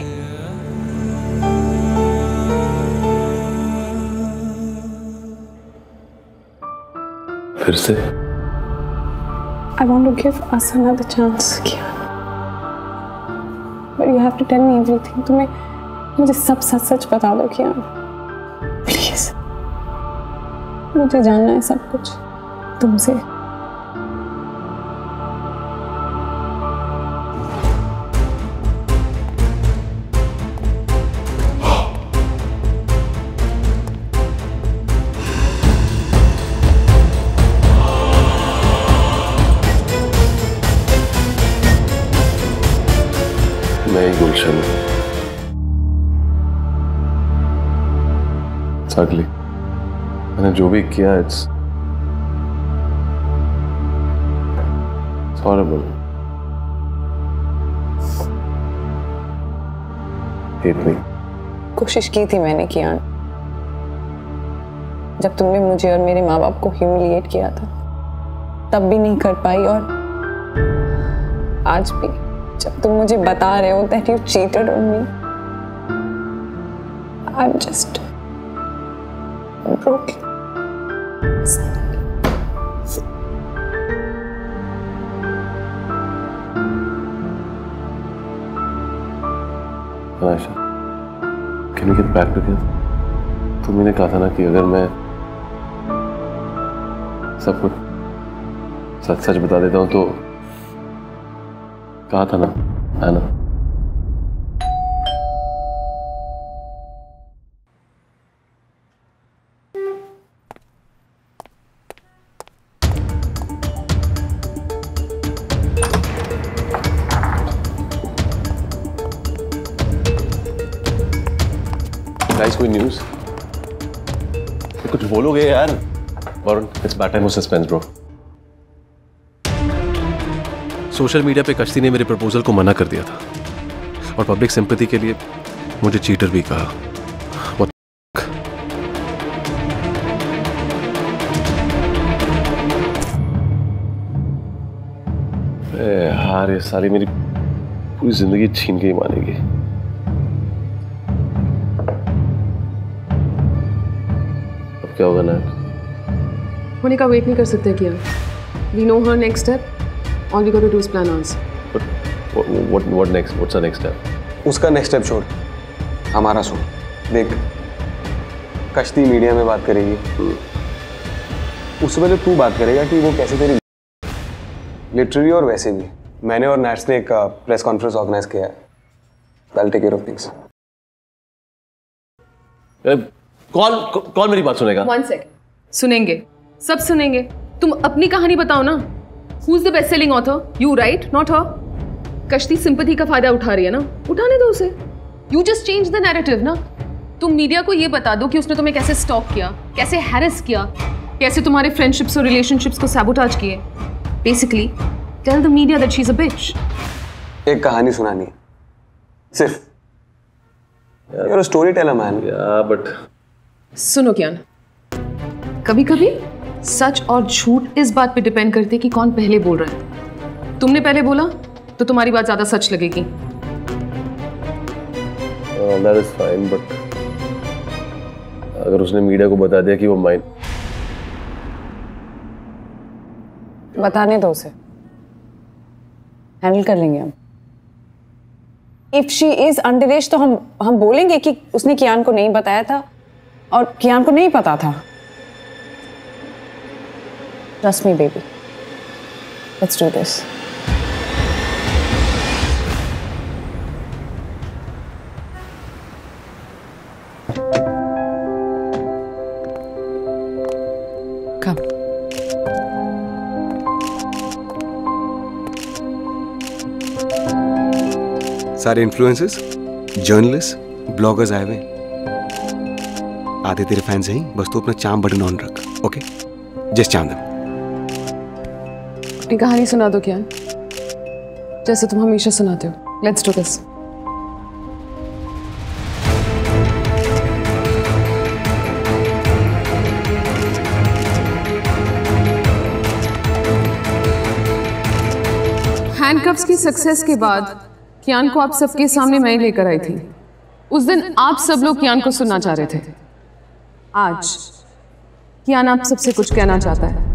I want to give us another chance, Kiyan. But you have to tell me everything. तुम्हें मुझे सब सच बता दो, Kiyan. Please. मुझे जानना है सब कुछ तुमसे. गुलशन ugly. मैंने जो भी किया it's horrible. Hate me. कोशिश की थी मैंने, कियान. जब तुमने मुझे और मेरे माँ बाप को ह्यूमिलिएट किया था, तब भी नहीं कर पाई. और आज भी जब तुम मुझे बता रहे हो that you cheated on me, I'm just broken. Aisha, can we get back together? तुमने कहा था ना कि अगर मैं सब कुछ सच बता देता हूँ तो कहा था ना, है ना? गाइस, कोई न्यूज़? कुछ बोलोगे यार? Varun, it's bad time of suspense bro. Social media पे कश्ती ने मेरे प्रपोजल को मना कर दिया था और पब्लिक सिंपैथी के लिए मुझे चीटर भी कहा. यार, ये साली मेरी पूरी जिंदगी छीन के ही मानेगी. अब क्या होगा ना? होने का वेट नहीं कर सकते क्या? We know her next step. All we got to do is plan ours. What next? What's the next step? उसका नेक्स्ट स्टेप छोड़, हमारा सुन. देख, कश्ती मीडिया में बात करेगी. उससे पहले तू बात करेगा कि वो कैसे तेरी लिटरली और वैसे भी. मैंने और नैट्स ने एक प्रेस कॉन्फ्रेंस ऑर्गेनाइज किया है. I'll take care of things. कौन मेरी बात सुनेगा? 1 second. सुनेंगे, सब सुनेंगे. तुम अपनी कहानी बताओ ना. Who's the best-selling author? You, right? Not her. Kashti sympathy का फायदा उठा रही है ना, उठाने दो उसे. You just change the narrative ना. तुम मीडिया को ये बता दो कि उसने तुम्हें कैसे स्टॉक किया, कैसे हैरेस किया, कैसे तुम्हारे फ्रेंडशिप्स और रिलेशनशिप्स को सैबोटाज किए. Basically, tell the media that she's a bitch. एक कहानी सुनानी है, सिर्फ. You're a storyteller, man. Yeah, but सुनो कियान, कभी-कभी सच और झूठ इस बात पे डिपेंड करते कि कौन पहले बोल रहा है. तुमने पहले बोला तो तुम्हारी बात ज्यादा सच लगेगी. That is fine, but अगर उसने मीडिया को बता दिया कि वो माइन, बताने दो उसे, हैंडल कर लेंगे हम. If she is underage तो हम बोलेंगे कि उसने कियान को नहीं बताया था और कियान को नहीं पता था. Trust me, baby. Let's do this. सारे इन्फ्लुएंसर्स, जर्नलिस्ट, ब्लॉगर्स आए हुए। आधे तेरे फैंस हैं, बस तू अपना चार्म बटन ऑन रख। Okay, just charm them. अपनी कहानी सुना दो कियान, जैसे तुम हमेशा सुनाते हो। Let's do this. हैंडकफ्स की सक्सेस के बाद कियान को आप सबके सामने मैं लेकर आई थी। उस दिन आप सब लोग कियान को सुनना चाह रहे थे। आज कियान आप सबसे कुछ कहना चाहता है।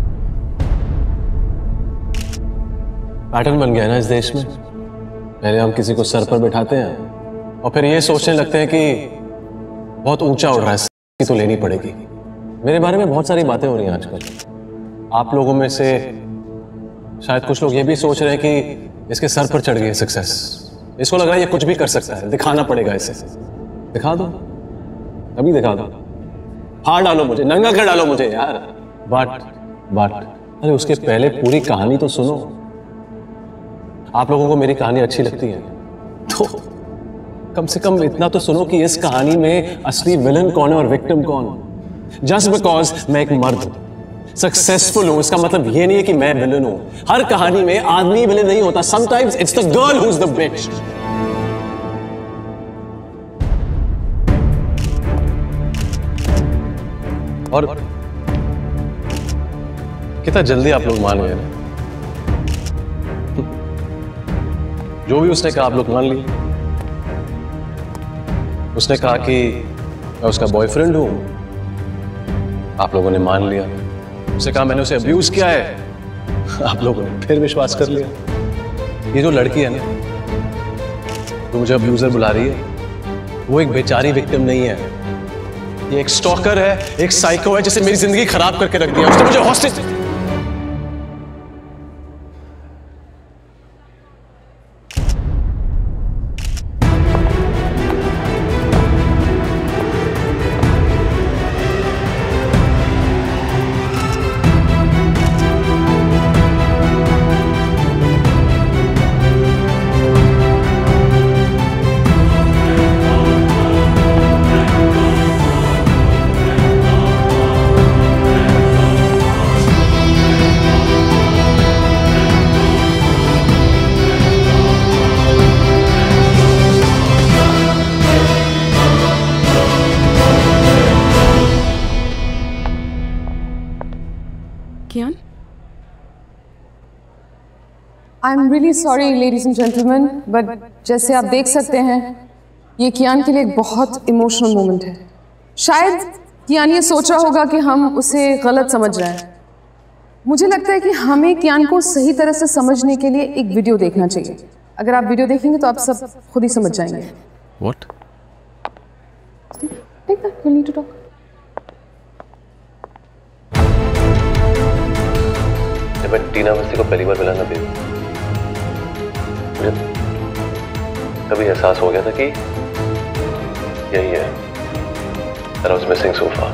पैटर्न बन गया है ना इस देश में। पहले हम किसी को सर पर बैठाते हैं और फिर ये सोचने लगते हैं कि बहुत ऊंचा उड़ रहा है, इसकी तो लेनी पड़ेगी। मेरे बारे में बहुत सारी बातें हो रही हैं आजकल। आप लोगों में से शायद कुछ लोग ये भी सोच रहे हैं कि इसके सर पर चढ़ गई सक्सेस। इसको लग रहा है ये कुछ भी कर सकता है, दिखाना पड़ेगा इसे। दिखा दो, अभी दिखा दो, फाड़ डालो मुझे, नंगा कर डालो मुझे यार। बट अरे उसके पहले पूरी कहानी तो सुनो। आप लोगों को मेरी कहानी अच्छी लगती है तो कम से कम इतना तो सुनो कि इस कहानी में असली विलन कौन है और विक्टिम कौन। जस्ट बिकॉज मैं एक मर्द हूं, सक्सेसफुल हूं, इसका मतलब ये नहीं है कि मैं विलन हूं। हर कहानी में आदमी विलन नहीं होता, sometimes it's the girl who is the bitch. और कितना जल्दी आप लोग मान गए ना। जो भी उसने कहा आप लोग मान लिए। उसने कहा कि मैं उसका बॉयफ्रेंड हूं, आप लोगों ने मान लिया। उसने कहा मैंने उसे अब्यूज किया है, आप लोगों ने फिर विश्वास कर लिया। ये जो लड़की है ना, जो मुझे अब्यूजर बुला रही है, वो एक बेचारी विक्टिम नहीं है। ये एक स्टॉकर है, एक साइको है जिसे मेरी जिंदगी खराब करके रख दिया। उसने मुझे hostage. Kiaan, I am really sorry ladies and gentleman, but जैसे आप देख सकते हैं ये कियान के लिए एक बहुत इमोशनल मोमेंट है। शायद कियान ये सोच रहा होगा कि हम उसे गलत समझ रहे हैं। मुझे लगता है कि हमें कियान को सही तरह से समझने के लिए एक वीडियो देखना चाहिए। अगर आप वीडियो देखेंगे तो आप सब खुद ही समझ जाएंगे। What? Take that. You need to talk. जब मैं टीना अवस्थी को पहली बार मिला ना बेबी, मुझे तभी एहसास हो गया था कि यही है। That I was missing so far.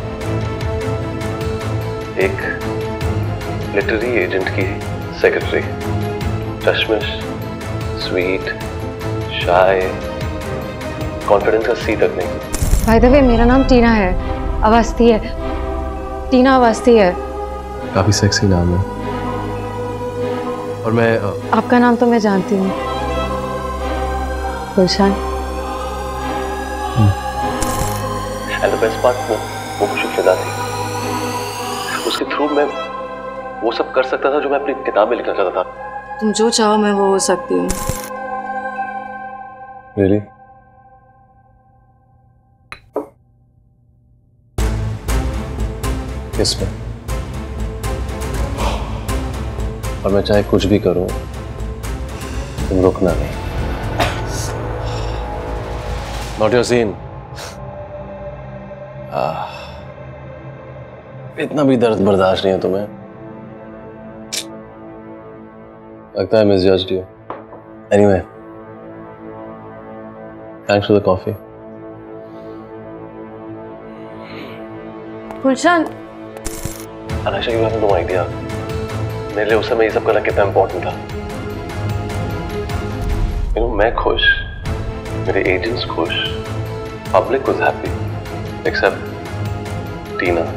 एक लिटरेरी एजेंट की सेक्रेटरी, चश्मिश, स्वीट, शाय, कॉन्फिडेंस का सी तक नहीं। बाय द वे मेरा नाम टीना है, अवस्थी है, टीना अवस्थी है। काफी सेक्सी नाम है। और मैं आपका नाम तो मैं जानती हूँ, Gulshan. And the best part, वो खुशफिदा थी। उसके थ्रू मैं वो सब कर सकता था जो मैं अपनी किताब में लिखना चाहता था। तुम जो चाहो मैं वो हो सकती हूँ। Really? किस में? और मैं चाहे कुछ भी करूं, तुम रुकना नहीं। Not your scene. इतना भी दर्द बर्दाश्त नहीं है तुम्हें। लगता है misjudged you. Anyway, thanks for the coffee. Gulshan, Anasha, you have no idea. मेरे लिए उस समय ये सब करना कितना इम्पोर्टेंट था। मैं खुश मेरे एजेंट्स खुश, public was happy except Tina.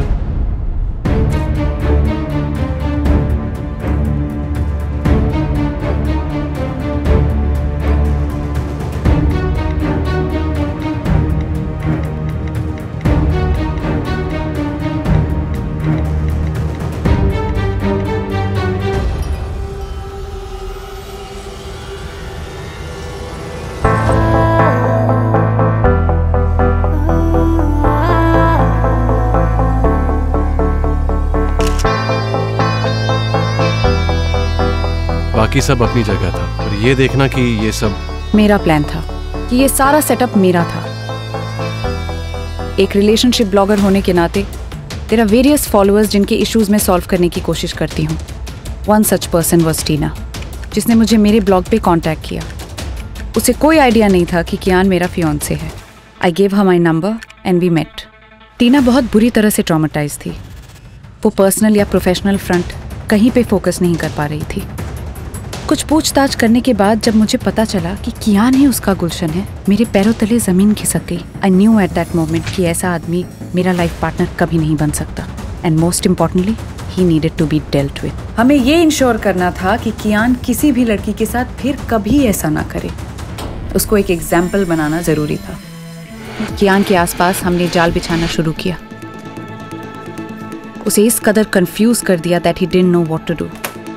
बाकी सब अपनी जगह था, पर ये देखना कि ये सब मेरा प्लान था, कि ये सारा सेटअप मेरा था। एक रिलेशनशिप ब्लॉगर होने के नाते तेरा वेरियस फॉलोअर्स जिनके इश्यूज में सॉल्व करने की कोशिश करती हूँ। One such person was Tina, जिसने मुझे मेरे ब्लॉग पे कांटेक्ट किया। उसे कोई आइडिया नहीं था कि कियान मेरा फियांसे है। I gave her my number and we met. Tina बहुत बुरी तरह से ट्रॉमेटाइज थी। वो पर्सनल या प्रोफेशनल फ्रंट कहीं पे फोकस नहीं कर पा रही थी। कुछ पूछताछ करने के बाद जब मुझे पता चला कि कियान ही उसका गुलशन है, मेरे पैरों तले जमीन खिसक गई। I knew at that moment कि ऐसा आदमी मेरा लाइफ पार्टनर कभी नहीं बन सकता। And most importantly, he needed to be dealt with. हमें ये इंश्योर करना था कि कियान किसी भी लड़की के साथ फिर कभी ऐसा ना करे। उसको एक एग्जाम्पल बनाना जरूरी था। कियान के आसपास हमने जाल बिछाना शुरू किया। उसे इस कदर कंफ्यूज कर दिया that he didn't know what to do.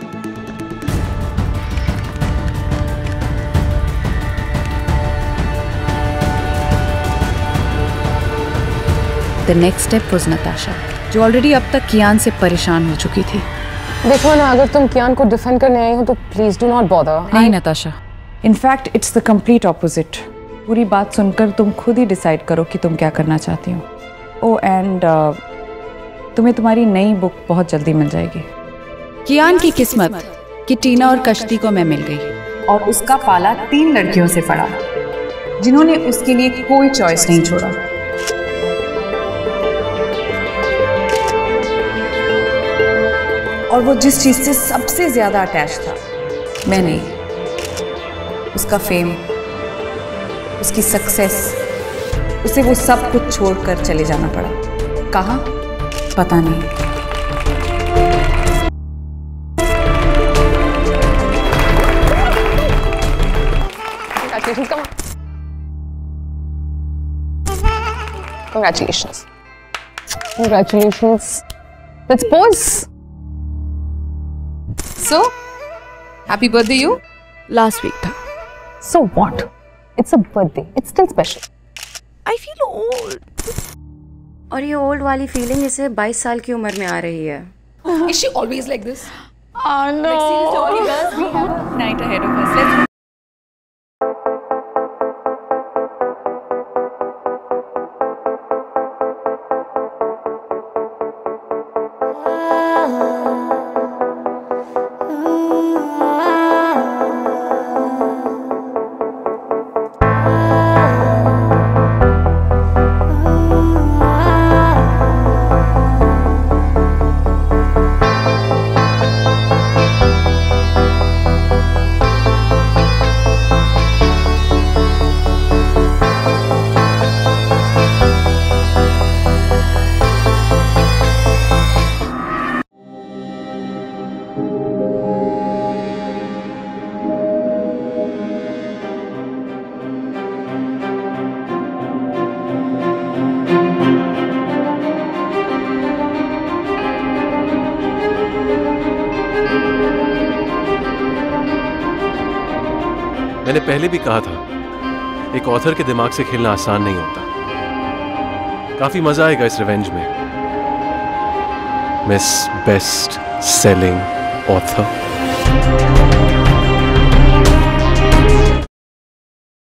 The next step was Natasha, जो ऑलरेडी अब तक कियान से परेशान हो चुकी थी। देखो ना, अगर तुम कियान को डिफेंड करने आई हो तो प्लीज डू नॉट बॉदर। नहीं Natasha, in fact it's the complete opposite. पूरी बात सुनकर तुम खुद ही डिसाइड करो कि तुम क्या करना चाहती हो। ओह एंड तुम्हें तुम्हारी नई बुक बहुत जल्दी मिल जाएगी। कियान की किस्मत कि टीना और कश्ती को मैं मिल गई और उसका पाला 3 लड़कियों से पड़ा, जिन्होंने उसके लिए कोई चॉइस नहीं छोड़ा। और वो जिस चीज से सबसे ज्यादा अटैच था, मैं नहीं, उसका फेम, उसकी सक्सेस, उसे वो सब कुछ छोड़कर चले जाना पड़ा। कहाँ? पता नहीं। Congratulations. Congratulations. Let's pause. So, happy birthday you? Last week था. So what? It's a birthday. It's still special. I feel old. और ये ओल्ड वाली फीलिंग इसे 22 साल की उम्र में आ रही है। Is she always like this? Oh no. Let's see the story, girls. We have a night ahead of us. Let's मैंने पहले भी कहा था, एक ऑथर के दिमाग से खेलना आसान नहीं होता। काफी मजा आएगा इस रिवेंज में। Miss best selling author.